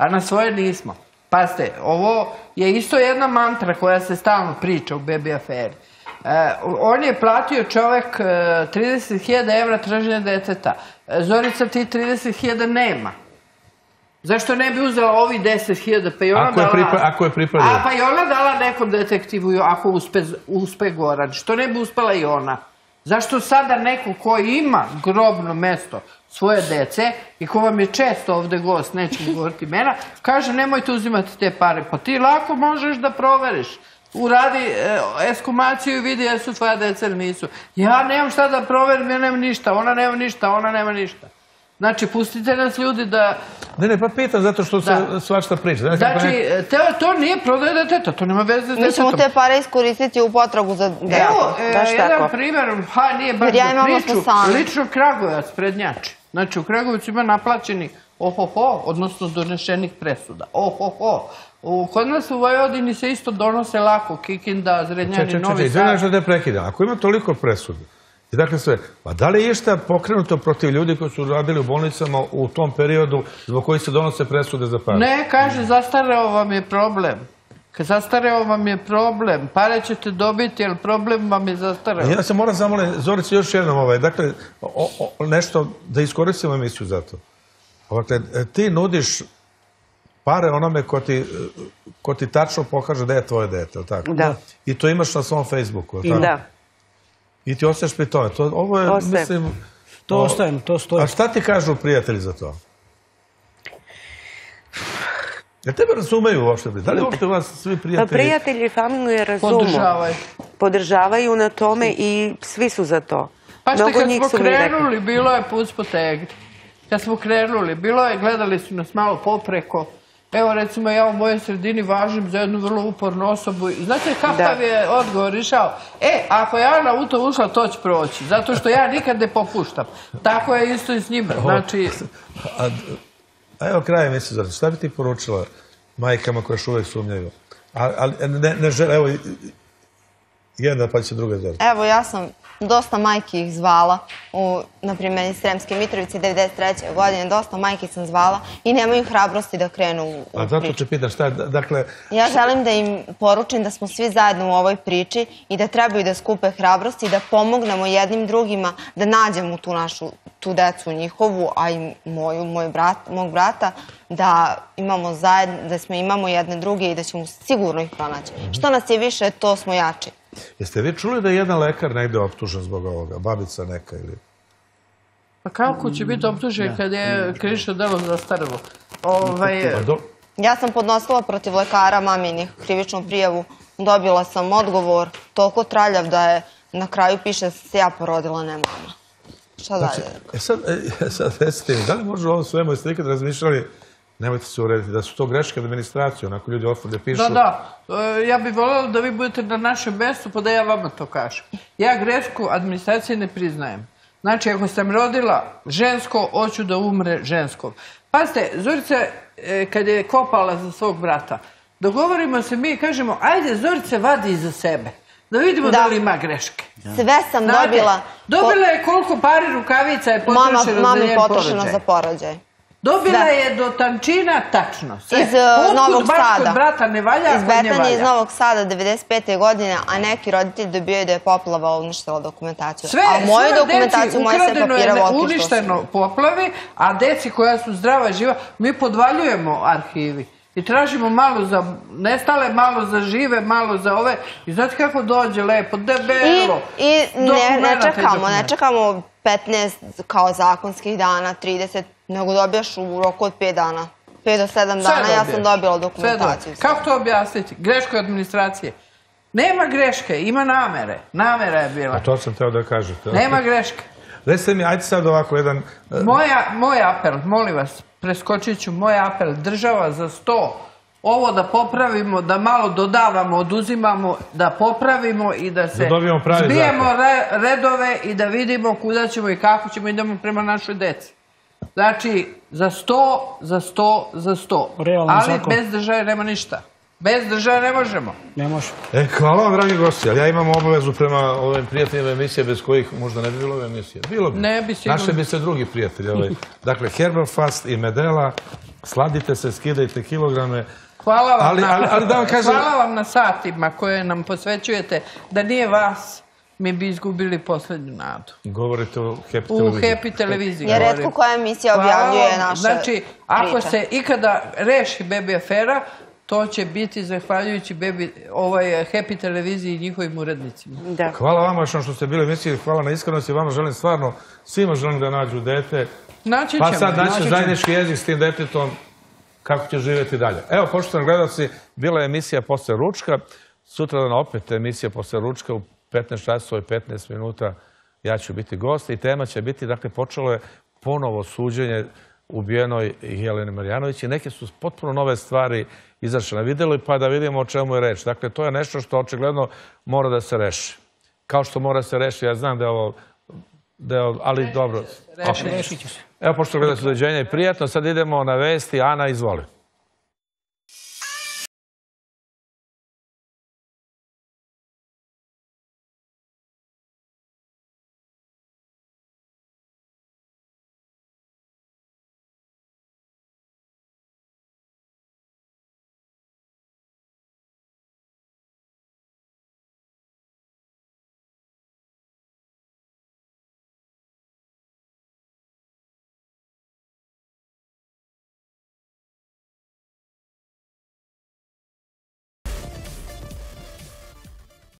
a na svoje nismo. Pazite, ovo je isto jedna mantra koja se stalno priča u bebi aferi. E, on je platio čovek e, trideset hiljada evra traženja deteta. E, Zorica ti trideset hiljada nema. Zašto ne bi uzela ovi deset hiljada? Pa i ona Ako je, dala... pripa, ako je pripadio. A pa i ona dala nekom detektivu ako uspe, uspe Goran. Što ne bi uspela i ona? Zašto sada neko ko ima grobno mesto svoje dece i ko vam je često ovde gost, nećemo govoriti imena, kaže nemojte uzimati te pare. Pa ti lako možeš da proveriš. Uradi e, eskumaciju i vidi jesu tvoja deca ili nisu. Ja nemam šta da proverim, ja nemam ništa, ona nema ništa, ona nema ništa. Znači, pustite nas ljudi da... Ne, ne, pa pitam zato što se svašta priča. Znači, to nije prodaje deteta, to nema veze s detetom. Mi ćemo te pare iskoristiti u potragu za detetom. Evo, jedan primjer, ha, nije baš za priču, lično Kragujevac prednjači. Znači, u Kragujevcu ima naplaćeni ohoho, odnosno donešenih presuda. Ohoho. Kod nas u Vojvodini se isto donose lako, Kikinda, Zrenjanin, Novi Sad. Čekaj, čekaj, da prekidam. Ako ima toliko presuda, i dakle sve, pa da li je išta pokrenuto protiv ljudi koji su radili u bolnicama u tom periodu zbog kojih se donose presude za pare? Ne, kaže, zastareo vam je problem. Zastareo vam je problem. Pare ćete dobiti, ali problem vam je zastareo. Ja se moram zamoliti, Zorice, još jednom ovaj, dakle, nešto da iskoristimo emisiju za to. Dakle, ti nudiš pare onome ko ti tačno pokaže da je tvoje dete, ili tako? Da. I to imaš na svom Facebooku, ili tako? Da. I ti ostaješ pri tome. Ovo je, mislim... To ostajem, to stoji. A šta ti kažu prijatelji za to? Jer tebe razumeju uopšte? Da li uopšte vas svi prijatelji... Pa prijatelji i familije razumu. Podržavaju. Podržavaju na tome i svi su za to. Pa što kad smo krenuli, bilo je put potegni. Kad smo krenuli, bilo je, gledali su nas malo popreko. Evo, recimo, ja u mojoj sredini važim za jednu vrlo upornu osobu. I znate kakav je odgovor išao? E, ako je Ana u to ušla, to će proći. Zato što ja nikad ne popuštam. Tako je isto i s njima. Znači... A evo kraj misli, Zorice, šta bi ti poručila majkama koje još uvijek sumnjaju? Ali ne žele, evo, jedna pa će druga, Zorice. Evo, ja sam dosta majki ih zvala, na primjer iz Sremske Mitrovice devedeset treće godine, dosta majki sam zvala i nemaju hrabrosti da krenu u priču. A zato te pitam, šta je, dakle... Ja želim da im poručim da smo svi zajedno u ovoj priči i da trebaju da skupe hrabrosti i da pomognemo jednim drugima da nađemo tu našu, tu decu njihovu, a i moju, mog brata, da imamo zajedno, da smo imamo jedne druge i da ćemo sigurno ih pronaći. Što nas je više, to smo jači. Jeste vi čuli da je jedan lekar negde optužen zbog ovoga? Babica neka ili... Pa kako će biti optužen kad je krivično delo zastarelo? Ja sam podnosila protiv lekara maminih krivičnu prijavu. Dobila sam odgovor toliko traljav da je na kraju piše da se ja porodila, ne mama. Šta dalje? E sad, recite mi, da li može ovo svemu, jeste nikad razmišljali, nemojte se urediti, da su to greške administracije, onako ljudi otvorde pišu... Da, da. Ja bih voljela da vi budete na našem mestu, pa da ja vama to kažem. Ja grešku administracije ne priznajem. Znači, ako sam rodila žensko, hoću da umre žensko. Pazite, Zorica, kad je kopala za svog brata, dogovorimo se mi i kažemo, ajde, Zorica vadi iza sebe. Da vidimo da li ima greške. Sve sam dobila... Dobila je koliko pari rukavica je potrošeno za njen porođaj. Mami potrošeno za porođaj. Dobila je do tančina tačno. Iz Novog Sada. Kod brata ne valja, iz Betanje iz Novog Sada devedeset pete. godine, a neki roditelji dobijaju da je poplava uništila dokumentaciju. A moju dokumentaciju, moje sve papira otišlo. Uništeno poplavi, a deci koja su zdrava i živa, mi podvaljujemo arhivi. I tražimo malo za nestale, malo za žive, malo za ove. I znate kako dođe lepo, debelo. I ne čekamo, ne čekamo petnaest kao zakonskih dana, trideset, nego dobijaš u roku od pet dana. pet do sedam dana ja sam dobila dokumentaciju. Kako to objasniti? Greško administracije. Nema greške, ima namere. Namera je bila. A to sam teo da kažete. Nema greške. Recite mi, ajde sad ovako jedan... Moj apel, molim vas, preskočit ću, moj apel, država za sto, ovo da popravimo, da malo dodavamo, oduzimamo, da popravimo i da se zbijemo redove i da vidimo kuda ćemo i kako ćemo, idemo prema našoj deci. Znači, za sto, za sto, za sto. Ali bez države nema ništa. Bez države ne možemo. Ne može. E, hvala vam, dragi gosti, ali ja imam obavezu prema ovim prijateljima emisije bez kojih možda ne bi bilo ove emisije. Bilo bi. Ne bi sigurno. Naše bi se drugi prijatelji. Ovaj. Dakle, Herbal-Fast i Medela, sladite se, skidajte kilograme. Hvala vam, Ali- na, ali- ali da vam kažem- hvala vam na satima koje nam posvećujete. Da nije vas, mi bi izgubili poslednju nadu. Govorite o Happy U televiziji. Happy televiziji. Jer govorim. retko koja emisija Hvala objavljuje vam. naše Znači, ako priče. se ikada reši Baby afera, to će biti zahvaljujući baby, ovaj, Happy televiziji i njihovim urednicima. Da. Hvala vama što ste bili u emisiji, hvala na iskrenosti, vama želim stvarno, svima želim da nađu dete, Naći pa ćemo. sad naći naći ćemo. zajednički jezik s tim detetom, kako će živjeti dalje. Evo, poštovani gledalci, bila je emisija posle ručka, sutradan opet emisija posle ručka u petnaest časova i petnaest minuta ja ću biti gost i tema će biti, dakle, počelo je ponovo suđenje ubijenoj Jeleni Marjanović i neke su potpuno nove stvari izašle na videlu, pa da vidimo o čemu je reč. Dakle, to je nešto što očigledno mora da se reši. Kao što mora se reši, ja znam da je ovo, da je ovo, ali dobro. Rešit će se. Evo, pošto gledate, doviđenja i prijatno, sad idemo na vesti. Ana, izvoli.